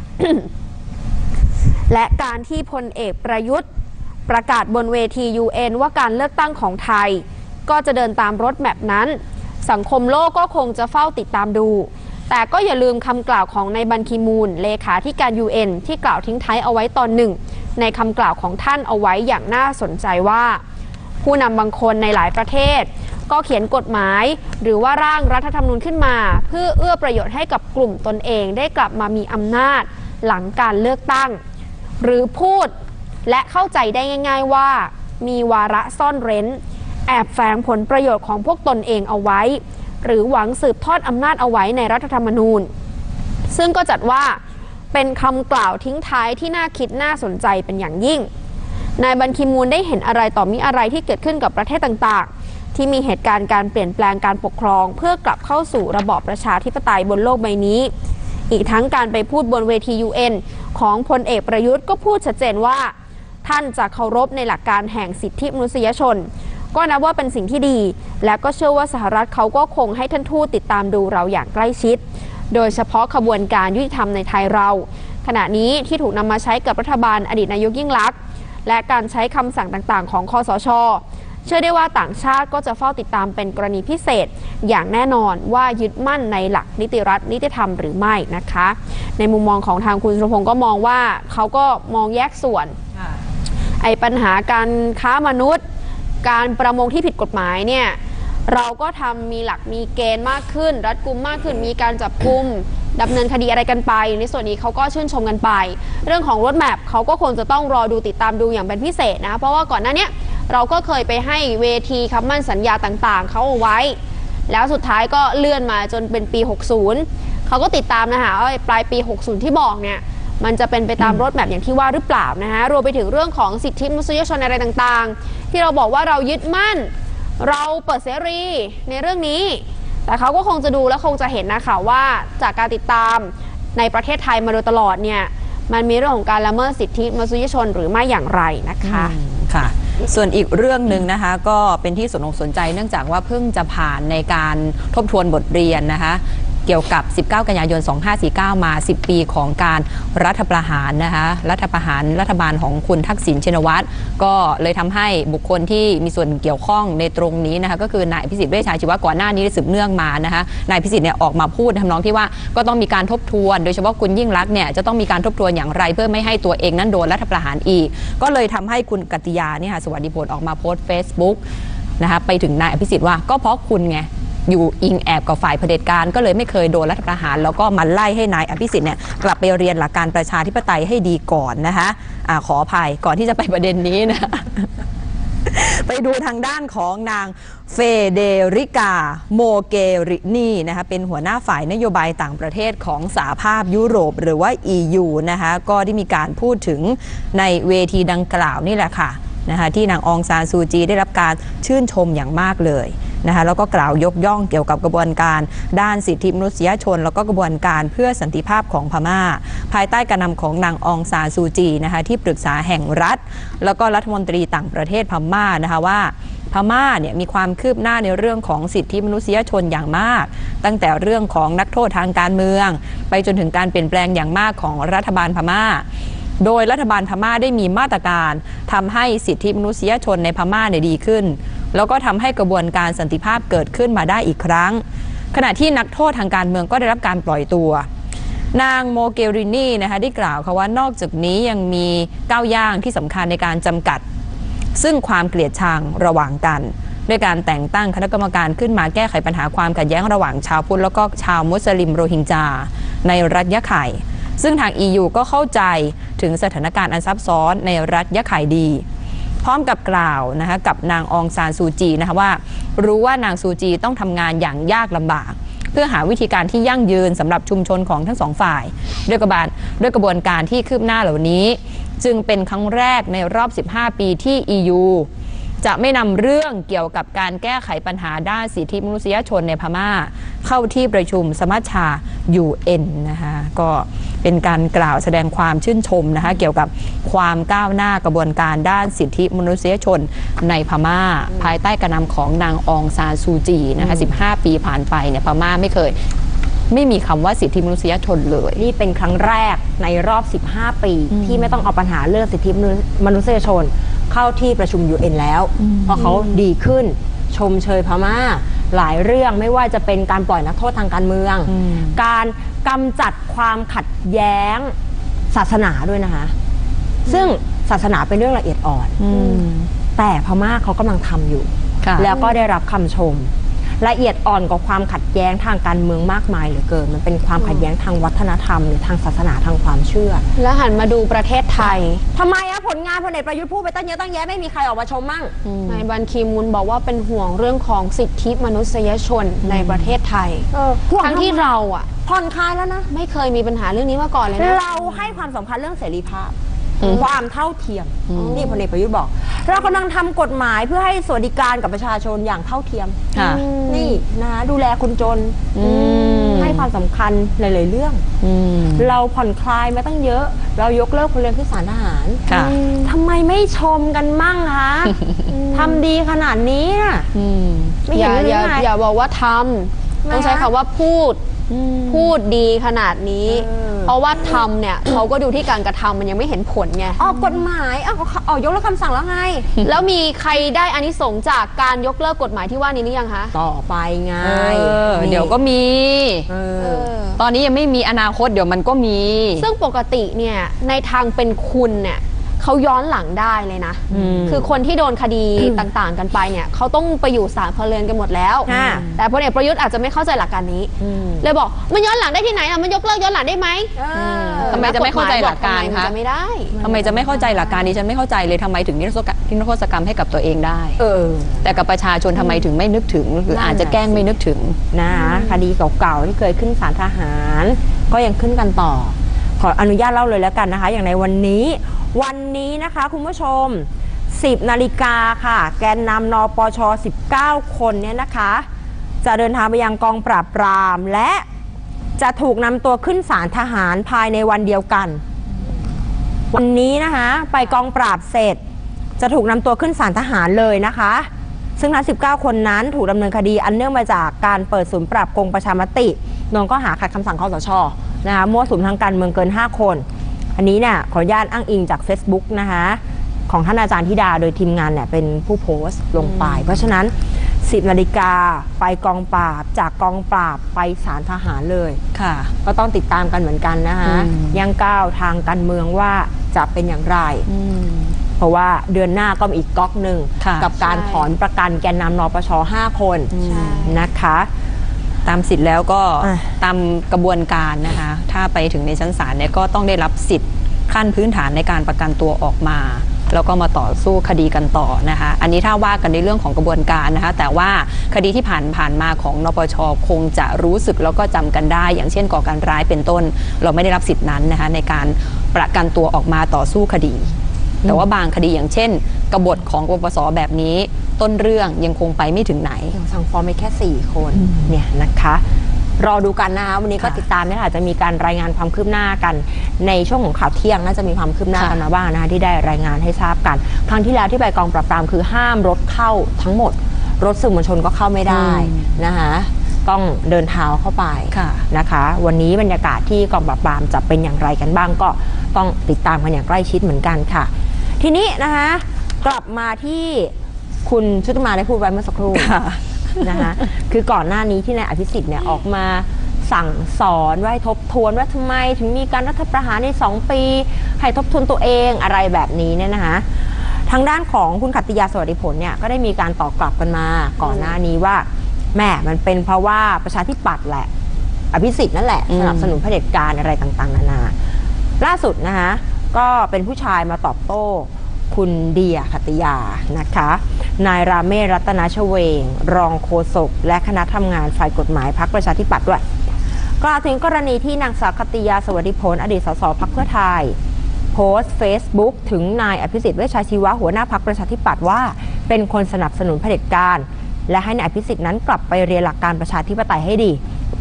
และการที่พลเอกประยุทธ์ประกาศบนเวที UN ว่าการเลือกตั้งของไทยก็จะเดินตามรถแมพนั้นสังคมโลกก็คงจะเฝ้าติดตามดูแต่ก็อย่าลืมคำกล่าวของนายบันคีมูนเลขาธิการ UN ที่กล่าวทิ้งท้ายเอาไว้ตอนหนึ่งในคำกล่าวของท่านเอาไว้อย่างน่าสนใจว่าผู้นำบางคนในหลายประเทศก็เขียนกฎหมายหรือว่าร่างรัฐธรรมนูญขึ้นมาเพื่อเอื้อประโยชน์ให้กับกลุ่มตนเองได้กลับมามีอำนาจหลังการเลือกตั้งหรือพูดและเข้าใจได้ง่ายๆว่ามีวาระซ่อนเร้นแอบแฝงผลประโยชน์ของพวกตนเองเอาไว้หรือหวังสืบทอดอำนาจเอาไว้ในรัฐธรรมนูญซึ่งก็จัดว่าเป็นคำกล่าวทิ้งท้ายที่น่าคิดน่าสนใจเป็นอย่างยิ่งนายบันคีมูนได้เห็นอะไรต่อมีอะไรที่เกิดขึ้นกับประเทศต่างๆที่มีเหตุการณ์การเปลี่ยนแปลงการปกครองเพื่อกลับเข้าสู่ระบอบประชาธิปไตยบนโลกใบนี้อีกทั้งการไปพูดบนเวที UN ของพลเอกประยุทธ์ก็พูดชัดเจนว่าท่านจะเคารพในหลักการแห่งสิทธิมนุษยชนก็นับว่าเป็นสิ่งที่ดีและก็เชื่อว่าสหรัฐเขาก็คงให้ท่านทูตติดตามดูเราอย่างใกล้ชิดโดยเฉพาะขบวนการยุติธรรมในไทยเราขณะนี้ที่ถูกนำมาใช้กับรัฐบาลอดีตนายกยิ่งลักษณ์และการใช้คำสั่งต่างๆของคสช.เชื่อได้ว่าต่างชาติก็จะเฝ้าติดตามเป็นกรณีพิเศษอย่างแน่นอนว่ายึดมั่นในหลักนิติรัฐนิติธรรมหรือไม่นะคะในมุมมองของทางคุณสุรพงษ์ก็มองว่าเขาก็มองแยกส่วนปัญหาการค้ามนุษย์การประมงที่ผิดกฎหมายเนี่ยเราก็ทำมีหลักมีเกณฑ์มากขึ้นรัดกุมมากขึ้นมีการจับกุมดำเนินคดีอะไรกันไปในส่วนนี้เขาก็ชื่นชมกันไปเรื่องของรถแมพเขาก็คงจะต้องรอดูติดตามดูอย่างเป็นพิเศษนะเพราะว่าก่อนหน้านี้เราก็เคยไปให้เวทีคำมั่นสัญญาต่างๆเขาเอาไว้แล้วสุดท้ายก็เลื่อนมาจนเป็นปี 60เขาก็ติดตามนะคะว่าปลายปี 60ที่บอกเนี่ยมันจะเป็นไปตามรถแมพอย่างที่ว่าหรือเปล่านะคะรวมไปถึงเรื่องของสิทธิมนุษยชนอะไรต่างๆที่เราบอกว่าเรายึดมั่นเราเปิดเสรีในเรื่องนี้แต่เขาก็คงจะดูและคงจะเห็นนะคะว่าจากการติดตามในประเทศไทยมาโดยตลอดเนี่ยมันมีเรื่องของการละเมิดสิทธิมนุษยชนหรือไม่อย่างไรนะคะค่ะส่วนอีกเรื่องหนึ่งนะคะก็เป็นที่สนใจเนื่องจากว่าเพิ่งจะผ่านในการทบทวนบทเรียนนะคะเกี่ยวกับ 19 กันยายน 2549 มา 10 ปีของการรัฐประหารนะคะรัฐบาลของคุณทักษิณชินวัตรก็เลยทำให้บุคคลที่มีส่วนเกี่ยวข้องในตรงนี้นะคะก็คือนายอภิสิทธิ์เวชชาชีวะก่อนหน้านี้ได้สืบเนื่องมานะคะนายอภิสิทธิ์เนี่ยออกมาพูดทำนองที่ว่าก็ต้องมีการทบทวนโดยเฉพาะคุณยิ่งลักษณ์เนี่ยจะต้องมีการทบทวนอย่างไรเพื่อไม่ให้ตัวเองนั้นโดนรัฐประหารอีกก็เลยทำให้คุณกัตติยาเนี่ยค่ะสวัสดิผลออกมาโพสต์ Facebook นะคะไปถึงนายอภิสิทธิ์ว่าก็เพราะคุณไงอยู่อิงแอบกับฝ่ายเผด็จการก็เลยไม่เคยโดนรัฐประหารแล้วก็มาไล่ให้นายอภิสิทธิ์เนี่ยกลับไปเรียนหลักการประชาธิปไตยให้ดีก่อนนะคะขออภัยก่อนที่จะไปประเด็นนี้นะ ไปดูทางด้านของนางเฟเดริกาโมเกรินีนะคะเป็นหัวหน้าฝ่ายนโยบายต่างประเทศของสหภาพยุโรปหรือว่า EU นะคะก็ได้มีการพูดถึงในเวทีดังกล่าวนี่แหละค่ะนะคะที่นางองซานซูจีได้รับการชื่นชมอย่างมากเลยนะคะแล้วก็กล่าวยกย่องเกี่ยวกับกระบวนการด้านสิทธิมนุษยชนแล้วก็กระบวนการเพื่อสันติภาพของพม่าภายใต้การนำของนางองซานซูจีนะคะที่ปรึกษาแห่งรัฐแล้วก็รัฐมนตรีต่างประเทศพม่านะคะว่าพม่าเนี่ยมีความคืบหน้าในเรื่องของสิทธิมนุษยชนอย่างมากตั้งแต่เรื่องของนักโทษทางการเมืองไปจนถึงการเปลี่ยนแปลงอย่างมากของรัฐบาลพม่าโดยรัฐบาลพม่าได้มีมาตรการทำให้สิทธิมนุษยชนในพม่าเนี่ยดีขึ้นแล้วก็ทำให้กระบวนการสันติภาพเกิดขึ้นมาได้อีกครั้งขณะที่นักโทษทางการเมืองก็ได้รับการปล่อยตัวนางโมเกรินีนะคะได้กล่าวค่ะว่านอกจากนี้ยังมีก้าวย่างที่สำคัญในการจำกัดซึ่งความเกลียดชังระหว่างกันด้วยการแต่งตั้งคณะกรรมการขึ้นมาแก้ไขปัญหาความขัดแย้งระหว่างชาวพุทธแล้วก็ชาวมุสลิมโรฮิงญาในรัฐยะไข่ซึ่งทาง EU ก็เข้าใจถึงสถานการณ์อันซับซ้อนในรัฐยะไข่ดีพร้อมกับกล่าวนะคะกับนางองซานซูจีนะคะว่ารู้ว่านางซูจีต้องทำงานอย่างยากลำบากเพื่อหาวิธีการที่ยั่งยืนสำหรับชุมชนของทั้งสองฝ่ายด้วยกระบวนการที่คืบหน้าเหล่านี้จึงเป็นครั้งแรกในรอบ15ปีที่ EU จะไม่นำเรื่องเกี่ยวกับการแก้ไขปัญหาด้านสิทธิมนุษยชนในพม่าเข้าที่ประชุมสมัชชา UN นะคะก็เป็นการกล่าวแสดงความชื่นชมนะคะเกี่ยวกับความก้าวหน้ากระบวนการด้านสิทธิมนุษยชนในพม่าภายใต้การนำของนางองซานซูจีนะคะ15 ปีผ่านไปเนี่ยพม่าไม่มีคำว่าสิทธิมนุษยชนเลยนี่เป็นครั้งแรกในรอบ15 ปีที่ไม่ต้องเอาปัญหาเรื่องสิทธิมนุษยชนเข้าที่ประชุม UN แล้วเพราะเขาดีขึ้นชมเชยพม่าหลายเรื่องไม่ว่าจะเป็นการปล่อยนักโทษทางการเมืองการกำจัดความขัดแย้งศาสนาด้วยนะคะซึ่งศาสนาเป็นเรื่องละเอียดอ่อนแต่พม่าเขากำลังทำอยู่แล้วก็ได้รับคำชมละเอียดอ่อนกว่าความขัดแย้งทางการเมืองมากมายเหลือเกินมันเป็นความขัดแย้งทางวัฒนธรรมหรือทางศาสนาทางความเชื่อแล้วหันมาดูประเทศไทยทำไมอะผลงานพลเอกประยุทธ์พูดไปตั้งเยอะตั้งแยะไม่มีใครออกมาชมมั่งนายบันคีมูลบอกว่าเป็นห่วงเรื่องของสิทธิมนุษยชนในประเทศไทยทั้งที่เราอะผ่อนคลายแล้วนะไม่เคยมีปัญหาเรื่องนี้มาก่อนเลยนะเราให้ความสำคัญเรื่องเสรีภาพความเท่าเทียมนี่พลเอกประยุทธ์บอกเรากำลังทำกฎหมายเพื่อให้สวัสดิการกับประชาชนอย่างเท่าเทียมนี่นะดูแลคนจนให้ความสำคัญหลายๆเรื่องเราผ่อนคลายมาตั้งเยอะเรายกเลิกคนเรียนขึ้นศาลทหารทำไมไม่ชมกันมั่งคะทำดีขนาดนี้ไม่เห็นหรือไงอย่าบอกว่าทำต้องใช้คำว่าพูดดีขนาดนี้เพราะว่าทำเนี่ยเขาก็ดูที่การกระทำมันยังไม่เห็นผลไงออกกฎหมายออกยกเลิกคำสั่งแล้วไงแล้วมีใครได้อานิสงส์จากการยกเลิกกฎหมายที่ว่านี้หรือยังคะต่อไปไงเดี๋ยวก็มีตอนนี้ยังไม่มีอนาคตเดี๋ยวมันก็มีซึ่งปกติเนี่ยในทางเป็นคุณเนี่ยเขาย้อนหลังได้เลยนะ คือคนที่โดนคดีต่างๆกันไปเนี่ยเขาต้องไปอยู่ศาลพลเรือนกันหมดแล้ว แต่พลเอกประยุทธ์อาจจะไม่เข้าใจหลักการนี้เลยบอกมันย้อนหลังได้ที่ไหนอ่ะมันยกเลิกย้อนหลังได้ไหมทำไมจะไม่เข้าใจหลักการคะจะไม่ได้ทำไมจะไม่เข้าใจหลักการนี้ฉันไม่เข้าใจเลยทำไมถึงนิรโทษกรรมให้กับตัวเองได้แต่กับประชาชนทำไมถึงไม่นึกถึงหรืออาจจะแกล้งไม่นึกถึงนะคะคดีเก่าๆที่เคยขึ้นศาลทหารก็ยังขึ้นกันต่อขออนุญาตเล่าเลยแล้วกันนะคะอย่างในวันนี้นะคะคุณผู้ชม 10 นาฬิกาค่ะแกนนำนปช19 คนเนี่ยนะคะจะเดินทางไปยังกองปราบปรามและจะถูกนำตัวขึ้นศาลทหารภายในวันเดียวกันวันนี้นะคะไปกองปราบเสร็จจะถูกนำตัวขึ้นศาลทหารเลยนะคะซึ่งทั้ง19 คนนั้นถูกดำเนินคดีอันเนื่องมาจากการเปิดศูนย์ปราบโกงประชามติโดนข้อหาขัดคำสั่งคสช.นะคะมั่วสุมทางการเมืองเกิน5 คนอันนี้เนี่ยขออนุญาตอ้างอิงจาก Facebook นะคะของท่านอาจารย์ธิดาโดยทีมงานเนี่ยเป็นผู้โพสต์ลงไปเพราะฉะนั้น 10 นาฬิกาไปกองปราบจากกองปราบไปศาลทหารเลยค่ะก็ต้องติดตามกันเหมือนกันนะคะยังก้าวทางการเมืองว่าจะเป็นอย่างไรเพราะว่าเดือนหน้าก็มีอีกก๊อกหนึ่งกับการถอนประกันแกนนำนปช5 คนนะคะตามสิทธิ์แล้วก็ตามกระบวนการนะคะถ้าไปถึงในชั้นศาลเนี่ยก็ต้องได้รับสิทธิ์ขั้นพื้นฐานในการประกันตัวออกมาแล้วก็มาต่อสู้คดีกันต่อนะคะอันนี้ถ้าว่ากันในเรื่องของกระบวนการนะคะแต่ว่าคดีที่ผ่านมาของนปชคงจะรู้สึกแล้วก็จำกันได้อย่างเช่นก่อการร้ายเป็นต้นเราไม่ได้รับสิทธินั้นนะคะในการประกันตัวออกมาต่อสู้คดีแต่ว่าบางคดีอย่างเช่นกบฏของปปสแบบนี้ต้นเรื่องยังคงไปไม่ถึงไหนสั่งฟ้องไปแค่4 คนเนี่ยนะคะรอดูกันนะคะวันนี้ก็ติดตามนี่ค่ะจะมีการรายงานความคืบหน้ากันในช่วงของข่าวเที่ยงน่าจะมีความคืบหน้ากันมาบ้างนะคะที่ได้รายงานให้ทราบกันครั้งที่แล้วที่ไปกองปราบปรามคือห้ามรถเข้าทั้งหมดรถสื่อมวลชนก็เข้าไม่ได้นะคะต้องเดินเท้าเข้าไปนะคะวันนี้บรรยากาศที่กองปราบปรามจะเป็นอย่างไรกันบ้างก็ต้องติดตามกันอย่างใกล้ชิดเหมือนกันค่ะทีนี้นะคะกลับมาที่คุณชุติมาได้พูดไว้เมื่อสักครู่นะคะคือก่อนหน้านี้ที่นายอภิสิทธิ์เนี่ยออกมาสั่งสอนว่าให้ทบทวนว่าทำไมถึงมีการรัฐประหารใน2 ปีให้ทบทวนตัวเองอะไรแบบนี้เนี่ยนะคะทางด้านของคุณขัตติยาสวัสดิผลเนี่ยก็ได้มีการตอบกลับกันมาก่อนหน้านี้ว่าแม่มันเป็นเพราะว่าประชาธิปัตย์แหละอภิสิทธิ์นั่นแหละสนับสนุนเผด็จการอะไรต่างๆนานาล่าสุดนะคะก็เป็นผู้ชายมาตอบโต้คุณเดียขัตติยานะคะนายราเมศรัตนชเวงรองโฆษกและคณะทำงานฝ่ายกฎหมายพรรคประชาธิปัตย์ด้วยกล่าวถึงกรณีที่นางสาวขัตติยาสวัสดิผลอดีตสสพรรคเพื่อไทยโพสต์ Facebook ถึงนายอภิสิทธิ์เวชชาชีวะหัวหน้าพรรคประชาธิปัตย์ว่าเป็นคนสนับสนุนเผด็จการและให้นายอภิสิทธิ์นั้นกลับไปเรียนหลักการประชาธิปไตยให้ดี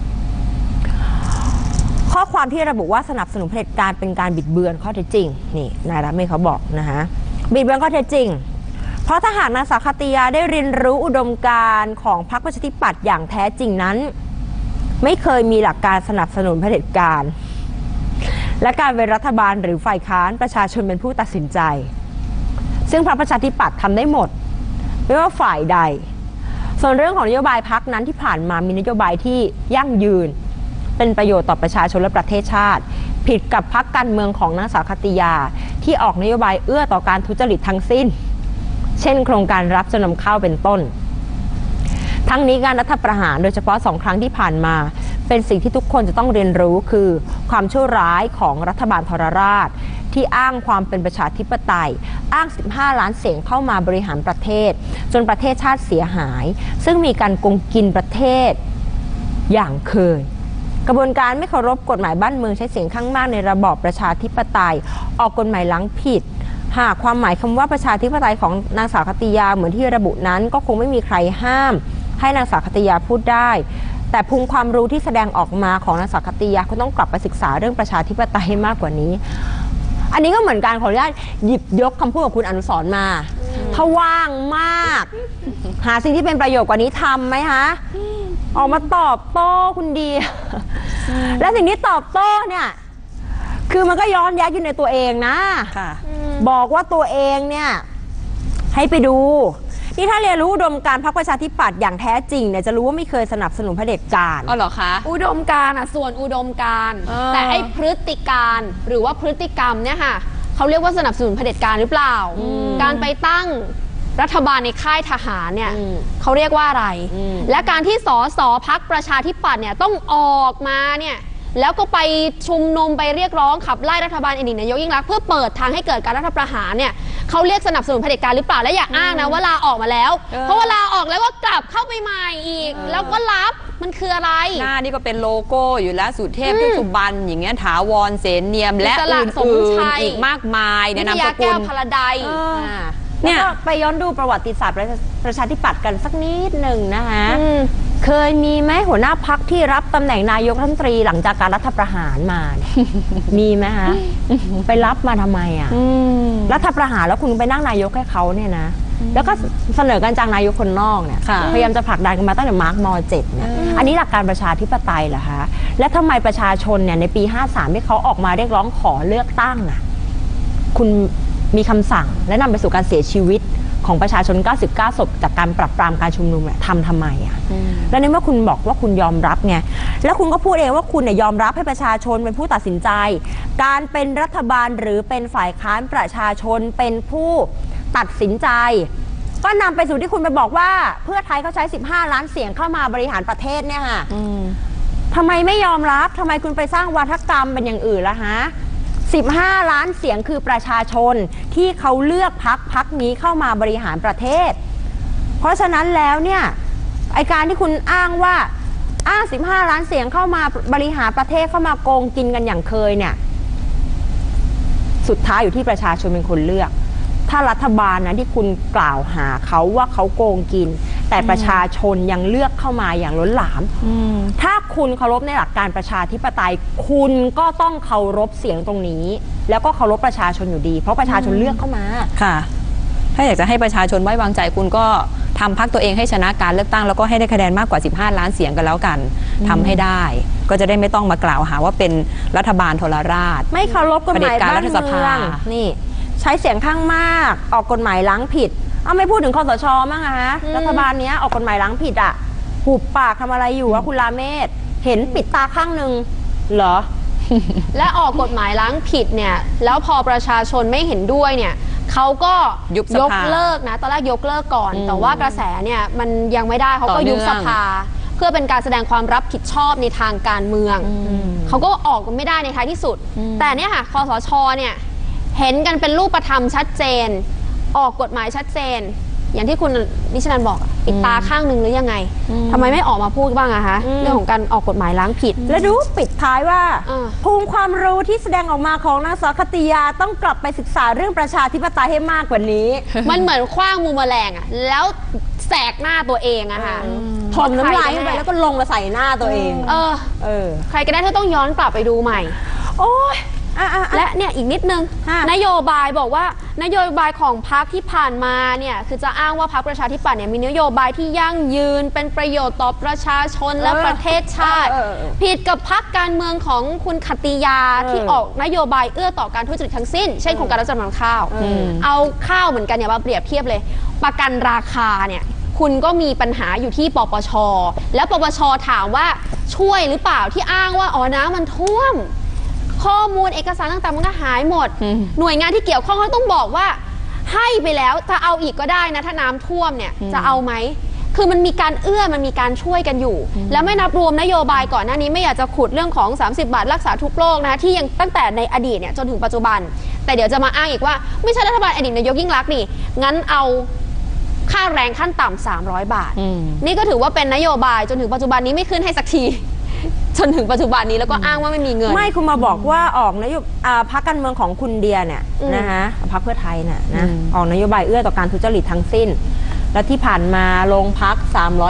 ข้อความที่ระบุว่าสนับสนุนเผด็จการเป็นการบิดเบือนข้อเท็จจริงนี่นายราเมศเขาบอกนะคะบิดเบือนข้อเท็จจริงเพราะถ้าหากนางสาวขัตติยาได้เรียนรู้อุดมการณ์ของพรรคประชาธิปัตย์อย่างแท้จริงนั้นไม่เคยมีหลักการสนับสนุนเผด็จการและการเป็นรัฐบาลหรือฝ่ายค้านประชาชนเป็นผู้ตัดสินใจซึ่งพรรคประชาธิปัตย์ทำได้หมดไม่ว่าฝ่ายใดส่วนเรื่องของนโยบายพรรคนั้นที่ผ่านมามีนโยบายที่ยั่งยืนเป็นประโยชน์ต่อประชาชนและประเทศชาติผิดกับพรรคการเมืองของนางสาวขัตติยาที่ออกนโยบายเอื้อต่อการทุจริตทั้งสิ้นเช่นโครงการรับจำนำข้าวเป็นต้นทั้งนี้การรัฐประหารโดยเฉพาะ2 ครั้งที่ผ่านมาเป็นสิ่งที่ทุกคนจะต้องเรียนรู้คือความชั่วร้ายของรัฐบาลทรราชที่อ้างความเป็นประชาธิปไตยอ้าง15 ล้านเสียงเข้ามาบริหารประเทศจนประเทศชาติเสียหายซึ่งมีการโกงกินประเทศอย่างเคยกระบวนการไม่เคารพกฎหมายบ้านเมืองใช้เสียงข้างมากในระบอบประชาธิปไตยออกกฎหมายล้างผิดหากความหมายคำว่าประชาธิปไตยของนางสาวขัตติยาเหมือนที่ระบุนั้นก็คงไม่มีใครห้ามให้นางสาวขัตติยาพูดได้แต่ภูมิความรู้ที่แสดงออกมาของนางสาวขัตติยาก็ต้องกลับไปศึกษาเรื่องประชาธิปไตยมากกว่านี้อันนี้ก็เหมือนการขออนุญาตหยิบยกคำพูดของคุณอนุสรณ์มาถ้าว่างมากหาสิ่งที่เป็นประโยชน์กว่านี้ทำไหมคะออกมาตอบโต้คุณดีและสิ่งที่ตอบโต้เนี่ยคือมันก็ย้อนแย้งอยู่ในตัวเองนะบอกว่าตัวเองเนี่ยให้ไปดูนี่ถ้าเรียนรู้อุดมการณ์พรรคประชาธิปัตย์อย่างแท้จริงเนี่ยจะรู้ว่าไม่เคยสนับสนุนเผด็จการอ๋อเหรอคะอุดมการณ์ส่วนอุดมการณ์แต่ไอ้พฤติการหรือว่าพฤติกรรมเนี่ยค่ะเขาเรียกว่าสนับสนุนเผด็จการหรือเปล่า การไปตั้งรัฐบาลในค่ายทหารเนี่ยเขาเรียกว่าอะไร และการที่สสพรรคประชาธิปัตย์เนี่ยต้องออกมาเนี่ยแล้วก็ไปชุมนุมไปเรียกร้องขับไล่รัฐบาลอดีตนายกยิ่งรักษณ์เพื่อเปิดทางให้เกิดการรัฐประหารเนี่ยเขาเรียกสนับสนุนเผด็จการหรือเปล่าและอย่าอ้างนะว่าลาออกมาแล้วเพราะว่าลาออกแล้วก็กลับเข้าไปใหม่อีกแล้วก็รับมันคืออะไรหน้านี่ก็เป็นโลโก้อยู่แล้วสุเทพเทือกสุบรรณอย่างเงี้ยถาวรเสนเนียมและอื่นๆอีกมากมายในนามสกุลพลใดเนี่ยไปย้อนดูประวัติศาสตร์ประชาธิปัตย์กันสักนิดหนึ่งนะคะเคยมีไหมหัวหน้าพรรคที่รับตำแหน่งนายกรัฐมนตรีหลังจากการรัฐประหารมา มีไหมคะไปรับมาทำไมอ่ะรัฐประหารแล้วคุณไปนั่งนายกให้เขาเนี่ยนะแล้วก็เสนอกันจากนายกคนนอกเนี่ยพยายามจะผลักดันกันมาตั้งแต่มาร์กม.7เนี่ยอันนี้หลักการประชาธิปไตยเหรอคะและทำไมประชาชนเนี่ยในปี53ที่เขาออกมาเรียกร้องขอเลือกตั้งอ่ะคุณมีคำสั่งและนำไปสู่การเสียชีวิตของประชาชน99ศพจากการปราบปรามการชุมนุมเนี่ยทำไมอ่ะแล้วในเมื่อคุณบอกว่าคุณยอมรับไงแล้วคุณก็พูดเองว่าคุณเนี่ยยอมรับให้ประชาชนเป็นผู้ตัดสินใจการเป็นรัฐบาลหรือเป็นฝ่ายค้านประชาชนเป็นผู้ตัดสินใจก็นำไปสู่ที่คุณไปบอกว่าเพื่อไทยเขาใช้15ล้านเสียงเข้ามาบริหารประเทศเนี่ยค่ะทำไมไม่ยอมรับทำไมคุณไปสร้างวาทกรรมเป็นอย่างอื่นล่ะฮะ15ล้านเสียงคือประชาชนที่เขาเลือกพรรคนี้เข้ามาบริหารประเทศเพราะฉะนั้นแล้วเนี่ยไอการที่คุณอ้างว่า15ล้านเสียงเข้ามาบริหารประเทศเข้ามาโกงกินกันอย่างเคยเนี่ยสุดท้ายอยู่ที่ประชาชนเป็นคนเลือกถ้ารัฐบาลนะที่คุณกล่าวหาเขาว่าเขาโกงกินแต่ประชาชนยังเลือกเข้ามาอย่างล้นหลามถ้าคุณเคารพในหลักการประชาธิปไตยคุณก็ต้องเคารพเสียงตรงนี้แล้วก็เคารพประชาชนอยู่ดีเพราะประชาชนเลือกเข้ามาค่ะถ้าอยากจะให้ประชาชนไว้วางใจคุณก็ทำพรรคตัวเองให้ชนะการเลือกตั้งแล้วก็ให้ได้คะแนนมากกว่า15ล้านเสียงกันแล้วกันทำให้ได้ก็จะได้ไม่ต้องมากล่าวหาว่าเป็นรัฐบาลทรราชไม่เคารพกฎหมายบ้านเมืองนี่ใช้เสียงข้างมากออกกฎหมายล้างผิดไม่พูดถึงคสช.มั้งฮะรัฐบาลนี้ออกกฎหมายล้างผิดอ่ะหุบปากทำอะไรอยู่วะคุณราเมศเห็นปิดตาข้างหนึ่งเหรอและออกกฎหมายล้างผิดเนี่ยแล้วพอประชาชนไม่เห็นด้วยเนี่ยเขาก็ยกเลิกนะตอนแรกยกเลิกก่อนแต่ว่ากระแสเนี่ยมันยังไม่ได้เขาก็ยุบสภาเพื่อเป็นการแสดงความรับผิดชอบในทางการเมืองเขาก็ออกกันไม่ได้ในท้ายที่สุดแต่เนี่ยค่ะคสช.เนี่ยเห็นกันเป็นรูปธรรมชัดเจนออกกฎหมายชัดเจนอย่างที่คุณนิชนันบอกปิดตาข้างหนึ่งหรือยังไงทำไมไม่ออกมาพูดบ้างอะคะเรื่องของการออกกฎหมายล้างผิดและดูปิดท้ายว่าภูมิความรู้ที่แสดงออกมาของนางสาวคติยาต้องกลับไปศึกษาเรื่องประชาธิปไตยให้มากกว่านี้มันเหมือนคว้างมูมแมลงอะแล้วแสกหน้าตัวเองอะค่ะถมน้ำลายไปแล้วก็ลงมาใส่หน้าตัวเองใครก็ได้ที่ต้องย้อนกลับไปดูใหม่โอ้ยและเนี่ยอีกนิดนึงนโยบายบอกว่านโยบายของพรรคที่ผ่านมาเนี่ยคือจะอ้างว่าพรรคประชาธิปัตย์เนี่ยมีนโยบายที่ยั่งยืนเป็นประโยชน์ต่อประชาชนและประเทศชาติผิดกับพรรคการเมืองของคุณคติยาที่ออกนโยบายเอื้อต่อการทุจริตทั้งสิ้นเช่นโครงการรับจำนำข้าวเอาข้าวเหมือนกันเนี่ยมาเปรียบเทียบเลยประกันราคาเนี่ยคุณก็มีปัญหาอยู่ที่ปปช.แล้วปปช.ถามว่าช่วยหรือเปล่าที่อ้างว่าน้ำมันท่วมข้อมูลเอกสารต่างๆมันก็หายหมดหน่วยงานที่เกี่ยวข้องเขาต้องบอกว่าให้ไปแล้วจะเอาอีกก็ได้นะถ้าน้ำท่วมเนี่ยจะเอาไหมคือมันมีการมันมีการช่วยกันอยู่แล้วไม่นับรวมนโยบายก่อนหน้านี้ไม่อยากจะขุดเรื่องของ30 บาทรักษาทุกโรคนะที่ยังตั้งแต่ในอดีตเนี่ยจนถึงปัจจุบันแต่เดี๋ยวจะมาอ้างอีกว่าไม่ใช่รัฐบาลอดีตนายกยิ่งลักษณ์นี่งั้นเอาค่าแรงขั้นต่ำ300 บาทนี่ก็ถือว่าเป็นนโยบายจนถึงปัจจุบันนี้ไม่ขึ้นให้สักทีจนถึงปัจจุบันนี้แล้วก็อ้างว่าไม่มีเงินไม่คุณมาบอกว่าออกนโยบายพรรคการเมืองของคุณเดียเนี่ยนะคะพรรคเพื่อไทยเนี่ยนะออกนโยบายเอื้อต่อการทุจริตทั้งสิ้นและที่ผ่านมาโรงพัก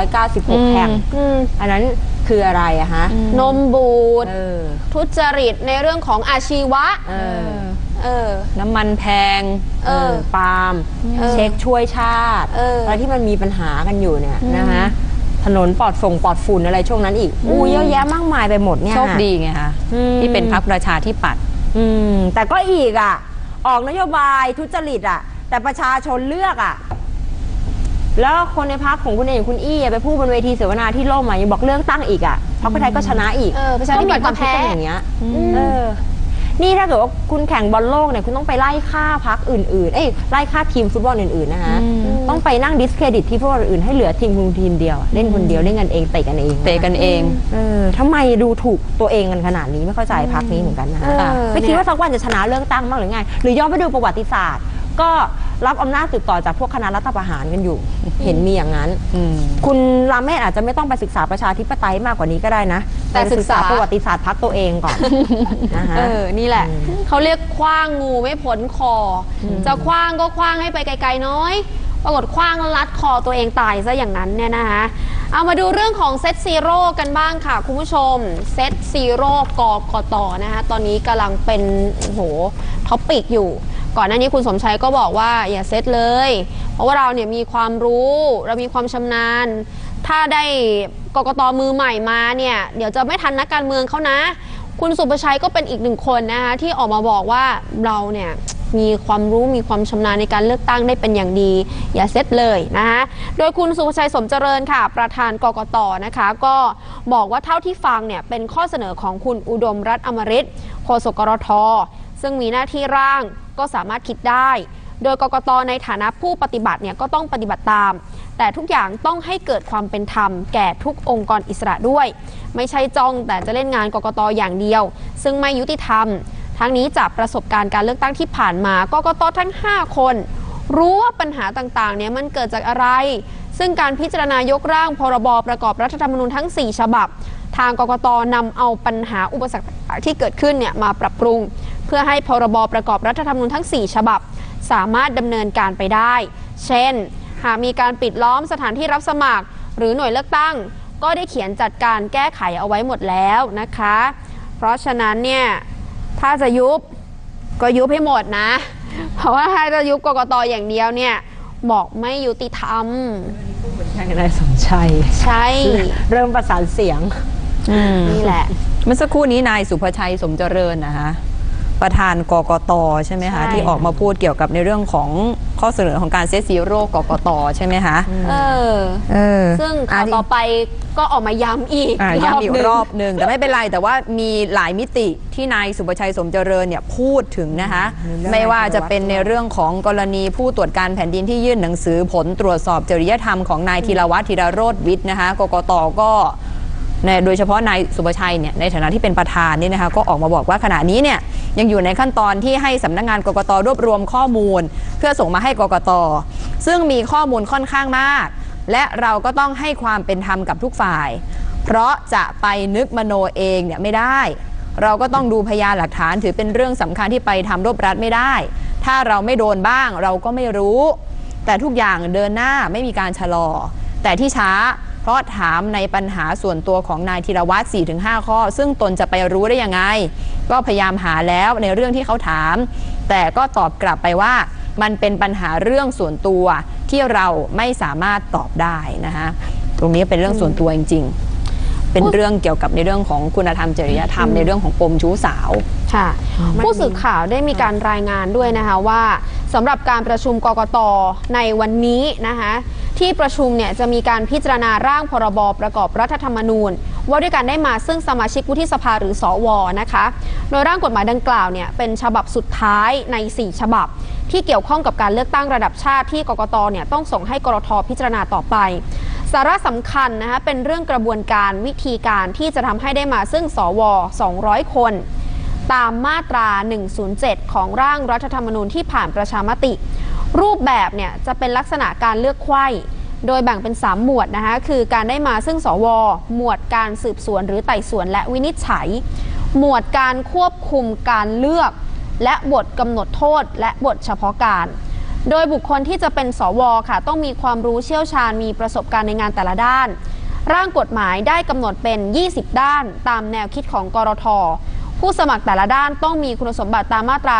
396แห่งอันนั้นคืออะไรอะฮะนมบูดทุจริตในเรื่องของอาชีวะน้ำมันแพงปาล์มเช็คช่วยชาติอะไรที่มันมีปัญหากันอยู่เนี่ยนะคะถนนปลอดฝุ่นอะไรช่วงนั้นอีกเยอะแยะมากมายไปหมดเนี่ยโชคดีไงคะที่เป็นพรรคประชาธิปัตย์แต่ก็อีกออกนโยบายทุจริตแต่ประชาชนเลือกแล้วคนในพรรคของคุณเองคุณอี้ไปพูดบนเวทีเสวนาที่ล่มยังบอกเลือกตั้งอีกพรรคเพื่อไทยก็ชนะอีกประชาธิปัตย์ก็แพ้อย่างเงี้ยนี่ถ้าเกิดว่าคุณแข่งบอลโลกเนี่ยคุณต้องไปไล่ฆ่าพรรคอื่นๆไล่ฆ่าทีมฟุตบอลอื่นๆนะคะต้องไปนั่งดิสเครดิตที่ฟุตบอลอื่นให้เหลือทีมคุณทีมเดียวเล่นคนเดียวเล่นกันเองเตะกันเองทำไมดูถูกตัวเองกันขนาดนี้ไม่เข้าใจพรรคนี้เหมือนกันนะคะไม่คิดว่าสักวันจะชนะเลือกตั้งบ้างหรือไงหรือย้อนไปดูประวัติศาสตร์ก็รับอำนาจสืบต่อจากพวกคณะรัฐประหารกันอยู่เห็นมีอย่างนั้นคุณรามเมศอาจจะไม่ต้องไปศึกษาประชาธิปไตยมากกว่านี้ก็ได้นะแต่ศึกษาประวัติศาสตร์พรรคตัวเองก่อนนะคะนี่แหละเขาเรียกคว้างงูไม่พ้นคอจะคว้างก็คว้างให้ไปไกลๆน้อยปรากฏคว้างแล้วรัดคอตัวเองตายซะอย่างนั้นเนี่ยนะคะเอามาดูเรื่องของเซตซีโร่กันบ้างค่ะคุณผู้ชมเซตซีโร่กกต.นะคะตอนนี้กำลังเป็นท็อปปิกอยู่ก่อนหน้านี้คุณสมชัยก็บอกว่าอย่าเซตเลยเพราะว่าเราเนี่ยมีความรู้เรามีความชำนาญถ้าได้กกต.มือใหม่มาเนี่ยเดี๋ยวจะไม่ทันนักการเมืองเขานะคุณสุประชัยก็เป็นอีกหนึ่งคนนะคะที่ออกมาบอกว่าเราเนี่ยมีความรู้มีความชำนาญในการเลือกตั้งได้เป็นอย่างดีอย่าเซตเลยนะคะโดยคุณสุประชัยสมเจริญค่ะประธานกกต.นะคะก็บอกว่าเท่าที่ฟังเนี่ยเป็นข้อเสนอของคุณอุดมรัตน์อมฤตโฆษกกรท.ซึ่งมีหน้าที่ร่างก็สามารถคิดได้โดยกกต.ในฐานะผู้ปฏิบัติเนี่ยก็ต้องปฏิบัติตามแต่ทุกอย่างต้องให้เกิดความเป็นธรรมแก่ทุกองค์กรอิสระด้วยไม่ใช่จ้องแต่จะเล่นงานกกต.อย่างเดียวซึ่งไม่ยุติธรรมทั้งนี้จากประสบการณ์การเลือกตั้งที่ผ่านมากกต.ทั้ง5คนรู้ว่าปัญหาต่างๆเนี่ยมันเกิดจากอะไรซึ่งการพิจารณายกร่างพรบประกอบรัฐธรรมนูญทั้ง4ฉบับทางกกต.นำเอาปัญหาอุปสรรคที่เกิดขึ้นเนี่ยมาปรับปรุงเพื่อให้พรบประกอบรัฐธรรมนูญทั้ง4ฉบับสามารถดำเนินการไปได้เช่นหากมีการปิดล้อมสถานที่รับสมัครหรือหน่วยเลือกตั้งก็ได้เขียนจัดการแก้ไขเอาไว้หมดแล้วนะคะเพราะฉะนั้นเนี่ยถ้าจะยุบก็ยุบให้หมดนะเพราะว่าถ้าจะยุบกกต.อย่างเดียวเนี่ยบอกไม่ยุติธรรมนายสมชัยใช่เริ่มประสานเสียงนี่แหละเมื่อสักครู่นี้นายสุภชัยสมเจริญนะคะประธานกกต.ใช่ไหมคะที่ออกมาพูดเกี่ยวกับในเรื่องของข้อเสนอของการเซตซีโร่กกต.ใช่ไหมคะซึ่งข่าวต่อไปก็ออกมาย้ำอีกรอบหนึ่งแต่ไม่เป็นไรแต่ว่ามีหลายมิติที่นายสุภชัยสมเจริญเนี่ยพูดถึงนะคะไม่ว่าจะเป็นในเรื่องของกรณีผู้ตรวจการแผ่นดินที่ยื่นหนังสือผลตรวจสอบจริยธรรมของนายธีรวัฒน์ธีรโรจน์วิทย์นะคะกกต.ก็โดยเฉพาะนายสุภชัยเนี่ยในฐานะที่เป็นประธานนี่นะคะก็ออกมาบอกว่าขณะนี้เนี่ยยังอยู่ในขั้นตอนที่ให้สำนักงานกกต.รวบรวมข้อมูลเพื่อส่งมาให้กกต.ซึ่งมีข้อมูลค่อนข้างมากและเราก็ต้องให้ความเป็นธรรมกับทุกฝ่ายเพราะจะไปนึกมโนเองเนี่ยไม่ได้เราก็ต้องดูพยานหลักฐานถือเป็นเรื่องสำคัญที่ไปทำรวบรัดไม่ได้ถ้าเราไม่โดนบ้างเราก็ไม่รู้แต่ทุกอย่างเดินหน้าไม่มีการชะลอแต่ที่ช้าเพราะถามในปัญหาส่วนตัวของนายธีรวัฒน์ 4-5 ข้อซึ่งตนจะไปรู้ได้ยังไงก็พยายามหาแล้วในเรื่องที่เขาถามแต่ก็ตอบกลับไปว่ามันเป็นปัญหาเรื่องส่วนตัวที่เราไม่สามารถตอบได้นะคะตรงนี้เป็นเรื่องส่วนตัวจริงๆเป็นเรื่องเกี่ยวกับในเรื่องของคุณธรรมจริยธรรมในเรื่องของปมชู้สาวค่ะผู้สื่อข่าวได้มีการรายงานด้วยนะคะว่าสำหรับการประชุมกกต.ในวันนี้นะคะที่ประชุมเนี่ยจะมีการพิจารณาร่างพรบประกอบรัฐธรรมนูญว่าด้วยการได้มาซึ่งสมาชิกวุฒิสภาหรือสว.นะคะโดยร่างกฎหมายดังกล่าวเนี่ยเป็นฉบับสุดท้ายใน4ฉบับที่เกี่ยวข้องกับการเลือกตั้งระดับชาติที่กกต.เนี่ยต้องส่งให้กรท.พิจารณาต่อไปสาระสำคัญนะคะเป็นเรื่องกระบวนการวิธีการที่จะทำให้ได้มาซึ่งสว200 คนตามมาตรา107ของร่างรัฐธรรมนูญที่ผ่านประชามติรูปแบบเนี่ยจะเป็นลักษณะการเลือกไขว้โดยแบ่งเป็น3หมวดนะคะคือการได้มาซึ่งสวหมวดการสืบสวนหรือไต่สวนและวินิจฉัยหมวดการควบคุมการเลือกและบทกำหนดโทษและบทเฉพาะการโดยบุคคลที่จะเป็นสวค่ะต้องมีความรู้เชี่ยวชาญมีประสบการณ์ในงานแต่ละด้านร่างกฎหมายได้กำหนดเป็น20ด้านตามแนวคิดของกรท.ผู้สมัครแต่ละด้านต้องมีคุณสมบัติตามมาตรา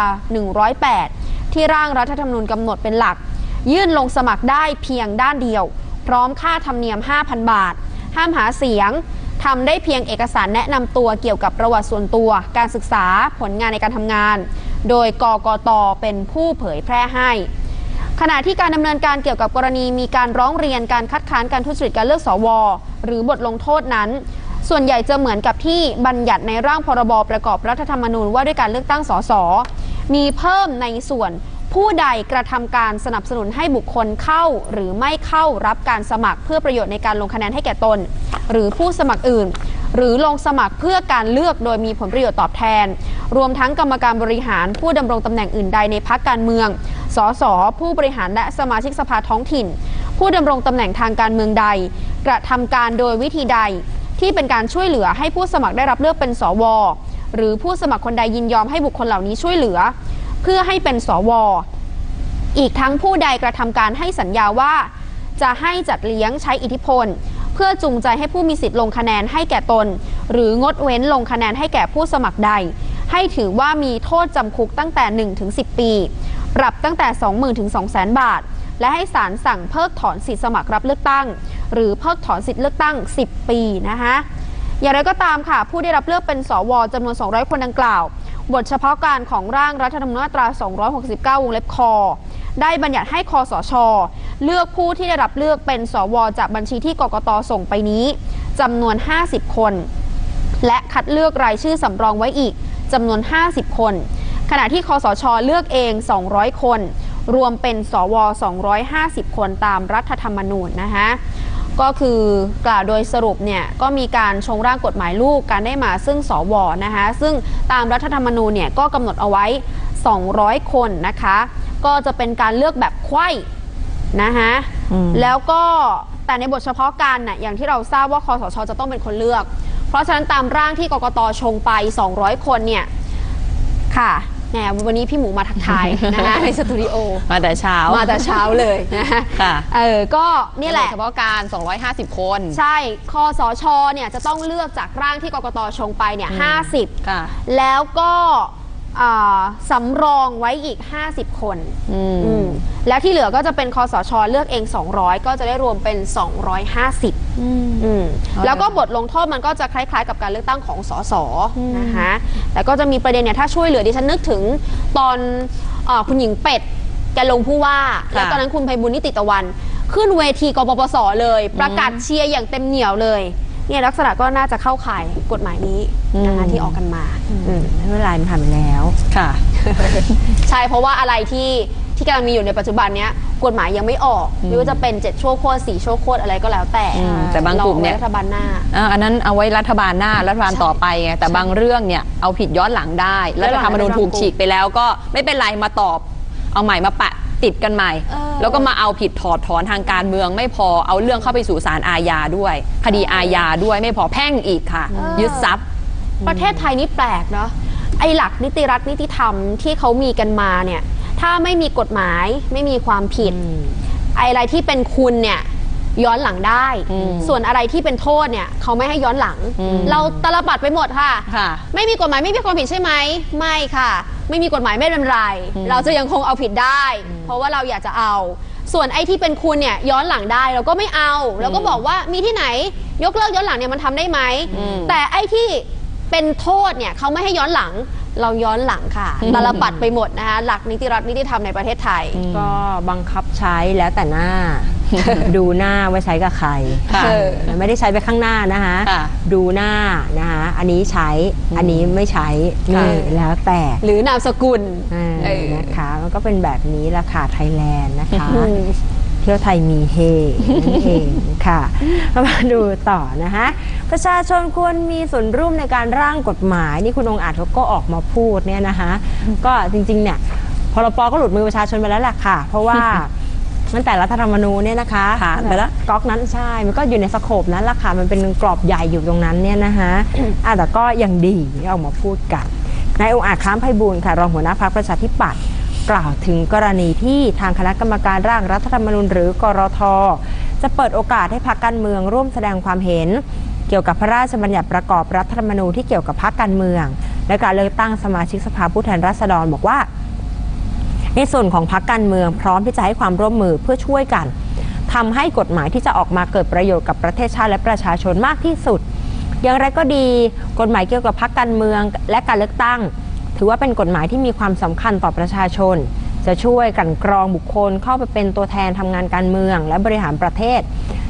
108ที่ร่างรัฐธรรมนูญกำหนดเป็นหลักยื่นลงสมัครได้เพียงด้านเดียวพร้อมค่าธรรมเนียม 5,000 บาทห้ามหาเสียงทำได้เพียงเอกสารแนะนำตัวเกี่ยวกับประวัติส่วนตัวการศึกษาผลงานในการทำงานโดยกกต.เป็นผู้เผยแพร่ให้ขณะที่การดำเนินการเกี่ยวกับกรณีมีการร้องเรียนการคัดค้านการทุจริตการเลือกสวหรือบทลงโทษนั้นส่วนใหญ่จะเหมือนกับที่บัญญัติในร่างพรบประกอบรัฐธรรมนูญว่าด้วยการเลือกตั้งสสมีเพิ่มในส่วนผู้ใดกระทำการสนับสนุนให้บุคคลเข้าหรือไม่เข้ารับการสมัครเพื่อประโยชน์ในการลงคะแนนให้แก่ตนหรือผู้สมัครอื่นหรือลงสมัครเพื่อการเลือกโดยมีผลประโยชน์ตอบแทนรวมทั้งกรรมการบริหารผู้ดำรงตำแหน่งอื่นใดในพรรคการเมืองสสผู้บริหารและสมาชิกสภาท้องถิ่นผู้ดำรงตำแหน่งทางการเมืองใดกระทำการโดยวิธีใดที่เป็นการช่วยเหลือให้ผู้สมัครได้รับเลือกเป็นสวหรือผู้สมัครคนใดยินยอมให้บุคคลเหล่านี้ช่วยเหลือเพื่อให้เป็นสวอีกทั้งผู้ใดกระทำการให้สัญญาว่าจะให้จัดเลี้ยงใช้อิทธิพลเพื่อจูงใจให้ผู้มีสิทธิ์ลงคะแนนให้แก่ตนหรืองดเว้นลงคะแนนให้แก่ผู้สมัครใดให้ถือว่ามีโทษจำคุกตั้งแต่ 1-10 ปีปรับตั้งแต่ 20,000 ถึง 200,000 บาทและให้ศาลสั่งเพิกถอนสิทธิสมัครรับเลือกตั้งหรือเพิกถอนสิทธิเลือกตั้ง10 ปีนะคะอย่างไรก็ตามค่ะผู้ได้รับเลือกเป็นสวจำนวน200คนดังกล่าวบทเฉพาะการของร่างรัฐธรรมนูญมาตรา269วงเล็บคได้บัญญัติให้คสช.เลือกผู้ที่ได้รับเลือกเป็นสวจากบัญชีที่กกต.ส่งไปนี้จำนวน50คนและคัดเลือกรายชื่อสำรองไว้อีกจำนวน50คนขณะที่คสช.เลือกเอง200คนรวมเป็นสว250คนตามรัฐธรรมนูญนะคะก็คือกล่าวโดยสรุปเนี่ยก็มีการชงร่างกฎหมายลูกการได้มาซึ่งสวนะคะซึ่งตามรัฐธรรมนูญเนี่ยก็กำหนดเอาไว้200คนนะคะก็จะเป็นการเลือกแบบไขว้นะคะแล้วก็แต่ในบทเฉพาะการน่ะอย่างที่เราทราบว่าคสช.จะต้องเป็นคนเลือกเพราะฉะนั้นตามร่างที่กกต.ชงไป200คนเนี่ยค่ะแหมวันนี้พี่หมูมาทักทายนะคะในสตูดิโอมาแต่เช้าเลยนะคะก็นี่แหละเฉพาะการ250คนใช่คสช.เนี่ยจะต้องเลือกจากร่างที่กกต.ชงไปเนี่ย50 ค่ะแล้วก็สำรองไว้อีก50คนแล้วที่เหลือก็จะเป็นคสช.เลือกเอง200ก็จะได้รวมเป็น250แล้วก็บทลงโทษมันก็จะคล้ายๆกับการเลือกตั้งของสสนะคะแต่ก็จะมีประเด็นเนี่ยถ้าช่วยเหลือดิฉันนึกถึงตอนคุณหญิงเป็ดแกลงผู้ว่าแล้วตอนนั้นคุณไพบูลย์นิติตะวันขึ้นเวทีกปปสเลยประกาศเชียร์อย่างเต็มเหนี่ยวเลยเนี่ยลักษณะก็น่าจะเข้าข่ายกฎหมายนี้นะคะที่ออกกันมาไม่เป็นไรมันผ่านไปแล้วค่ะใช่เพราะว่าอะไรที่กำลังมีอยู่ในปัจจุบันนี้กฎหมายยังไม่ออกไม่ว่าจะเป็น7ชั่วโคตร4ชั่วโคตรอะไรก็แล้วแต่บางกลุ่มเนี่ยรัฐบาลหน้าอันนั้นเอาไว้รัฐบาลหน้ารัฐบาลต่อไปไงแต่บางเรื่องเนี่ยเอาผิดย้อนหลังได้รัฐธรรมนูญถูกฉีกไปแล้วก็ไม่เป็นไรมาตอบเอาใหม่มาปะติดกันใหม่แล้วก็มาเอาผิดถอดถอนทางการเมืองไม่พอเอาเรื่องเข้าไปสู่ศาลอาญาด้วยคดีอาญาด้วยไม่พอแพ่งอีกค่ะยึดทรัพย์ประเทศไทยนี่แปลกเนาะไอ้หลักนิติรัฐนิติธรรมที่เขามีกันมาเนี่ยถ้าไม่มีกฎหมายไม่มีความผิดอะไรที่เป็นคุณเนี่ยย้อนหลังได้ส่วนอะไรที่เป็นโทษเนี่ยเขาไม่ให้ย้อนหลังเราตลบัดไปหมดค่ะไม่มีกฎหมายไม่มีความผิดใช่ไหมไม่ค่ะไม่มีกฎหมายไม่เป็นไรเราจะยังคงเอาผิดได้เพราะว่าเราอยากจะเอาส่วนไอ้ที่เป็นคุณเนี่ยย้อนหลังได้เราก็ไม่เอาเราก็บอกว่ามีที่ไหนยกเลิกย้อนหลังเนี่ยมันทำได้ไหมแต่ไอ้ที่เป็นโทษเนี่ยเขาไม่ให้ย้อนหลังเราย้อนหลังค่ะตลบัดไปหมดนะคะหลักนิติรัฐนิติธรรมในประเทศไทยก็บังคับใช้แล้วแต่หน้า ดูหน้าว่าใช้กับใครไม่ได้ใช้ไปข้างหน้านะคะดูหน้านะคะอันนี้ใช้อันนี้ไม่ใช้แล้วแต่หรือนามสกุลนะคะมันก็เป็นแบบนี้ราคาไทยแลนด์นะคะเที่ยวไทยมีเฮนั่นเองค่ะมาดูต่อนะคะประชาชนควรมีส่วนร่วมในการร่างกฎหมายนี่คุณองค์อาจเขาก็ออกมาพูดเนี่ยนะคะก็จริงๆเนี่ยพรป.ก็หลุดมือประชาชนไปแล้วแหละค่ะเพราะว่าตั้งแต่รัฐธรรมนูญเนี่ยนะคะไปแล้วก๊อกนั้นใช่มันก็อยู่ในสโคปนั้นแหละค่ะมันเป็นกรอบใหญ่อยู่ตรงนั้นเนี่ยนะคะแต่ก็ยังดีที่ออกมาพูดกันนายองค์อาจคล้ามไพบูลย์ค่ะรองหัวหน้าพรรคประชาธิปัตย์กล่าวถึงกรณีที่ทางคณะกรรมการร่างรัฐธรรมนูญหรือกรท.จะเปิดโอกาสให้พรรคการเมืองร่วมแสดงความเห็นเกี่ยวกับพระราชบัญญัติประกอบรัฐธรรมนูญที่เกี่ยวกับพรรคการเมืองและการเลือกตั้งสมาชิกสภาผู้แทนราษฎรบอกว่าในส่วนของพรรคการเมืองพร้อมที่จะให้ความร่วมมือเพื่อช่วยกันทำให้กฎหมายที่จะออกมาเกิดประโยชน์กับประเทศชาติและประชาชนมากที่สุดอย่างไรก็ดีกฎหมายเกี่ยวกับพรรคการเมืองและการเลือกตั้งถือว่าเป็นกฎหมายที่มีความสำคัญต่อประชาชนจะช่วยกลั่นกรองบุคคลเข้าไปเป็นตัวแทนทำงานการเมืองและบริหารประเทศ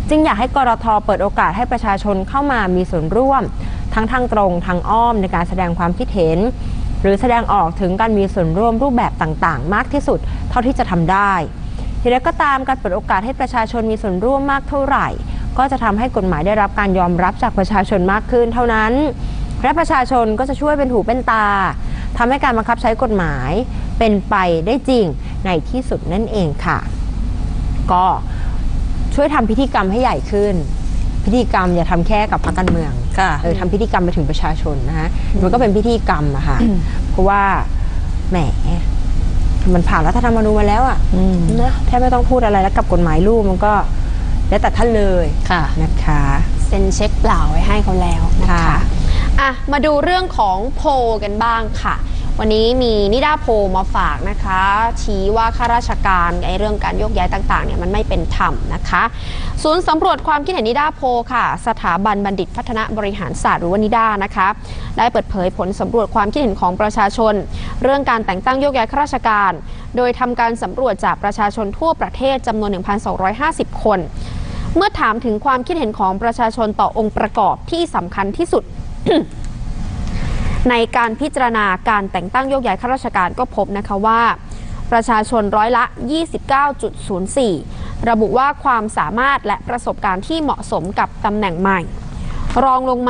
จึงอยากให้กรท.เปิดโอกาสให้ประชาชนเข้ามามีส่วนร่วมทั้งทางตรงทางอ้อมในการแสดงความคิดเห็นหรือแสดงออกถึงการมีส่วนร่วมรูปแบบต่างๆมากที่สุดเท่าที่จะทำได้ทีนี้ก็ตามการเปิดโอกาสให้ประชาชนมีส่วนร่วมมากเท่าไหร่ก็จะทำให้กฎหมายได้รับการยอมรับจากประชาชนมากขึ้นเท่านั้นและประชาชนก็จะช่วยเป็นหูเป็นตาทำให้การบังคับใช้กฎหมายเป็นไปได้จริงในที่สุดนั่นเองค่ะก็ช่วยทำพิธีกรรมให้ใหญ่ขึ้นพิธีกรรมอย่าทำแค่กับพรรคการเมืองทำพิธีกรรมไปถึงประชาชนนะฮะมันก็เป็นพิธีกรรมอะค่ะเพราะว่าแหมมันผ่านรัฐธรรมนูญมาแล้วอะนะแทบไม่ต้องพูดอะไรแล้วกับกฎหมายลูกมันก็แล้วแต่ท่านเลยนะคะเซ็นเช็คเปล่าไว้ให้เขาแล้วนะคะมาดูเรื่องของโพลกันบ้างค่ะวันนี้มีนิดาโพลมาฝากนะคะชี้ว่าข้าราชการเรื่องการโยกย้ายต่างๆเนี่ยมันไม่เป็นธรรมนะคะศูนย์สำรวจความคิดเห็นนิดาโพลค่ะสถาบันบัณฑิตพัฒนาบริหารศาสตร์หรือว่านิดานะคะได้เปิดเผยผลสำรวจความคิดเห็นของประชาชนเรื่องการแต่งตั้งโยกย้ายข้าราชการโดยทำการสำรวจจากประชาชนทั่วประเทศจำนวน 1,250 คนเมื่อถามถึงความคิดเห็นของประชาชนต่อองค์ประกอบที่สำคัญที่สุด ในการพิจารณาการแต่งตั้งโยกย้ายข้าราชการก็พบนะคะว่าประชาชนร้อยละ 29.04 ระบุว่าความสามารถและประสบการณ์ที่เหมาะสมกับตำแหน่งใหม่รองลงมา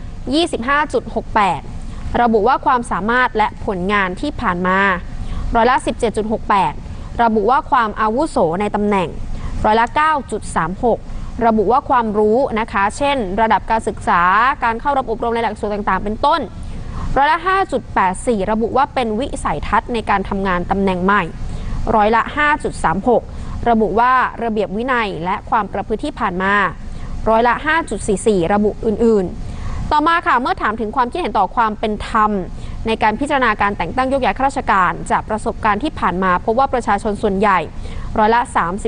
25.68 ระบุว่าความสามารถและผลงานที่ผ่านมาร้อยละ 17.68 ระบุว่าความอาวุโสในตำแหน่งร้อยละ 9.36 ระบุว่าความรู้นะคะเช่นระดับการศึกษาการเข้ารับอบรมในหลักสูตรต่างๆเป็นต้นร้อยละ 5.84 ระบุว่าเป็นวิสัยทัศน์ในการทำงานตำแหน่งใหม่ร้อยละ 5.36 ระบุว่าระเบียบวินัยและความประพฤติที่ผ่านมาร้อยละ 5.44 ระบุอื่นๆต่อมาค่ะเมื่อถามถึงความคิดเห็นต่อความเป็นธรรมในการพิจารณาการแต่งตั้งโยกย้ายข้าราชการจากประสบการณ์ที่ผ่านมาพบว่าประชาชนส่วนใหญ่ร้อยละ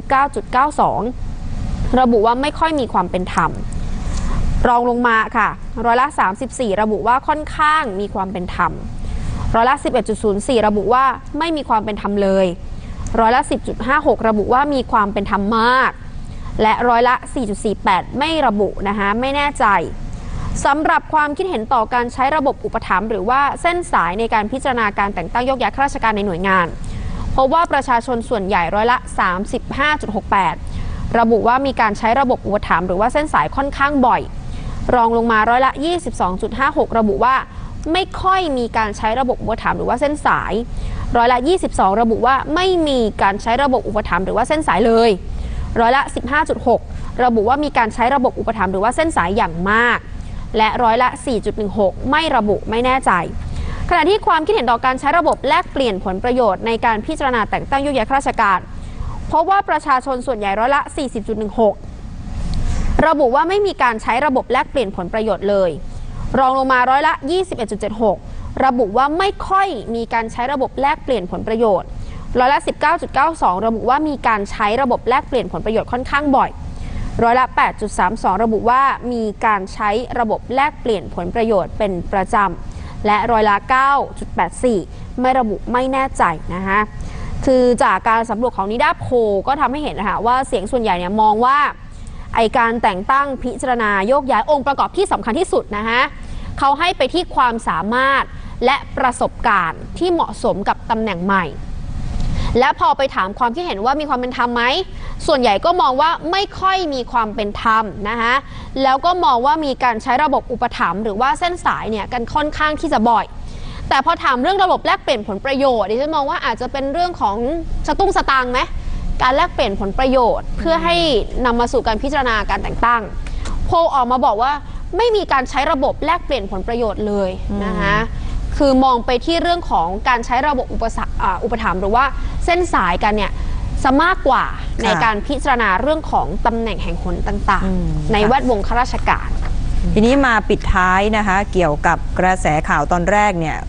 39.92 ระบุว่าไม่ค่อยมีความเป็นธรรมรองลงมาค่ะร้อยละ 34 ระบุว่าค่อนข้างมีความเป็นธรรมร้อยละ 11.04 ระบุว่าไม่มีความเป็นธรรมเลยร้อยละ 10.56 ระบุว่ามีความเป็นธรรมมากและร้อยละ 4.48 ไม่ระบุนะคะไม่แน่ใจสำหรับความคิดเห็นต่อการใช้ระบบอุปถัมภ์หรือว่าเส้นสายในการพิจารณาการแต่งตั้งโยกย้ายข้าราชการในหน่วยงานพบว่าประชาชนส่วนใหญ่ร้อยละ 35.68 ระบุว่ามีการใช้ระบบอุปถัมภ์หรือว่าเส้นสายค่อนข้างบ่อยรองลงมาร้อยละ 22.56 ระบุว่าไม่ค่อยมีการใช้ระบบอุปถัมภ์หรือว่าเส้นสายร้อยละ 22 ระบุว่าไม่มีการใช้ระบบอุปถัมภ์หรือว่าเส้นสายเลยร้อยละ 15.6 ระบุว่ามีการใช้ระบบอุปถัมภ์หรือว่าเส้นสายอย่างมากและร้อยละ 4.16 ไม่ระบุไม่แน่ใจขณะที่ความคิดเห็นต่อการใช้ระบบแลกเปลี่ยนผลประโยชน์ในการพิจารณาแต่งตั้งโยกย้ายข้าราชการพบว่าประชาชนส่วนใหญ่ร้อยละ 40.16 ระบุว่าไม่มีการใช้ระบบแลกเปลี่ยนผลประโยชน์เลยรองลงมาร้อยละ 21.76 ระบุว่าไม่ค่อยมีการใช้ระบบแลกเปลี่ยนผลประโยชน์ร้อยละ 19.92 ระบุว่ามีการใช้ระบบแลกเปลี่ยนผลประโยชน์ค่อนข้างบ่อยร้อยละ 8.32 ระบุว่ามีการใช้ระบบแลกเปลี่ยนผลประโยชน์เป็นประจำและร้อยละ 9.84 ไม่ระบุไม่แน่ใจนะคะคือจากการสำรวจของนิดาโพลก็ทำให้เห็นนะคะว่าเสียงส่วนใหญ่เนี่ยมองว่าไอการแต่งตั้งพิจารณาโยกย้ายองค์ประกอบที่สำคัญที่สุดนะคะเขาให้ไปที่ความสามารถและประสบการณ์ที่เหมาะสมกับตำแหน่งใหม่และพอไปถามความคิดเห็นว่ามีความเป็นธรรมไหมส่วนใหญ่ก็มองว่าไม่ค่อยมีความเป็นธรรมนะคะแล้วก็มองว่ามีการใช้ระบบอุปถัมภ์หรือว่าเส้นสายเนี่ยกันค่อนข้างที่จะบ่อยแต่พอถามเรื่องระบบแลกเปลี่ยนผลประโยชน์ดิฉันมองว่าอาจจะเป็นเรื่องของสตุ้งสตางค์ไหมการแลกเปลี่ยนผลประโยชน์เพื่อให้นำมาสู่การพิจารณาการแต่งตั้งโพลออกมาบอกว่าไม่มีการใช้ระบบแลกเปลี่ยนผลประโยชน์เลยนะคะคือมองไปที่เรื่องของการใช้ระบบอุปถัมภ์หรือว่าเส้นสายกันเนี่ยซะมากกว่าในการพิจารณาเรื่องของตำแหน่งแห่งหนต่างๆในแวดวงข้าราชการทีนี้มาปิดท้ายนะคะเกี่ยวกับกระแสข่าวตอนแรกเนี่ย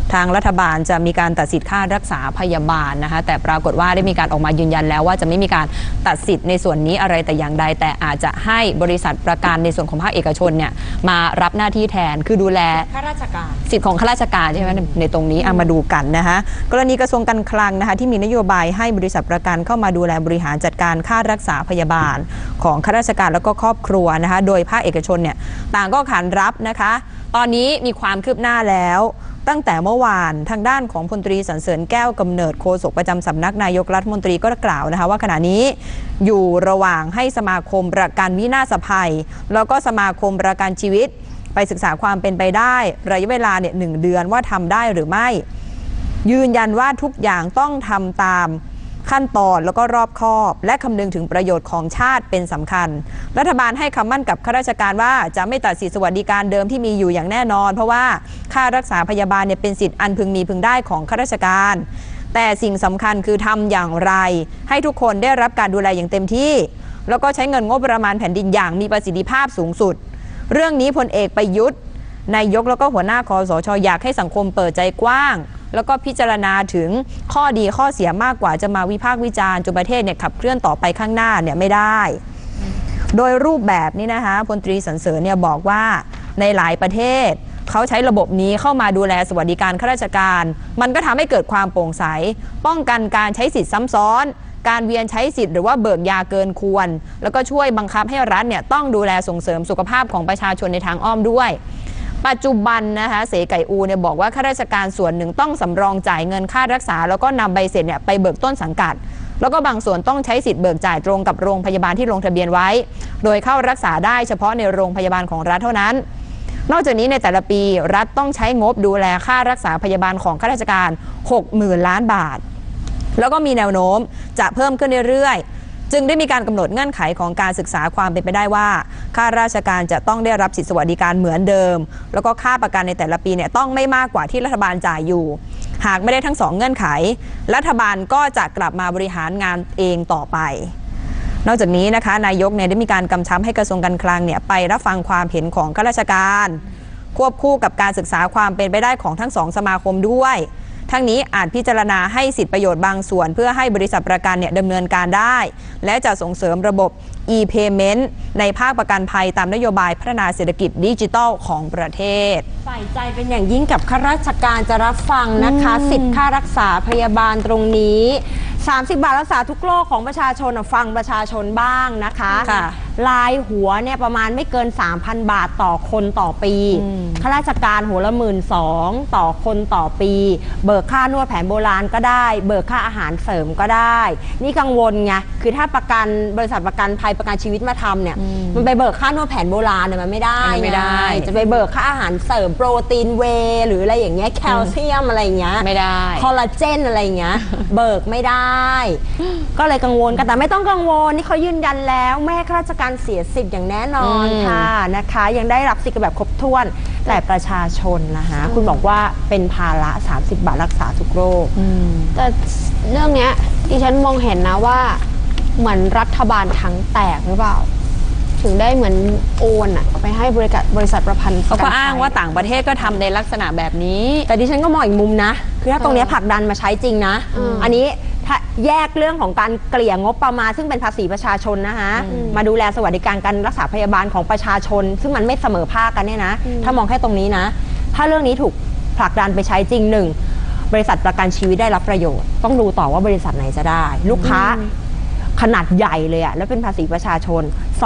ทางรัฐบาลจะมีการตัดสิทธิ์ค่ารักษาพยาบาลนะคะแต่ปรากฏว่าได้มีการออกมายืนยันแล้วว่าจะไม่มีการตัดสิทธิ์ในส่วนนี้อะไรแต่อย่างใดแต่อาจจะให้บริษัทประกันในส่วนของภาคเอกชนเนี่ยมารับหน้าที่แทนคือดูแลข้าราชการสิทธิ์ของข้าราชการใช่ไหมในตรงนี้เอามาดูกันนะคะกรณีกระทรวงการคลังนะคะที่มีนโยบายให้บริษัทประกันเข้ามาดูแลบริหารจัดการค่ารักษาพยาบาลของข้าราชการแล้วก็ครอบครัวนะคะโดยภาคเอกชนเนี่ยต่างก็ขานรับนะคะตอนนี้มีความคืบหน้าแล้วตั้งแต่เมื่อวานทางด้านของพลตรีสรรเสริญแก้วกำเนิดโฆษกประจำสำนักนายกรัฐมนตรีก็กล่าวนะคะว่าขณะนี้อยู่ระหว่างให้สมาคมประกันวินาศภัยแล้วก็สมาคมประกันชีวิตไปศึกษาความเป็นไปได้ระยะเวลาเนี่ย1 เดือนว่าทำได้หรือไม่ยืนยันว่าทุกอย่างต้องทำตามขั้นตอนแล้วก็รอบคอบและคำนึงถึงประโยชน์ของชาติเป็นสำคัญรัฐบาลให้คำมั่นกับข้าราชการว่าจะไม่ตัดสิทธิสวัสดิการเดิมที่มีอยู่อย่างแน่นอนเพราะว่าค่ารักษาพยาบาลเนี่ยเป็นสิทธิ์อันพึงมีพึงได้ของข้าราชการแต่สิ่งสำคัญคือทำอย่างไรให้ทุกคนได้รับการดูแลอย่างเต็มที่แล้วก็ใช้เงินงบประมาณแผ่นดินอย่างมีประสิทธิภาพสูงสุดเรื่องนี้พลเอกประยุทธ์นายกแล้วก็หัวหน้าคสช.อยากให้สังคมเปิดใจกว้างแล้วก็พิจารณาถึงข้อดีข้อเสียมากกว่าจะมาวิพากษ์วิจารณ์จนประเทศเนี่ยขับเคลื่อนต่อไปข้างหน้าเนี่ยไม่ได้โดยรูปแบบนี้นะคะพลตรีสรรเสริญเนี่ยบอกว่าในหลายประเทศเขาใช้ระบบนี้เข้ามาดูแลสวัสดิการข้าราชการมันก็ทำให้เกิดความโปร่งใสป้องกันการใช้สิทธิ์ซ้ำซ้อนการเวียนใช้สิทธิ์หรือว่าเบิกยาเกินควรแล้วก็ช่วยบังคับให้รัฐเนี่ยต้องดูแลส่งเสริมสุขภาพของประชาชนในทางอ้อมด้วยปัจจุบันนะคะเสไก่อูเนี่ยบอกว่าข้าราชการส่วนหนึ่งต้องสำรองจ่ายเงินค่ารักษาแล้วก็นำใบเสร็จเนี่ยไปเบิกต้นสังกัดแล้วก็บางส่วนต้องใช้สิทธิ์เบิกจ่ายตรงกับโรงพยาบาลที่ลงทะเบียนไว้โดยเข้ารักษาได้เฉพาะในโรงพยาบาลของรัฐเท่านั้นนอกจากนี้ในแต่ละปีรัฐต้องใช้งบดูแลค่ารักษาพยาบาลของข้าราชการ 60,000 ล้านบาทแล้วก็มีแนวโน้มจะเพิ่มขึ้นเรื่อยๆจึงได้มีการกำหนดเงื่อนไขของการศึกษาความเป็นไปได้ว่าข้าราชการจะต้องได้รับสิทธิสวัสดิการเหมือนเดิมแล้วก็ค่าประกันในแต่ละปีเนี่ยต้องไม่มากกว่าที่รัฐบาลจ่ายอยู่หากไม่ได้ทั้ง2เงื่อนไขรัฐบาลก็จะกลับมาบริหารงานเองต่อไปนอกจากนี้นะคะนายกเนี่ยได้มีการกำชับให้กระทรวงการคลังเนี่ยไปรับฟังความเห็นของข้าราชการควบคู่กับการศึกษาความเป็นไปได้ของทั้ง2สมาคมด้วยทั้งนี้อาจพิจารณาให้สิทธิประโยชน์บางส่วนเพื่อให้บริษัทประกันเนี่ยดำเนินการได้และจะส่งเสริมระบบ e-payment ในภาคประกันภัยตามนโยบายพัฒนาเศรษฐกิจดิจิทัลของประเทศใส่ใจเป็นอย่างยิ่งกับข้าราชการจะรับฟังนะคะสิทธิค่ารักษาพยาบาลตรงนี้30 บาทรักษาทุกโรคของประชาชนฟังประชาชนบ้างนะคะรายหัวเนี่ยประมาณไม่เกิน 3,000 บาทต่อคนต่อปีข้าราชการหัวละ 12,000 ต่อคนต่อปีเบิกค่านวดแผนโบราณก็ได้เบิกค่าอาหารเสริมก็ได้นี่กังวลไงคือถ้าประกันบริษัทประกันภัยประกันชีวิตมาทำเนี่ยมันไปเบิกค่านวดแผนโบราณเนี่ยมันไม่ได้จะไปเบิกค่าอาหารเสริมโปรตีนเวย์หรืออะไรอย่างเงี้ยแคลเซียมอะไรอย่างเงี้ยไม่ได้คอลลาเจนอะไรอย่างเงี้ยเบิกไม่ได้ก็เลยกังวลกันแต่ไม่ต้องกังวลนี่เขายืนยันแล้วไม่ให้ข้าราชการเสียสิทธิ์อย่างแน่นอนค่ะนะคะยังได้รับสิทธิ์แบบครบถ้วนแต่ประชาชนนะคะคุณบอกว่าเป็นภาระ30 บาทรักษาทุกโรคแต่เรื่องนี้ดิฉันมองเห็นนะว่าเหมือนรัฐบาลทั้งแตกหรือเปล่าถึงได้เหมือนโอนไปให้บริษัทประกันเขาก็อ้างว่าต่างประเทศก็ทำในลักษณะแบบนี้แต่ดิฉันก็มองอีกมุมนะคือถ้าตรงนี้ผลักดันมาใช้จริงนะอันนี้ถ้าแยกเรื่องของการเกลี่ยงบประมาณซึ่งเป็นภาษีประชาชนนะคะมาดูแลสวัสดิการการรักษาพยาบาลของประชาชนซึ่งมันไม่เสมอภาคกันเนี่ยนะถ้ามองแค่ตรงนี้นะถ้าเรื่องนี้ถูกผลักดันไปใช้จริง1บริษัทประกันชีวิตได้รับประโยชน์ต้องดูต่อว่าบริษัทไหนจะได้ลูกค้าขนาดใหญ่เลยแล้วเป็นภาษีประชาชน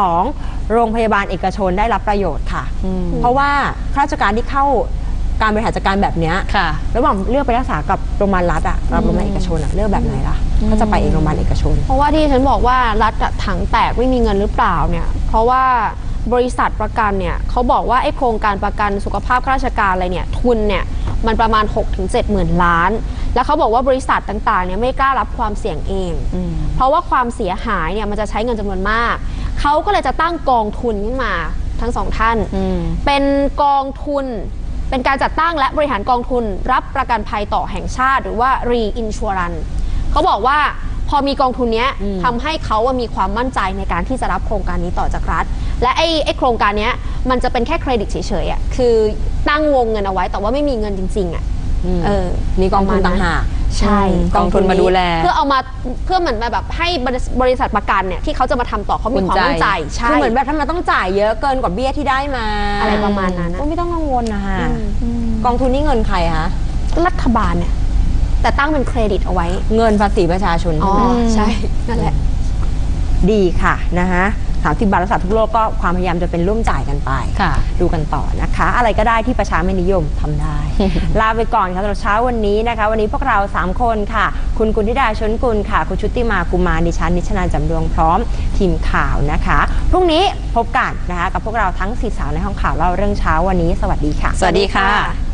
2โรงพยาบาลเอกชนได้รับประโยชน์ค่ะเพราะว่าข้าราชการที่เข้าการบริหารจัดการแบบนี้ระหว่างเลือกไปรักษากับโรงพยาบาลรัฐกับโรงพยาบาลเอกชนเลือกแบบไหนล่ะก็จะไปเองโรงพยาบาลเอกชนเพราะว่าที่ฉันบอกว่ารัฐถังแตกไม่มีเงินหรือเปล่าเนี่ยเพราะว่าบริษัทประกันเนี่ยเขาบอกว่าไอ้โครงการประกันสุขภาพข้าราชการอะไรเนี่ยทุนเนี่ยมันประมาณ 6-70,000 ล้านแล้วเขาบอกว่าบริษัทต่างๆเนี่ยไม่กล้ารับความเสี่ยงเองเพราะว่าความเสียหายเนี่ยมันจะใช้เงินจำนวนมากเขาก็เลยจะตั้งกองทุนขึ้นมาทั้งสองท่านเป็นกองทุนเป็นการจัดตั้งและบริหารกองทุนรับประกันภัยต่อแห่งชาติหรือว่า Reinsurance เขาบอกว่าพอมีกองทุนนี้ทำให้เขามีความมั่นใจในการที่จะรับโครงการนี้ต่อจากรัฐและไอ้โครงการนี้มันจะเป็นแค่เครดิตเฉยๆคือตั้งวงเงินเอาไว้แต่ว่าไม่มีเงินจริงๆมีกองทุนต่างหากใช่กองทุนมาดูแลเพื่อเอามาเพื่อเหมือนแบบให้บริษัทประกันเนี่ยที่เขาจะมาทำต่อเขามีความมั่นใจใช่คือเหมือนแบบถ้ามันต้องจ่ายเยอะเกินกว่าเบี้ยที่ได้มาอะไรประมาณนั้นนะก็ไม่ต้องกังวลนะคะกองทุนนี่เงินใครคะรัฐบาลเนี่ยแต่ตั้งเป็นเครดิตเอาไว้เงินภาษีประชาชนอ๋อใช่ไหมใช่นั่นแหละดีค่ะนะคะ30 บาทรักษาทุกโรคก็ความพยายามจะเป็นร่วมจ่ายกันไปค่ะดูกันต่อนะคะ อะไรก็ได้ที่ประชาไม่นิยมทำได้ ลาไปก่อนค่ะสำหรับเช้าวันนี้นะคะ วันนี้พวกเรา3คนค่ะคุณกุลธิดาชนกุลค่ะคุณชุติมากุมารดิฉันนิชนาจำดวงพร้อมทีมข่าวนะคะพรุ่งนี้พบกันนะคะกับพวกเราทั้ง4 สาวในห้องข่าวเล่าเรื่องเช้าวันนี้สวัสดีค่ะสวัสดีค่ะ